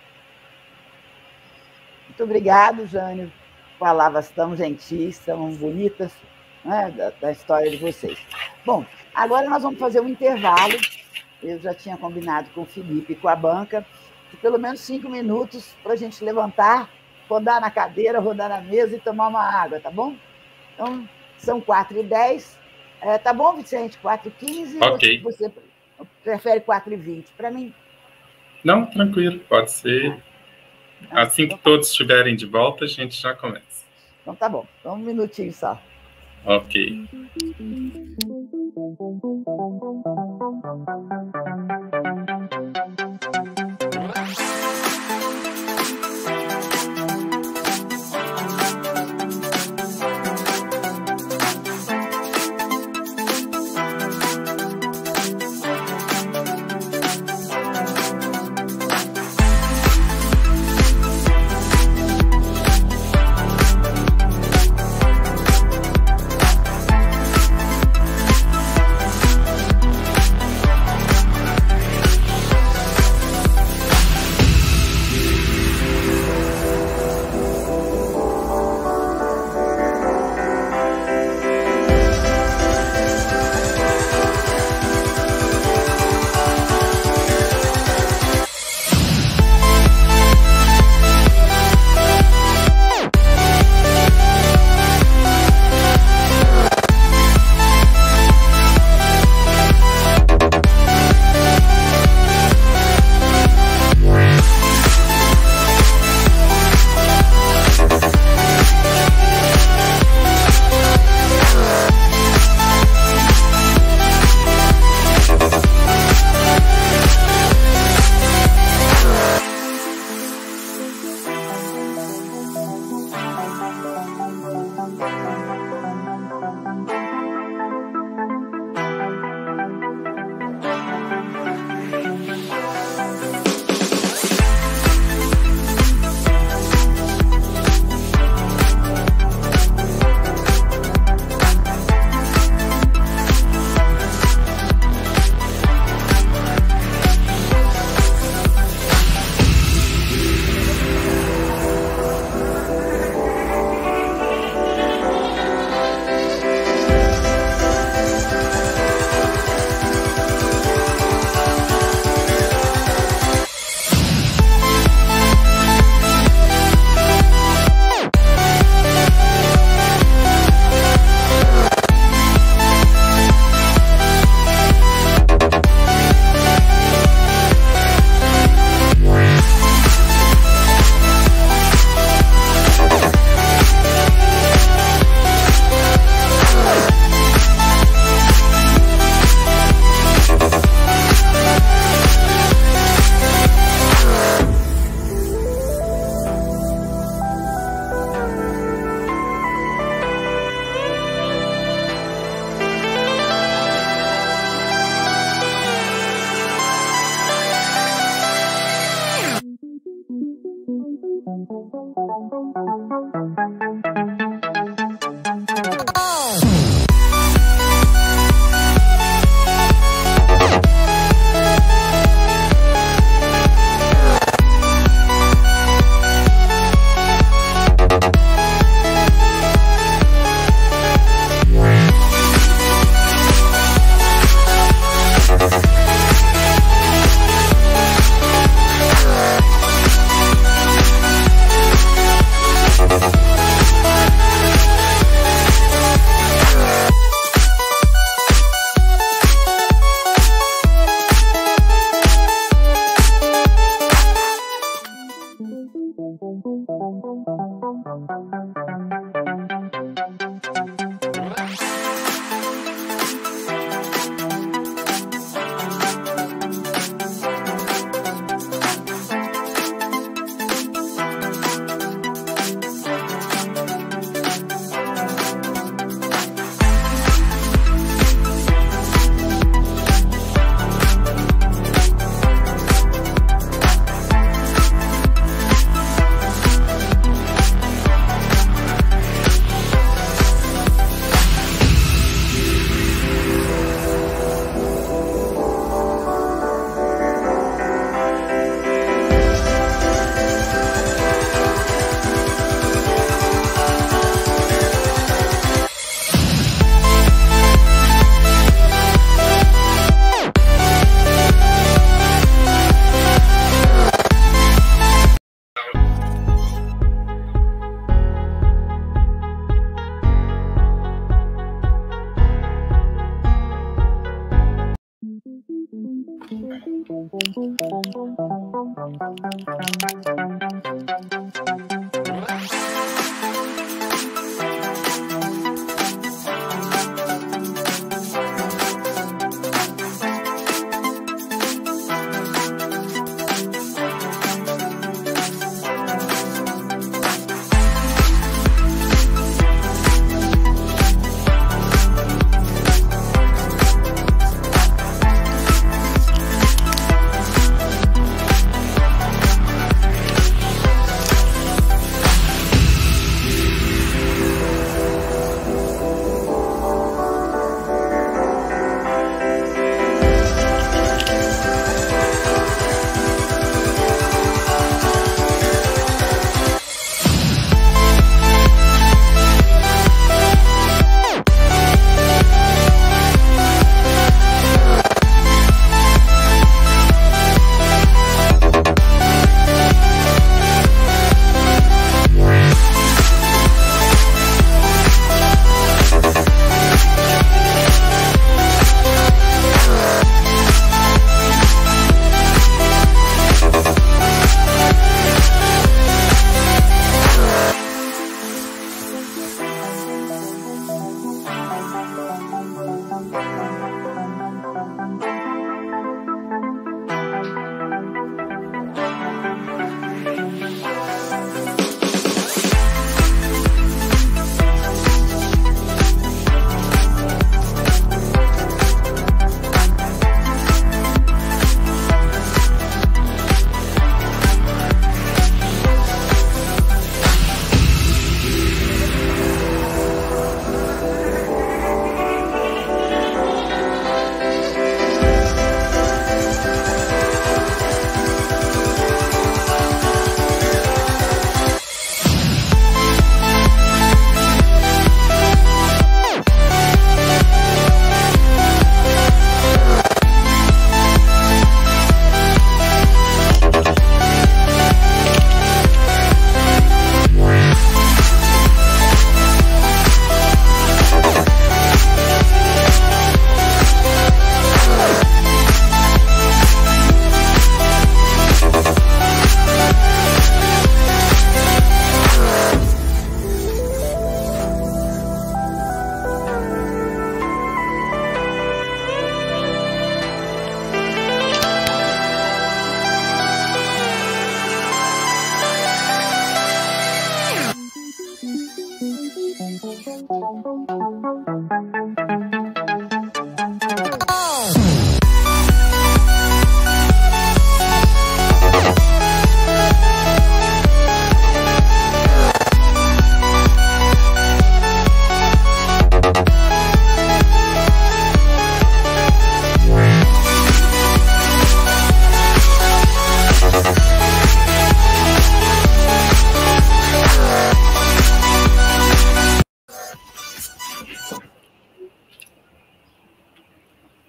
Muito obrigado, Jânio. Palavras tão gentis, tão bonitas, né, da, da história de vocês. Bom, agora nós vamos fazer um intervalo. Eu já tinha combinado com o Felipe e com a banca, de pelo menos cinco minutos para a gente levantar, rodar na cadeira, rodar na mesa e tomar uma água, tá bom? Então, são quatro e dez. É, tá bom, Vicente? quatro e quinze? Ok. Ou você prefere quatro e vinte? Para mim? Não, tranquilo, pode ser. Assim que todos estiverem de volta, a gente já começa. Então tá bom. Então, um minutinho só. Ok.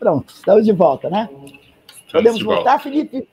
Pronto, estamos de volta, né? Estamos Podemos de voltar, volta. Felipe?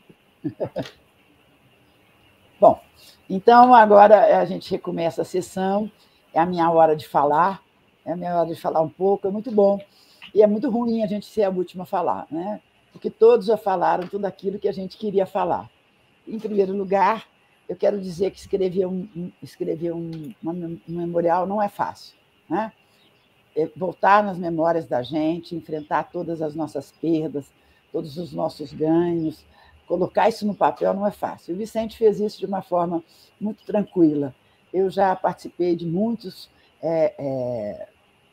Bom, então agora a gente recomeça a sessão, é a minha hora de falar, é a minha hora de falar um pouco, é muito bom. E é muito ruim a gente ser a última a falar, né? Porque todos já falaram tudo aquilo que a gente queria falar. Em primeiro lugar, eu quero dizer que escrever um, escrever um, um memorial não é fácil, né? É voltar nas memórias da gente, enfrentar todas as nossas perdas, todos os nossos ganhos, colocar isso no papel não é fácil. O Vicente fez isso de uma forma muito tranquila. Eu já participei de muitos é,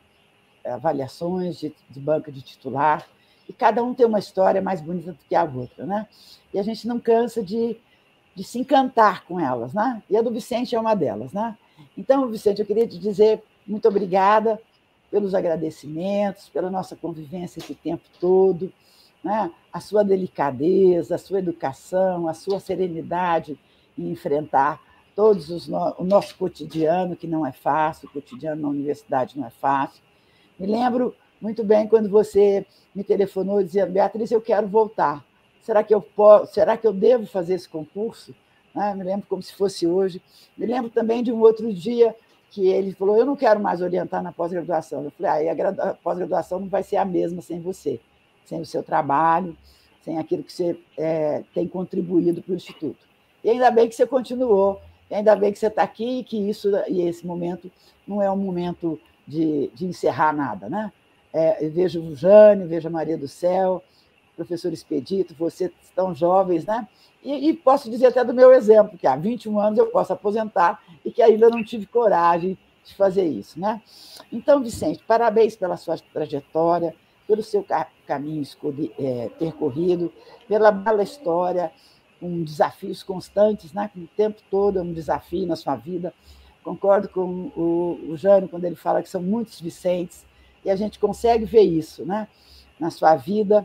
é, avaliações de, de banca de titular, e cada um tem uma história mais bonita do que a outra, né? E a gente não cansa de, de se encantar com elas, né? E a do Vicente é uma delas, né? Então, Vicente, eu queria te dizer muito obrigada pelos agradecimentos, pela nossa convivência esse tempo todo, né? A sua delicadeza, a sua educação, a sua serenidade em enfrentar todos os no... o nosso cotidiano, que não é fácil, o cotidiano na universidade não é fácil. Me lembro muito bem quando você me telefonou dizendo: Beatriz, eu quero voltar. Será que eu posso? Será que eu devo fazer esse concurso? Né? Me lembro como se fosse hoje. Me lembro também de um outro dia que ele falou: eu não quero mais orientar na pós-graduação. Eu falei: ah, a pós-graduação não vai ser a mesma sem você, sem o seu trabalho, sem aquilo que você é, tem contribuído para o Instituto. E ainda bem que você continuou, e ainda bem que você está aqui, e que isso, e esse momento não é um momento de, de encerrar nada, né? É, eu vejo o Jânio, vejo a Maria do Céu, o professor Expedito, vocês estão jovens, né? E, e posso dizer até do meu exemplo, que há vinte e um anos eu posso aposentar e que ainda não tive coragem de fazer isso, né? Então, Vicente, parabéns pela sua trajetória, pelo seu caminho é, percorrido, pela bela história, com desafios constantes, né? O tempo todo é um desafio na sua vida. Concordo com o, o Jânio quando ele fala que são muitos Vicentes, e a gente consegue ver isso, né? Na sua vida,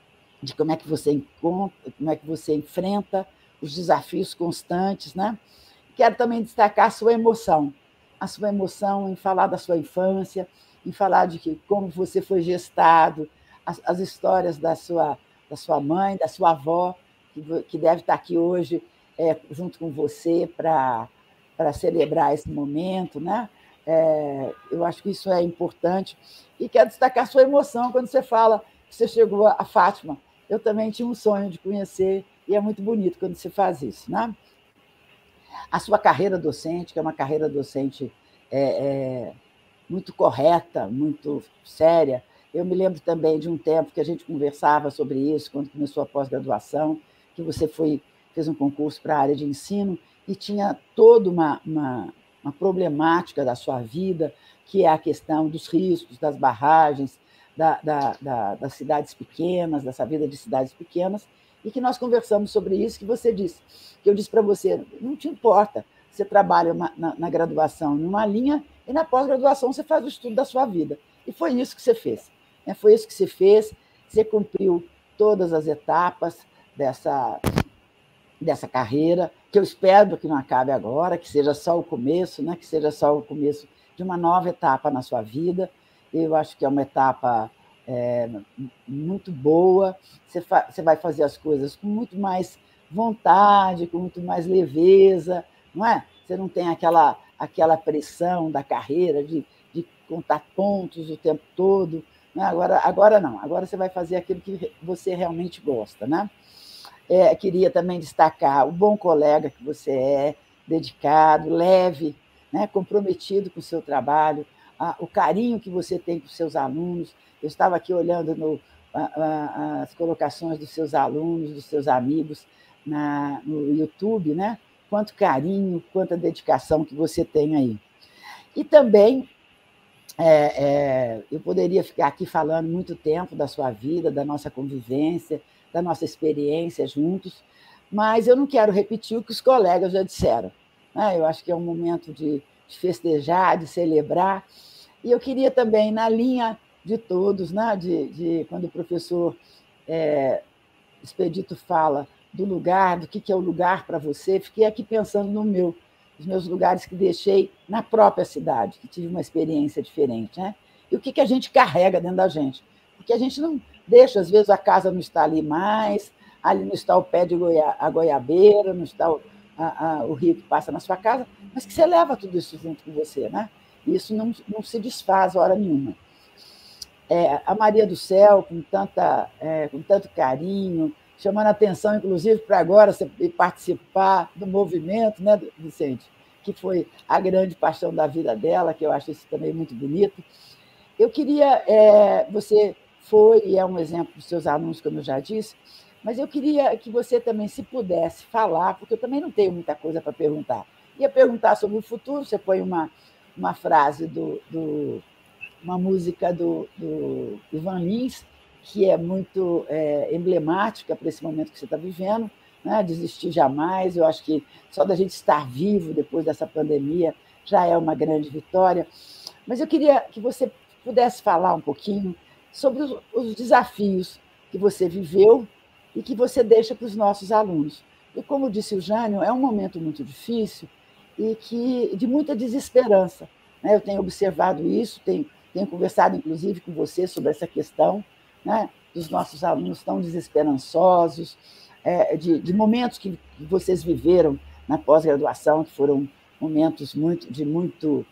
de como é que você encontra, como é que você enfrenta os desafios constantes, né? Quero também destacar a sua emoção, a sua emoção em falar da sua infância, em falar de que, como você foi gestado, as, as histórias da sua, da sua mãe, da sua avó, que, que deve estar aqui hoje é, junto com você para para celebrar esse momento, né? É, eu acho que isso é importante. E quero destacar a sua emoção quando você fala que você chegou a Fátima. Eu também tinha um sonho de conhecer, e é muito bonito quando você faz isso, né? A sua carreira docente, que é uma carreira docente é, é, muito correta, muito séria. Eu me lembro também de um tempo que a gente conversava sobre isso, quando começou a pós-graduação, que você foi, fez um concurso para a área de ensino e tinha toda uma, uma, uma problemática da sua vida, que é a questão dos riscos, das barragens, da, da, da, das cidades pequenas, dessa vida de cidades pequenas, e que nós conversamos sobre isso, que você disse, que eu disse para você, não te importa, você trabalha na, na, na graduação numa linha, e na pós-graduação você faz o estudo da sua vida. E foi isso que você fez. Né? Foi isso que você fez, você cumpriu todas as etapas dessa, dessa carreira, que eu espero que não acabe agora, que seja só o começo, né? Que seja só o começo de uma nova etapa na sua vida. Eu acho que é uma etapa é, muito boa, você, fa- você vai fazer as coisas com muito mais vontade, com muito mais leveza, não é? Você não tem aquela, aquela pressão da carreira de, de contar pontos o tempo todo. Né? Agora, agora não, agora você vai fazer aquilo que você realmente gosta, né? É, queria também destacar o bom colega que você é, dedicado, leve, né? Comprometido com o seu trabalho, a, o carinho que você tem com os seus alunos. Eu estava aqui olhando no, a, a, as colocações dos seus alunos, dos seus amigos na, no YouTube, né? Quanto carinho, quanta dedicação que você tem aí. E também, é, é, eu poderia ficar aqui falando muito tempo da sua vida, da nossa convivência, da nossa experiência juntos, mas eu não quero repetir o que os colegas já disseram. Né? Eu acho que é um momento de, de festejar, de celebrar, e eu queria também, na linha de todos, né? de, de, quando o professor é, Expedito fala do lugar, do que, que é o lugar para você, fiquei aqui pensando no meu, os meus lugares que deixei na própria cidade, que tive uma experiência diferente. Né? E o que, que a gente carrega dentro da gente? Porque a gente não, deixa, às vezes a casa não está ali mais, ali não está o pé de goia, a goiabeira, não está o, a, a, o rio que passa na sua casa, mas que você leva tudo isso junto com você, né? Isso não, não se desfaz hora nenhuma. É, a Maria do Céu, com, tanta, é, com tanto carinho, chamando a atenção, inclusive, para agora você participar do movimento, né, Vicente? Que foi a grande paixão da vida dela, que eu acho isso também muito bonito. Eu queria, é, você foi e é um exemplo dos seus alunos, como eu já disse, mas eu queria que você também, se pudesse falar, porque eu também não tenho muita coisa para perguntar. Ia perguntar sobre o futuro, você põe uma, uma frase, do, do, uma música do, do Ivan Lins, que é muito é, emblemática para esse momento que você está vivendo, né? Desistir jamais. Eu acho que só da gente estar vivo depois dessa pandemia já é uma grande vitória. Mas eu queria que você pudesse falar um pouquinho sobre os, os desafios que você viveu e que você deixa para os nossos alunos. E, como disse o Jânio, é um momento muito difícil e que, de muita desesperança, né? Eu tenho observado isso, tenho, tenho conversado, inclusive, com você sobre essa questão, né? Dos nossos alunos tão desesperançosos, é, de, de momentos que vocês viveram na pós-graduação, que foram momentos muito, de, muito,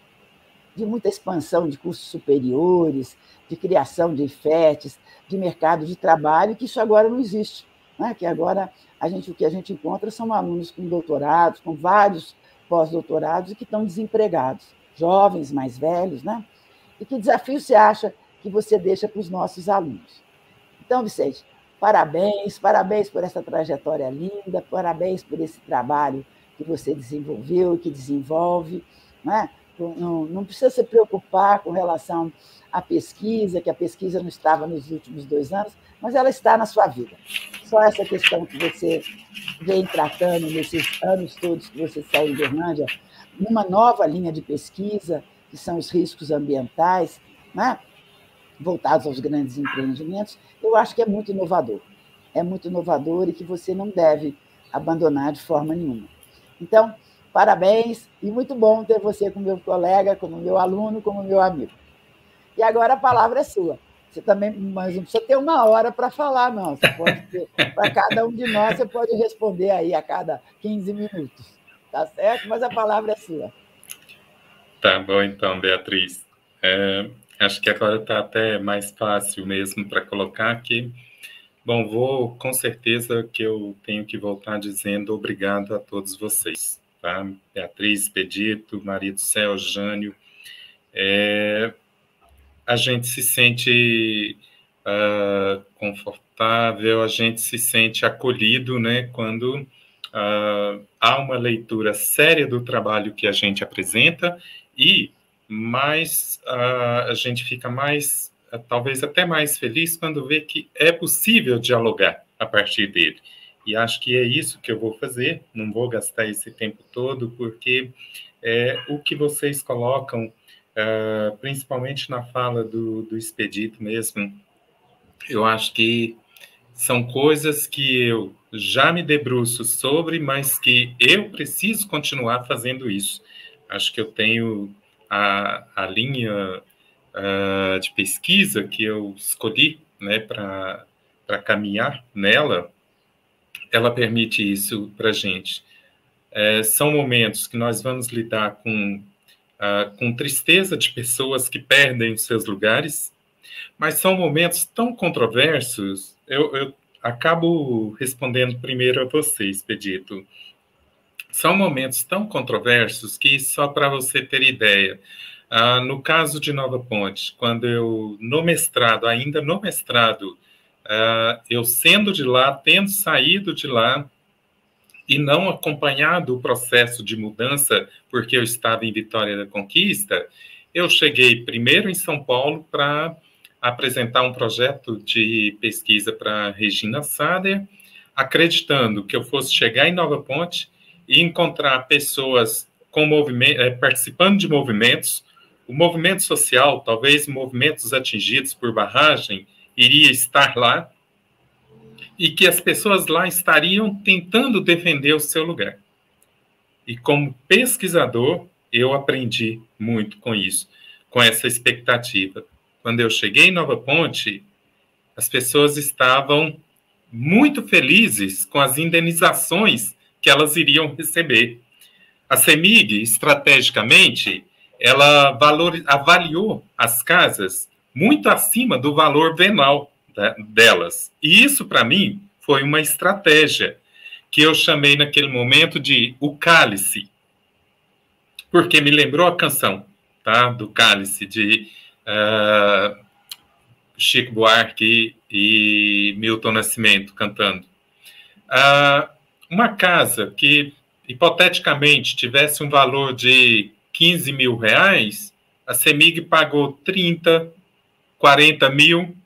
de muita expansão de cursos superiores, de criação de I F E Ts, de mercado de trabalho, que isso agora não existe, né? Que agora a gente, o que a gente encontra são alunos com doutorados, com vários pós-doutorados e que estão desempregados, jovens, mais velhos, né? E que desafio você acha que você deixa para os nossos alunos? Então, Vicente, parabéns, parabéns por essa trajetória linda, parabéns por esse trabalho que você desenvolveu e que desenvolve, né? Não, não precisa se preocupar com relação à pesquisa, que a pesquisa não estava nos últimos dois anos, mas ela está na sua vida. Só essa questão que você vem tratando nesses anos todos que você saiu de Berlândia, uma nova linha de pesquisa, que são os riscos ambientais, né? Voltados aos grandes empreendimentos, eu acho que é muito inovador. É muito inovador e que você não deve abandonar de forma nenhuma. Então, parabéns, e muito bom ter você como meu colega, como meu aluno, como meu amigo. E agora a palavra é sua. Você também, mas não precisa ter uma hora para falar, não. Você pode ter, para cada um de nós, você pode responder aí a cada quinze minutos. Tá certo? Mas a palavra é sua. Tá bom, então, Beatriz. É, acho que agora está até mais fácil mesmo para colocar aqui. Bom, vou, com certeza que eu tenho que voltar dizendo obrigado a todos vocês. Tá? Beatriz, Expedito, Maria do Céu, Jânio, é, a gente se sente uh, confortável, a gente se sente acolhido, né, quando uh, há uma leitura séria do trabalho que a gente apresenta e mais, uh, a gente fica mais, uh, talvez até mais feliz quando vê que é possível dialogar a partir dele. E acho que é isso que eu vou fazer, não vou gastar esse tempo todo, porque é, o que vocês colocam, uh, principalmente na fala do, do Expedito mesmo, eu acho que são coisas que eu já me debruço sobre, mas que eu preciso continuar fazendo isso. Acho que eu tenho a, a linha uh, de pesquisa que eu escolhi, né, para para caminhar nela, ela permite isso para a gente. É, são momentos que nós vamos lidar com, uh, com tristeza de pessoas que perdem os seus lugares, mas são momentos tão controversos, eu, eu acabo respondendo primeiro a você, Expedito. São momentos tão controversos que, só para você ter ideia, uh, no caso de Nova Ponte, quando eu, no mestrado, ainda no mestrado, Uh, eu sendo de lá, tendo saído de lá e não acompanhado o processo de mudança, porque eu estava em Vitória da Conquista, eu cheguei primeiro em São Paulo para apresentar um projeto de pesquisa para Regina Sader, acreditando que eu fosse chegar em Nova Ponte e encontrar pessoas com movimento, eh, participando de movimentos, o movimento social, talvez movimentos atingidos por barragem, iria estar lá, e que as pessoas lá estariam tentando defender o seu lugar. E como pesquisador, eu aprendi muito com isso, com essa expectativa. Quando eu cheguei em Nova Ponte, as pessoas estavam muito felizes com as indenizações que elas iriam receber. A CEMIG, estrategicamente, ela valor, avaliou as casas muito acima do valor venal delas. E isso, para mim, foi uma estratégia que eu chamei naquele momento de o cálice, porque me lembrou a canção, tá, do Cálice, de uh, Chico Buarque e Milton Nascimento cantando. Uh, uma casa que, hipoteticamente, tivesse um valor de quinze mil reais, a CEMIG pagou trinta, quarenta mil,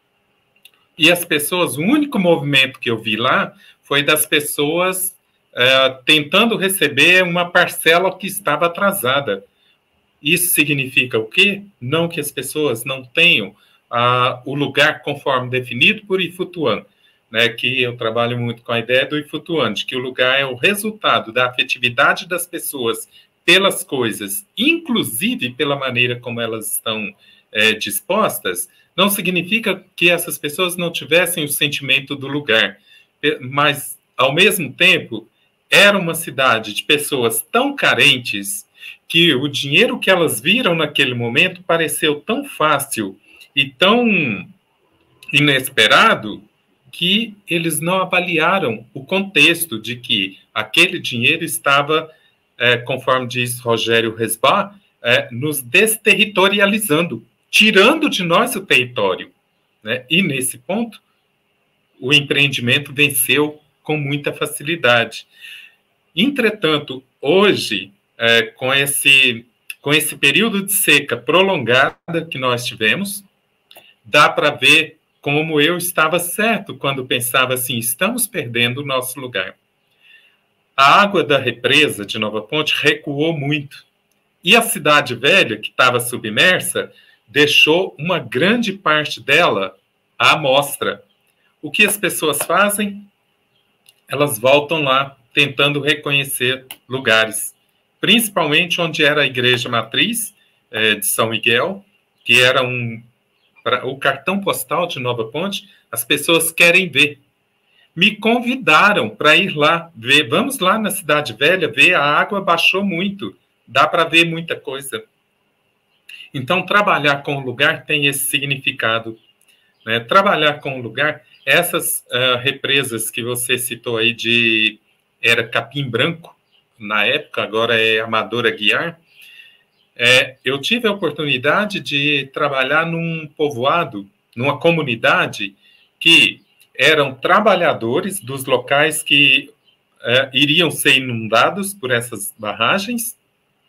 e as pessoas, o único movimento que eu vi lá foi das pessoas uh, tentando receber uma parcela que estava atrasada. Isso significa o quê? Não que as pessoas não tenham uh, o lugar conforme definido por Ifutuan, né, que eu trabalho muito com a ideia do Ifutuan, de que o lugar é o resultado da afetividade das pessoas pelas coisas, inclusive pela maneira como elas estão é, dispostas, não significa que essas pessoas não tivessem o sentimento do lugar, mas, ao mesmo tempo, era uma cidade de pessoas tão carentes que o dinheiro que elas viram naquele momento pareceu tão fácil e tão inesperado que eles não avaliaram o contexto de que aquele dinheiro estava, é, conforme diz Rogério Resbach, é, nos desterritorializando, tirando de nós o território, né? E, nesse ponto, o empreendimento venceu com muita facilidade. Entretanto, hoje, é, com, esse, com esse período de seca prolongada que nós tivemos, dá para ver como eu estava certo quando pensava assim, estamos perdendo o nosso lugar. A água da represa de Nova Ponte recuou muito. E a cidade velha, que estava submersa, deixou uma grande parte dela à amostra. O que as pessoas fazem? Elas voltam lá, tentando reconhecer lugares, principalmente onde era a igreja matriz é, de São Miguel, que era um, pra, o cartão postal de Nova Ponte, as pessoas querem ver. Me convidaram para ir lá ver, vamos lá na Cidade Velha ver, a água baixou muito, dá para ver muita coisa. Então, trabalhar com o lugar tem esse significado, né? Trabalhar com o lugar, essas uh, represas que você citou aí de era Capim Branco, na época, agora é Amadora Guiar, é, eu tive a oportunidade de trabalhar num povoado, numa comunidade que eram trabalhadores dos locais que uh, iriam ser inundados por essas barragens.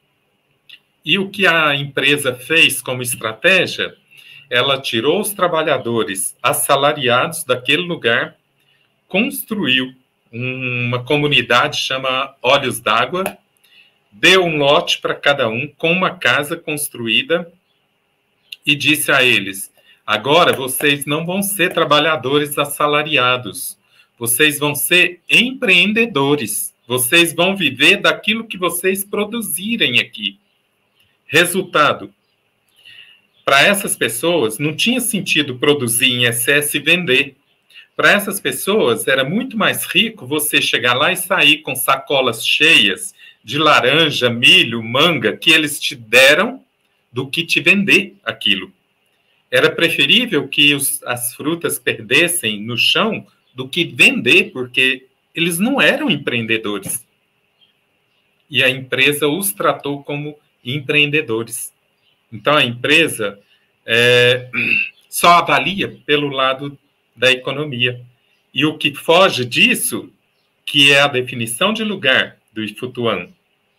E o que a empresa fez como estratégia? Ela tirou os trabalhadores assalariados daquele lugar, construiu uma comunidade, chama Olhos d'Água, deu um lote para cada um, com uma casa construída, e disse a eles, agora vocês não vão ser trabalhadores assalariados, vocês vão ser empreendedores, vocês vão viver daquilo que vocês produzirem aqui. Resultado, para essas pessoas não tinha sentido produzir em excesso e vender. Para essas pessoas era muito mais rico você chegar lá e sair com sacolas cheias de laranja, milho, manga, que eles te deram, do que te vender aquilo. Era preferível que os, as frutas perdessem no chão do que vender, porque eles não eram empreendedores. E a empresa os tratou como empreendedores. Então, a empresa é, só avalia pelo lado da economia. E o que foge disso, que é a definição de lugar do Ifutuan,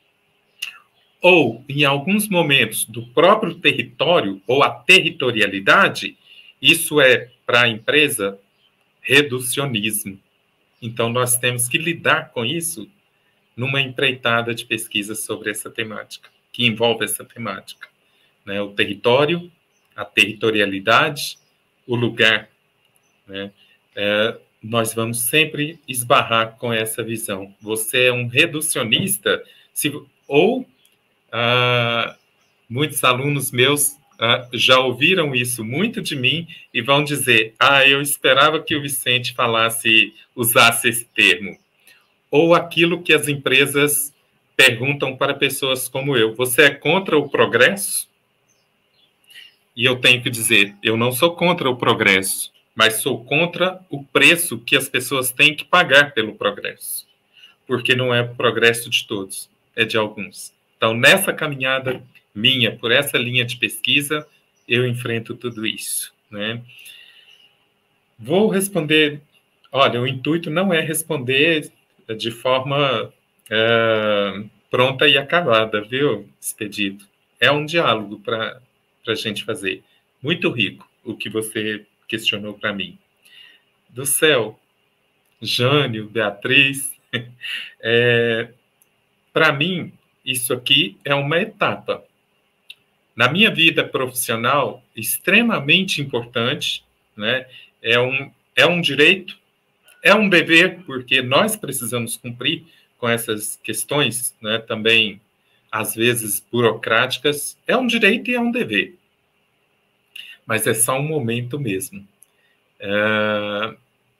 ou, em alguns momentos, do próprio território, ou a territorialidade, isso é, para a empresa, reducionismo. Então, nós temos que lidar com isso numa empreitada de pesquisa sobre essa temática, que envolve essa temática, né? O território, a territorialidade, o lugar, né? É, nós vamos sempre esbarrar com essa visão. Você é um reducionista, se, ou ah, muitos alunos meus uh, já ouviram isso muito de mim e vão dizer, ah, eu esperava que o Vicente falasse, usasse esse termo. Ou aquilo que as empresas perguntam para pessoas como eu, você é contra o progresso? E eu tenho que dizer, eu não sou contra o progresso, mas sou contra o preço que as pessoas têm que pagar pelo progresso. Porque não é o progresso de todos, é de alguns. Então, nessa caminhada minha, por essa linha de pesquisa, eu enfrento tudo isso, né? Vou responder... Olha, o intuito não é responder de forma é, pronta e acabada, viu, Expedito? É um diálogo para a gente fazer. Muito rico o que você questionou para mim. Do céu, Jânio, Beatriz, é, para mim, isso aqui é uma etapa. Na minha vida profissional, extremamente importante, né? É um, é um direito, é um dever, porque nós precisamos cumprir com essas questões, né? Também, às vezes, burocráticas. É um direito e é um dever. Mas é só um momento mesmo. É...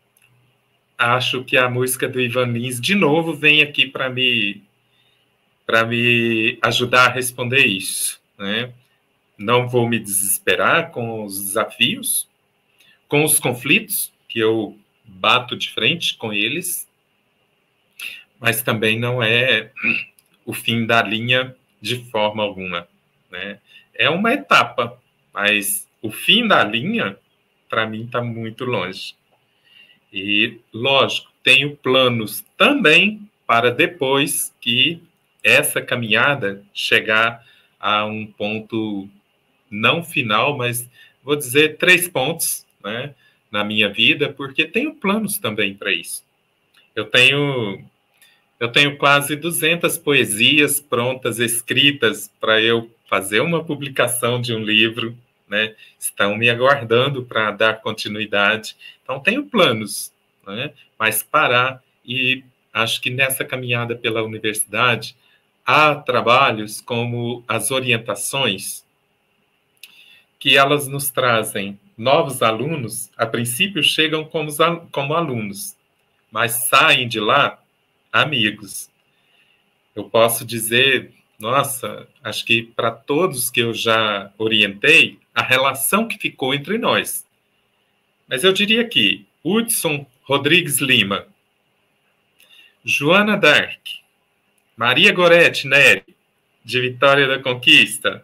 Acho que a música do Ivan Lins, de novo, vem aqui para me, para me ajudar a responder isso, né? Não vou me desesperar com os desafios, com os conflitos, que eu bato de frente com eles, mas também não é o fim da linha de forma alguma, né? É uma etapa, mas o fim da linha, para mim, está muito longe. E, lógico, tenho planos também para depois que essa caminhada chegar a um ponto não final, mas vou dizer três pontos, né, na minha vida, porque tenho planos também para isso. Eu tenho, eu tenho quase duzentas poesias prontas, escritas, para eu fazer uma publicação de um livro, né? Estão me aguardando para dar continuidade. Então, tenho planos, né? Mas parar, e acho que nessa caminhada pela universidade, há trabalhos como as orientações, que elas nos trazem novos alunos, a princípio chegam como, como alunos, mas saem de lá amigos. Eu posso dizer, nossa, acho que para todos que eu já orientei, a relação que ficou entre nós. Mas eu diria que Hudson Rodrigues Lima, Joana Dark, Maria Gorete Neri, de Vitória da Conquista,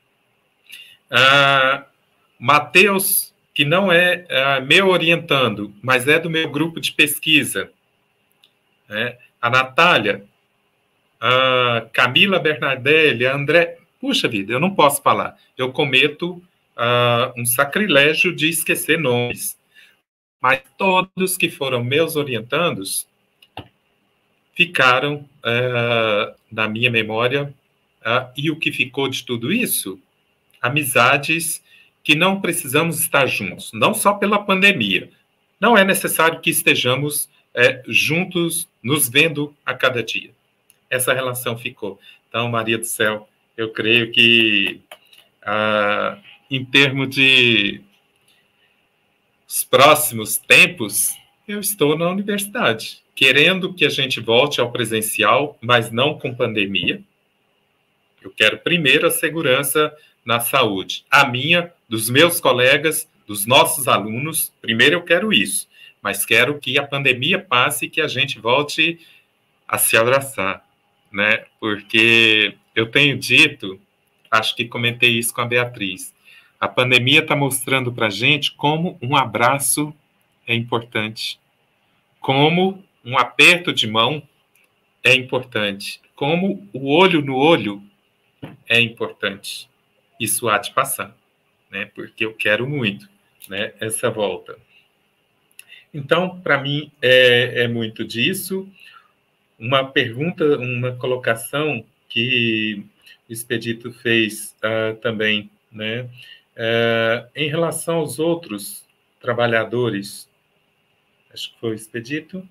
uh, Matheus, que não é uh, meu orientando, mas é do meu grupo de pesquisa, né? A Natália, a Camila Bernardelli, a André... Puxa vida, eu não posso falar. Eu cometo uh, um sacrilégio de esquecer nomes. Mas todos que foram meus orientandos ficaram uh, na minha memória. Uh, e o que ficou de tudo isso? Amizades que não precisamos estar juntos, não só pela pandemia. Não é necessário que estejamos uh, juntos, nos vendo a cada dia. Essa relação ficou. Então, Maria do Céu, eu creio que, uh, em termos de os próximos tempos, eu estou na universidade, querendo que a gente volte ao presencial, mas não com pandemia. Eu quero primeiro a segurança na saúde. A minha, dos meus colegas, dos nossos alunos, primeiro eu quero isso, mas quero que a pandemia passe e que a gente volte a se abraçar, né? Porque eu tenho dito, acho que comentei isso com a Beatriz, a pandemia está mostrando para a gente como um abraço é importante, como um aperto de mão é importante, como o olho no olho é importante. Isso há de passar, né? Porque eu quero muito, né, essa volta. Então, para mim, é, é muito disso. Uma pergunta, uma colocação que o Expedito fez uh, também, né? Uh, em relação aos outros trabalhadores, acho que foi o Expedito,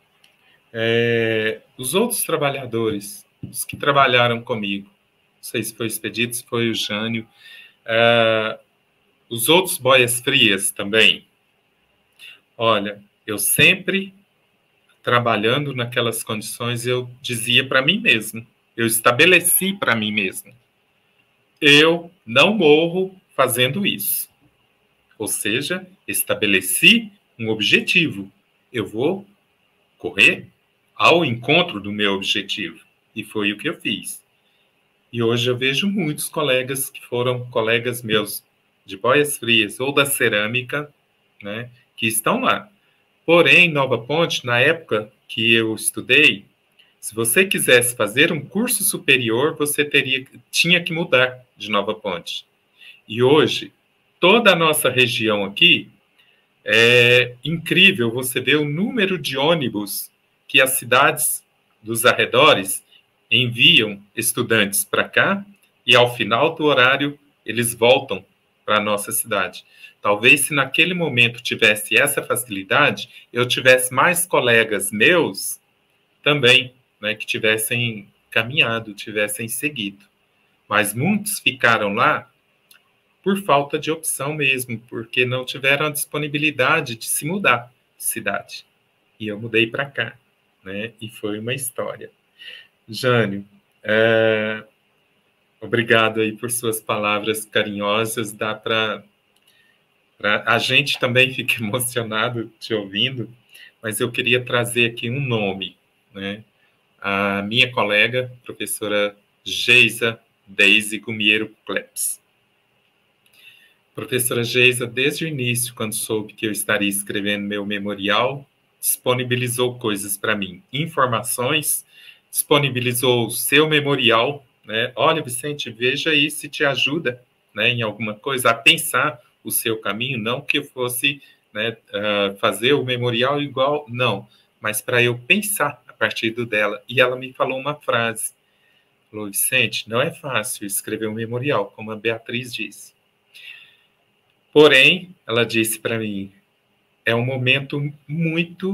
é, os outros trabalhadores, os que trabalharam comigo, não sei se foi o Expedito, se foi o Jânio, Uh, os outros boias frias também. Olha, eu sempre, trabalhando naquelas condições, eu dizia para mim mesmo, eu estabeleci para mim mesmo, eu não morro fazendo isso. Ou seja, estabeleci um objetivo. Eu vou correr ao encontro do meu objetivo. E foi o que eu fiz. E hoje eu vejo muitos colegas que foram colegas meus de boias frias ou da cerâmica, né, que estão lá. Porém, em Nova Ponte, na época que eu estudei, se você quisesse fazer um curso superior, você teria, tinha que mudar de Nova Ponte. E hoje, toda a nossa região aqui, é incrível você ver o número de ônibus que as cidades dos arredores enviam estudantes para cá e, ao final do horário, eles voltam para a nossa cidade. Talvez, se naquele momento tivesse essa facilidade, eu tivesse mais colegas meus também, né, que tivessem caminhado, tivessem seguido. Mas muitos ficaram lá por falta de opção mesmo, porque não tiveram a disponibilidade de se mudar de cidade. E eu mudei para cá, né? E foi uma história. Jânio, é... obrigado aí por suas palavras carinhosas. Dá para... Pra... A gente também fica emocionado te ouvindo, mas eu queria trazer aqui um nome, né? A minha colega, professora Geisa Deise Gumiero Kleps. Professora Geisa, desde o início, quando soube que eu estaria escrevendo meu memorial, disponibilizou coisas para mim, informações, disponibilizou o seu memorial, né? Olha, Vicente, veja aí se te ajuda, né, em alguma coisa, a pensar o seu caminho, não que eu fosse, né, uh, fazer o memorial igual, não, mas para eu pensar a partir do dela. E ela me falou uma frase, falou, Vicente, não é fácil escrever um memorial, como a Beatriz disse. Porém, ela disse para mim, é um momento muito,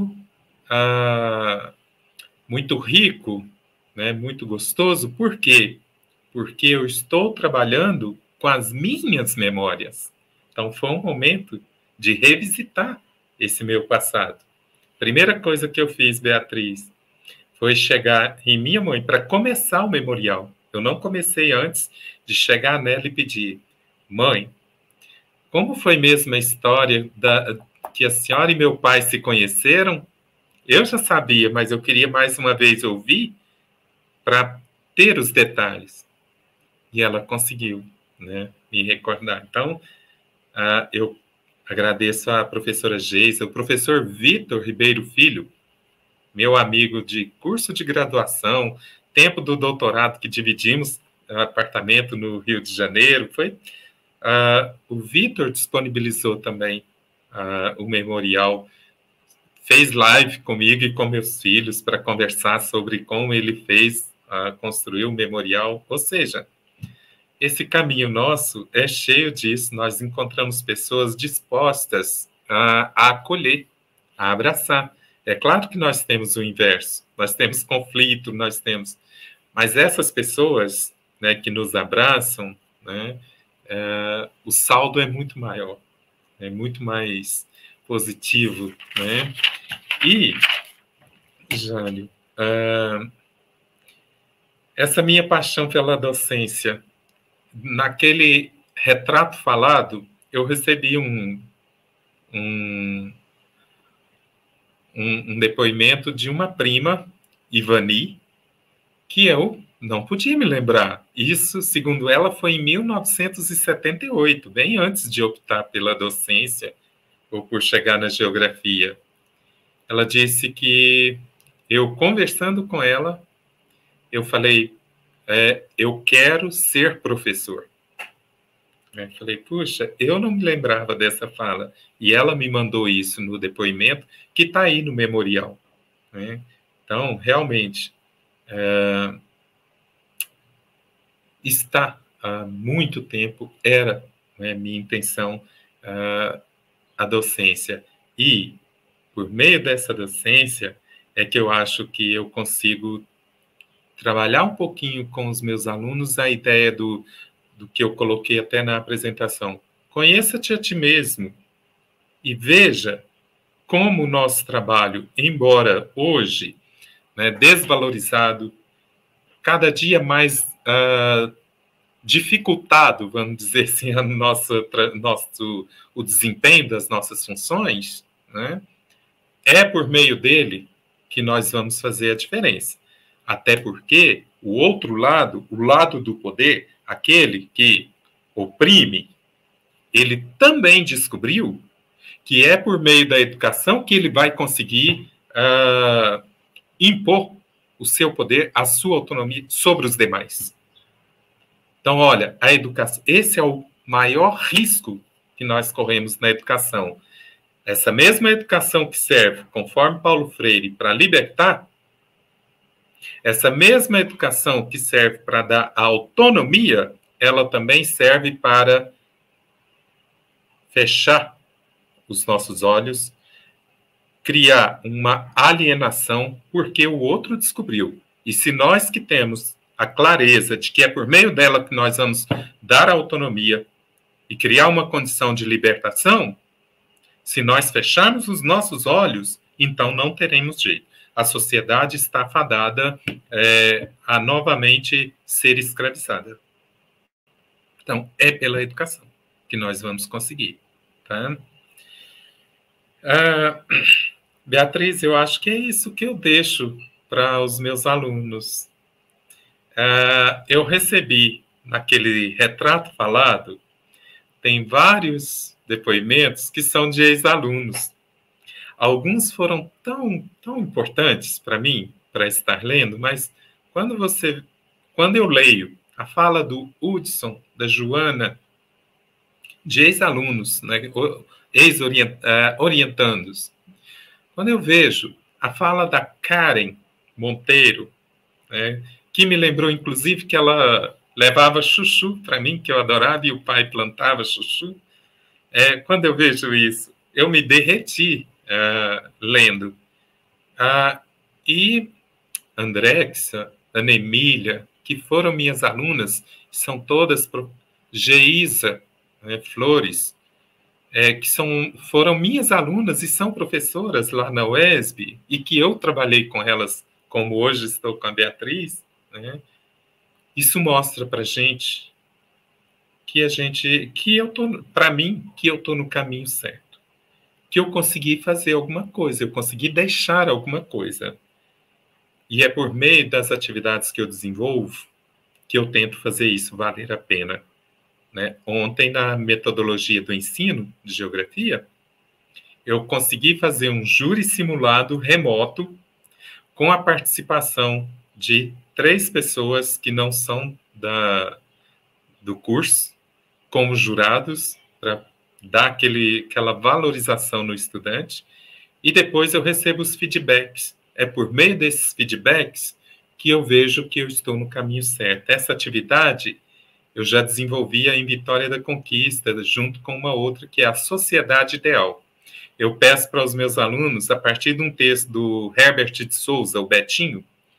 uh, muito rico, né, muito gostoso. Por quê? Porque eu estou trabalhando com as minhas memórias. Então, foi um momento de revisitar esse meu passado. Primeira coisa que eu fiz, Beatriz, foi chegar em minha mãe para começar o memorial. Eu não comecei antes de chegar nela e pedir, mãe, como foi mesmo a história da, que a senhora e meu pai se conheceram? Eu já sabia, mas eu queria mais uma vez ouvir para ter os detalhes. E ela conseguiu, né, me recordar. Então, uh, eu agradeço à professora Geisa, o professor Vitor Ribeiro Filho, meu amigo de curso de graduação, tempo do doutorado que dividimos apartamento no Rio de Janeiro, foi... Uh, o Vitor disponibilizou também uh, o memorial, fez live comigo e com meus filhos para conversar sobre como ele fez uh, construir o memorial. Ou seja, esse caminho nosso é cheio disso. Nós encontramos pessoas dispostas uh, a acolher, a abraçar. É claro que nós temos o inverso, nós temos conflito, nós temos... Mas essas pessoas, né, que nos abraçam, né, Uh, o saldo é muito maior, é muito mais positivo, né? E, Jânio, uh, essa minha paixão pela docência, naquele retrato falado, eu recebi um, um, um, um depoimento de uma prima, Ivani, que eu não podia me lembrar. Isso, segundo ela, foi em mil novecentos e setenta e oito, bem antes de optar pela docência ou por chegar na geografia. Ela disse que eu, conversando com ela, eu falei, é, eu quero ser professor. Eu falei, puxa, eu não me lembrava dessa fala. E ela me mandou isso no depoimento, que está aí no memorial, né? Então, realmente... É, está há muito tempo, era, né, minha intenção, uh, a docência. E, por meio dessa docência, é que eu acho que eu consigo trabalhar um pouquinho com os meus alunos a ideia do, do que eu coloquei até na apresentação. Conheça-te a ti mesmo e veja como o nosso trabalho, embora hoje, né, desvalorizado, cada dia mais uh, dificultado, vamos dizer assim, a nossa, nosso, o desempenho das nossas funções, né, é por meio dele que nós vamos fazer a diferença. Até porque o outro lado, o lado do poder, aquele que oprime, ele também descobriu que é por meio da educação que ele vai conseguir uh, impor o seu poder, a sua autonomia sobre os demais. Então, olha, a educação, esse é o maior risco que nós corremos na educação. Essa mesma educação que serve, conforme Paulo Freire, para libertar, essa mesma educação que serve para dar autonomia, ela também serve para fechar os nossos olhos, criar uma alienação, porque o outro descobriu. E se nós que temos a clareza de que é por meio dela que nós vamos dar autonomia e criar uma condição de libertação, se nós fecharmos os nossos olhos, então não teremos jeito. A sociedade está fadada é, a novamente ser escravizada. Então, é pela educação que nós vamos conseguir. Tá? Ah, Beatriz, eu acho que é isso que eu deixo para os meus alunos. Ah, eu recebi, naquele retrato falado, tem vários depoimentos que são de ex-alunos. Alguns foram tão, tão importantes para mim, para estar lendo, mas quando você, quando eu leio a fala do Hudson, da Joana, de ex-alunos, né, ex-orientandos, quando eu vejo a fala da Karen Monteiro, né, que me lembrou, inclusive, que ela levava chuchu para mim, que eu adorava, e o pai plantava chuchu, é, quando eu vejo isso, eu me derreti uh, lendo. Uh, e Andrexa, Ana Emília, que foram minhas alunas, são todas, pro... Geisa, né, Flores, é, que são, foram minhas alunas e são professoras lá na U E S B, e que eu trabalhei com elas, como hoje estou com a Beatriz, né? Isso mostra para a gente que a gente, que eu tô, para mim, que eu estou no caminho certo, que eu consegui fazer alguma coisa, eu consegui deixar alguma coisa, e é por meio das atividades que eu desenvolvo que eu tento fazer isso valer a pena. Né? Ontem, na metodologia do ensino de geografia, eu consegui fazer um júri simulado remoto com a participação de três pessoas que não são da, do curso, como jurados, para dar aquele, aquela valorização no estudante, e depois eu recebo os feedbacks. É por meio desses feedbacks que eu vejo que eu estou no caminho certo. Essa atividade eu já desenvolvia em Vitória da Conquista, junto com uma outra, que é a Sociedade Ideal. Eu peço para os meus alunos, a partir de um texto do Herbert de Souza, o Betinho,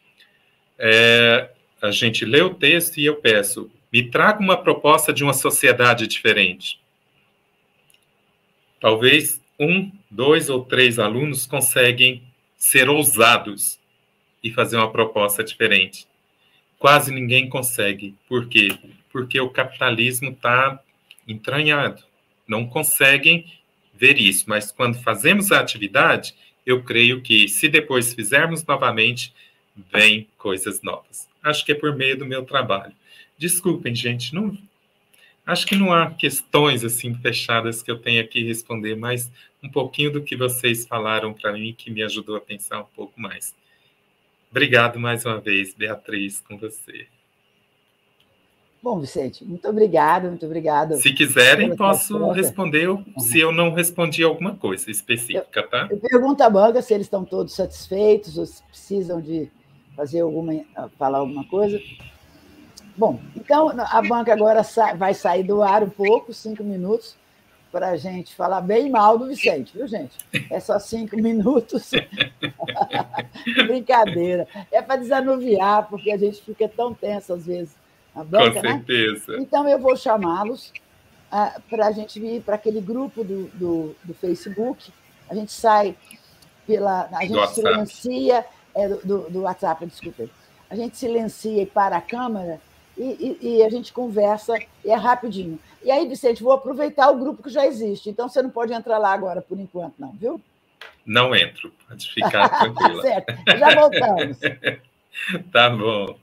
é, a gente lê o texto e eu peço, me traga uma proposta de uma sociedade diferente. Talvez um, dois ou três alunos conseguem ser ousados e fazer uma proposta diferente. Quase ninguém consegue. Por quê? Porque o capitalismo está entranhado. Não conseguem ver isso. Mas quando fazemos a atividade, eu creio que, se depois fizermos novamente, vem coisas novas. Acho que é por meio do meu trabalho. Desculpem, gente, não, acho que não há questões assim fechadas que eu tenha que responder, mas um pouquinho do que vocês falaram para mim que me ajudou a pensar um pouco mais. Obrigado mais uma vez, Beatriz, com você. Bom, Vicente, muito obrigado, muito obrigado. Se quiserem, posso responder uhum. se eu não respondi alguma coisa específica, eu, tá? Eu pergunto à banca se eles estão todos satisfeitos ou se precisam de fazer alguma, falar alguma coisa. Bom, então a banca agora vai sair do ar um pouco, cinco minutos, para a gente falar bem mal do Vicente, viu, gente? É só cinco minutos. Brincadeira. É para desanuviar, porque a gente fica tão tenso às vezes Aberta, Com certeza. Né? Então, eu vou chamá-los ah, para a gente ir para aquele grupo do, do, do Facebook. A gente sai pela... A gente silencia... É, do, do WhatsApp, desculpa. A gente silencia e para a câmera e, e, e a gente conversa, e é rapidinho. E aí, Vicente, vou aproveitar o grupo que já existe. Então, você não pode entrar lá agora, por enquanto, não, viu? Não entro, pode ficar tranquila. Certo, já voltamos. Tá bom.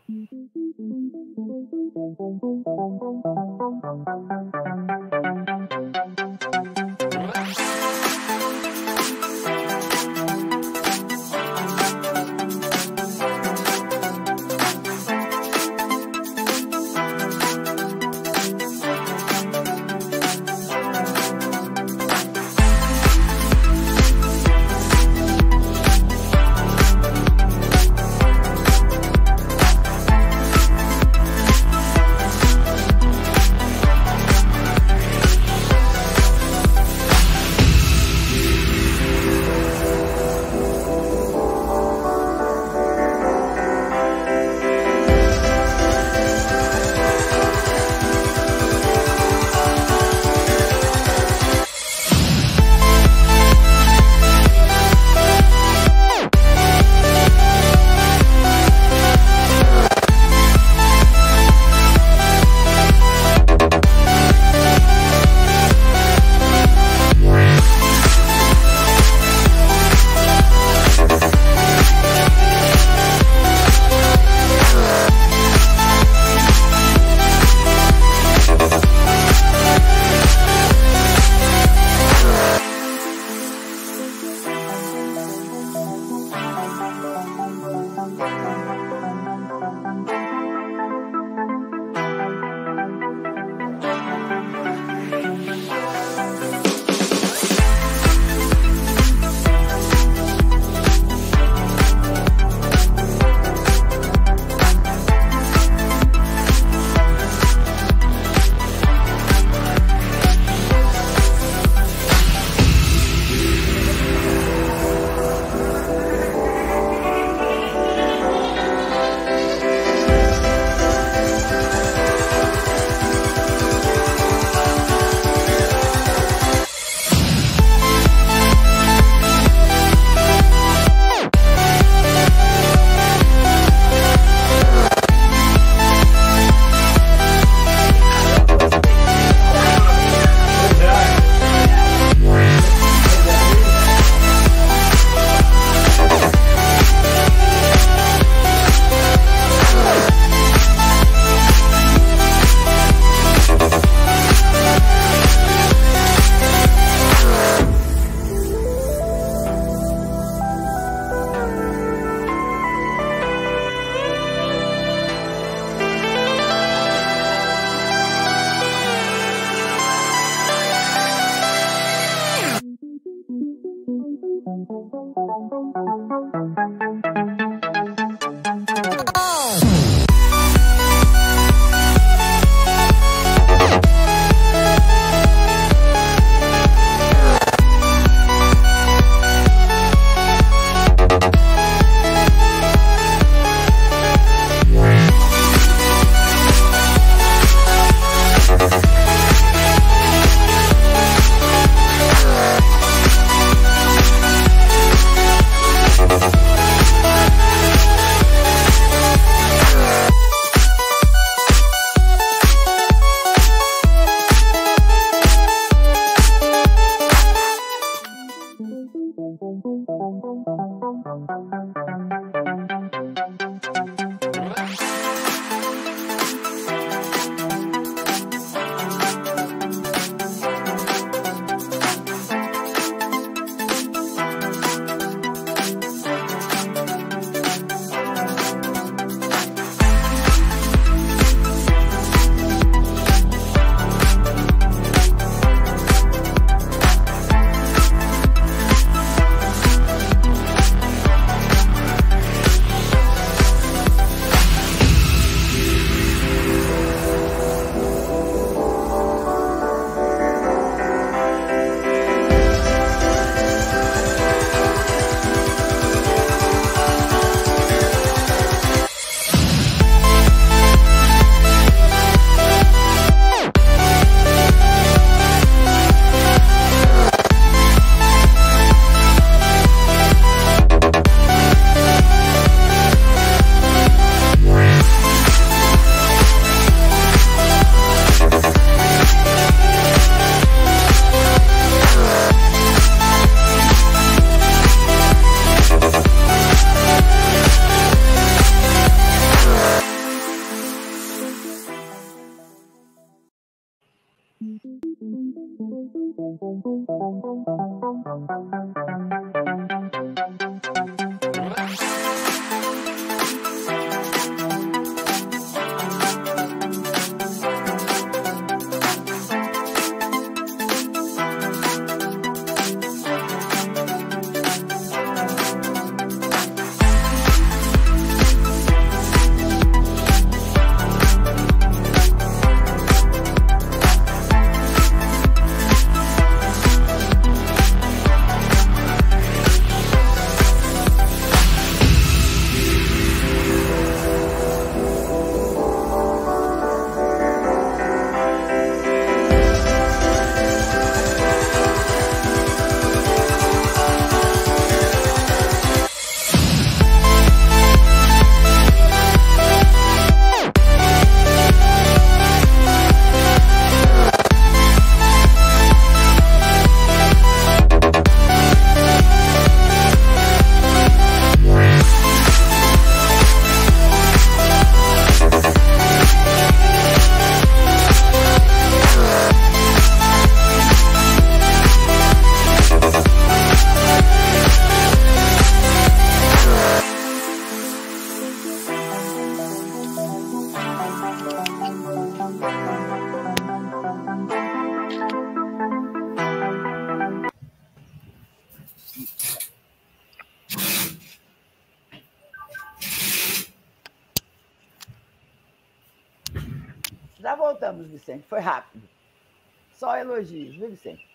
Já voltamos, Vicente. Foi rápido. Só elogios, viu, Vicente?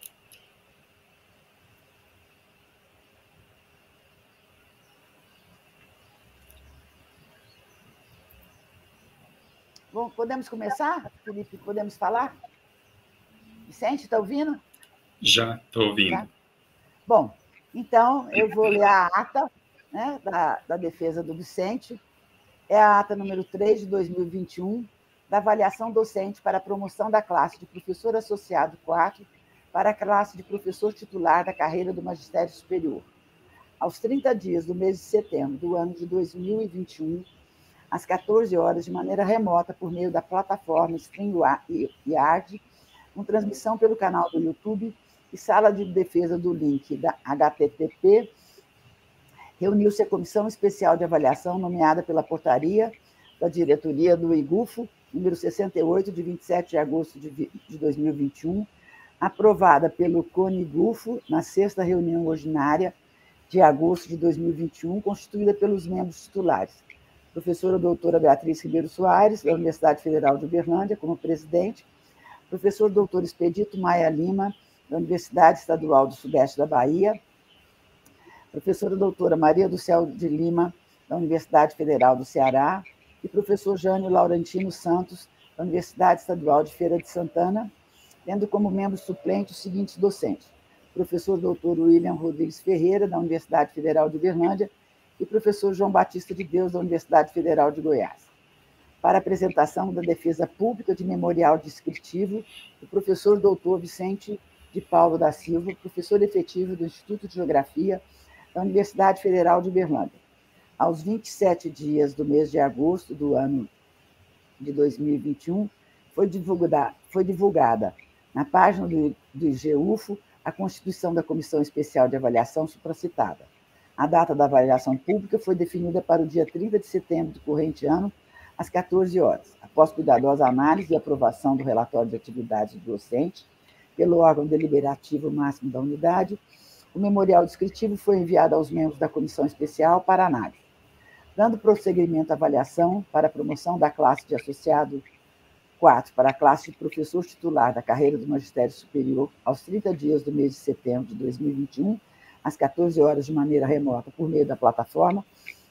Bom, podemos começar, Felipe? Podemos falar? Vicente, está ouvindo? Já, estou ouvindo. Tá? Bom, então eu vou ler a ata, né, da, da defesa do Vicente. É a ata número três de dois mil e vinte e um, da avaliação docente para a promoção da classe de professor associado quatro para a classe de professor titular da carreira do magistério superior. Aos trinta dias do mês de setembro do ano de dois mil e vinte e um, às quatorze horas, de maneira remota, por meio da plataforma StreamYard, com transmissão pelo canal do YouTube e sala de defesa do link da H T T P, reuniu-se a Comissão Especial de Avaliação, nomeada pela portaria da diretoria do IGUFO, número sessenta e oito, de vinte e sete de agosto de dois mil e vinte e um, aprovada pelo CONIGUFO na sexta reunião ordinária de agosto de dois mil e vinte e um, constituída pelos membros titulares. Professora doutora Beatriz Ribeiro Soares, da Universidade Federal de Uberlândia, como presidente, professor doutor Expedito Maia Lima, da Universidade Estadual do Sudeste da Bahia, professora doutora Maria do Céu de Lima, da Universidade Federal do Ceará, e professor Jânio Laurentino Santos, da Universidade Estadual de Feira de Santana, tendo como membro suplente os seguintes docentes: professor doutor William Rodrigues Ferreira, da Universidade Federal de Uberlândia, e professor João Batista de Deus, da Universidade Federal de Goiás. Para a apresentação da defesa pública de memorial descritivo, o professor doutor Vicente de Paulo da Silva, professor efetivo do Instituto de Geografia da Universidade Federal de Uberlândia. Aos vinte e sete dias do mês de agosto do ano de dois mil e vinte e um, foi divulgada, foi divulgada na página do, do IGUFO a constituição da Comissão Especial de Avaliação supracitada. A data da avaliação pública foi definida para o dia trinta de setembro do corrente ano, às quatorze horas. Após cuidadosa análise e aprovação do relatório de atividade do docente pelo órgão deliberativo máximo da unidade, o memorial descritivo foi enviado aos membros da Comissão Especial para análise. Dando prosseguimento à avaliação para a promoção da classe de associado quatro para a classe de professor titular da carreira do magistério superior, aos trinta dias do mês de setembro de dois mil e vinte e um, às quatorze horas, de maneira remota, por meio da plataforma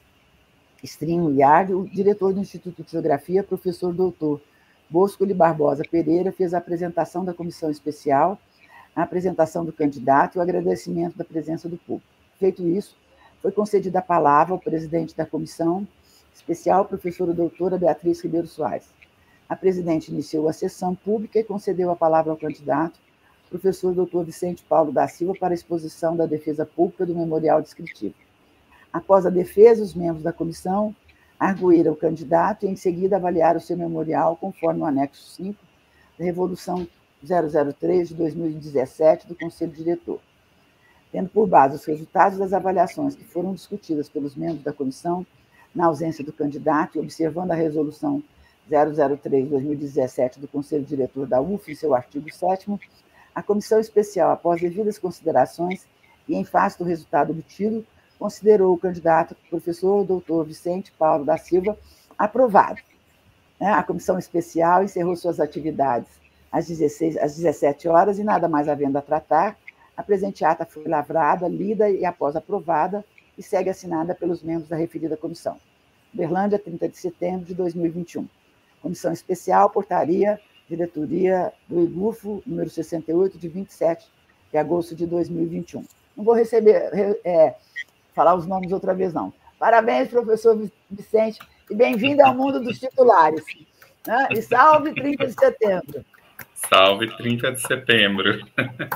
StreamYard, o diretor do Instituto de Geografia, professor doutor Bosco Barbosa Pereira, fez a apresentação da comissão especial, a apresentação do candidato e o agradecimento da presença do público. Feito isso, foi concedida a palavra ao presidente da comissão especial, professora doutora Beatriz Ribeiro Soares. A presidente iniciou a sessão pública e concedeu a palavra ao candidato, professor doutor Vicente Paulo da Silva, para a exposição da defesa pública do memorial descritivo. Após a defesa, os membros da comissão arguíram o candidato e, em seguida, avaliaram o seu memorial conforme o anexo cinco da, Revolução, zero zero três de dois mil e dezessete do Conselho Diretor. Tendo por base os resultados das avaliações que foram discutidas pelos membros da comissão, na ausência do candidato e observando a resolução zero zero três de dois mil e dezessete do Conselho Diretor da U F, em seu artigo sétimo, a comissão especial, após devidas considerações e em face do resultado obtido, considerou o candidato professor doutor Vicente Paulo da Silva aprovado. A comissão especial encerrou suas atividades às, dezesseis, às dezessete horas e, nada mais havendo a tratar, a presente ata foi lavrada, lida e, após aprovada, e segue assinada pelos membros da referida comissão. Berlândia, trinta de setembro de dois mil e vinte e um. Comissão especial, portaria, diretoria do IGUFO, número sessenta e oito, de vinte e sete de agosto de dois mil e vinte e um. Não vou receber, é, falar os nomes outra vez, não. Parabéns, professor Vicente, e bem-vindo ao mundo dos titulares. Né? E salve trinta de setembro. Salve trinta de setembro.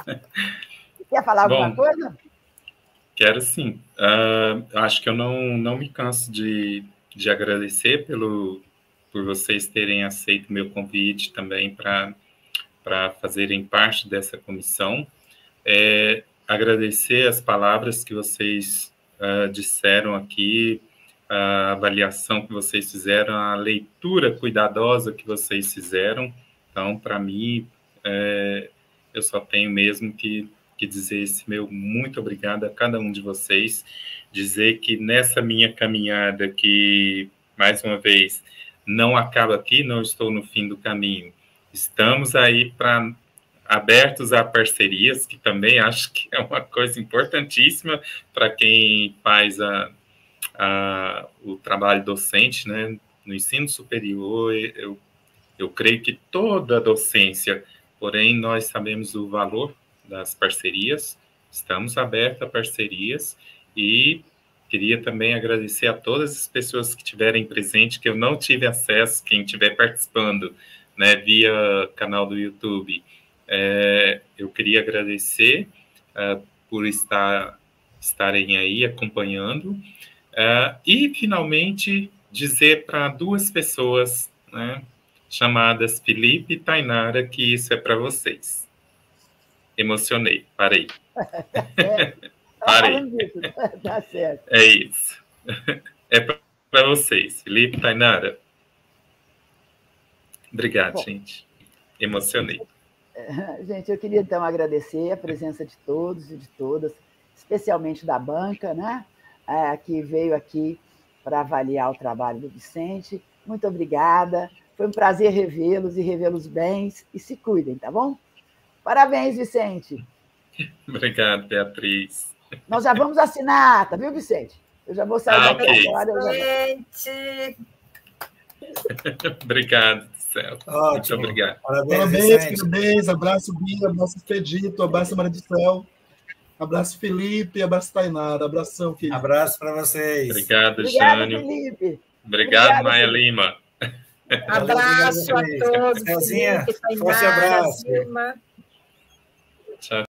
Quer falar alguma Bom, coisa? Quero sim. Uh, acho que eu não, não me canso de, de agradecer pelo, por vocês terem aceito o meu convite também para para fazerem parte dessa comissão. É, agradecer as palavras que vocês uh, disseram aqui, a avaliação que vocês fizeram, a leitura cuidadosa que vocês fizeram. Então, para mim, é, eu só tenho mesmo que, que dizer esse meu muito obrigado a cada um de vocês, dizer que nessa minha caminhada, que, mais uma vez, não acaba aqui, não estou no fim do caminho. Estamos aí para abertos a parcerias, que também acho que é uma coisa importantíssima para quem faz a, a, o trabalho docente, né? No ensino superior. Eu Eu creio que toda a docência, porém, nós sabemos o valor das parcerias, estamos abertos a parcerias e queria também agradecer a todas as pessoas que estiverem presentes, que eu não tive acesso, quem estiver participando, né, via canal do YouTube. É, eu queria agradecer uh, por estar, estarem aí acompanhando uh, e, finalmente, dizer para duas pessoas, né, chamadas Felipe e Tainara, que isso é para vocês. Emocionei, parei. É, parei. Disso, tá certo. É isso. É para vocês, Felipe e Tainara. Obrigado, Bom, gente. Emocionei. Gente, eu queria, então, agradecer a presença de todos e de todas, especialmente da banca, né, que veio aqui para avaliar o trabalho do Vicente. Muito obrigada. Foi um prazer revê-los e revê-los bem. E se cuidem, tá bom? Parabéns, Vicente. Obrigado, Beatriz. Nós já vamos assinar, tá, viu, Vicente? Eu já vou sair ah, daqui okay. agora. Vicente! Obrigado, céu. Ótimo. Muito obrigado. Parabéns, parabéns. Abraço, Bia, abraço, Expedito, abraço, Maria do Céu. Abraço, Felipe, abraço, Tainara. Abração, querido. Abraço para vocês. Obrigado, Obrigado, Jânio. Felipe. Obrigado, Obrigado, Maia Felipe. Lima. Abraço a todos. Celzinha, Felipe, forte abraço. Vilma. Tchau.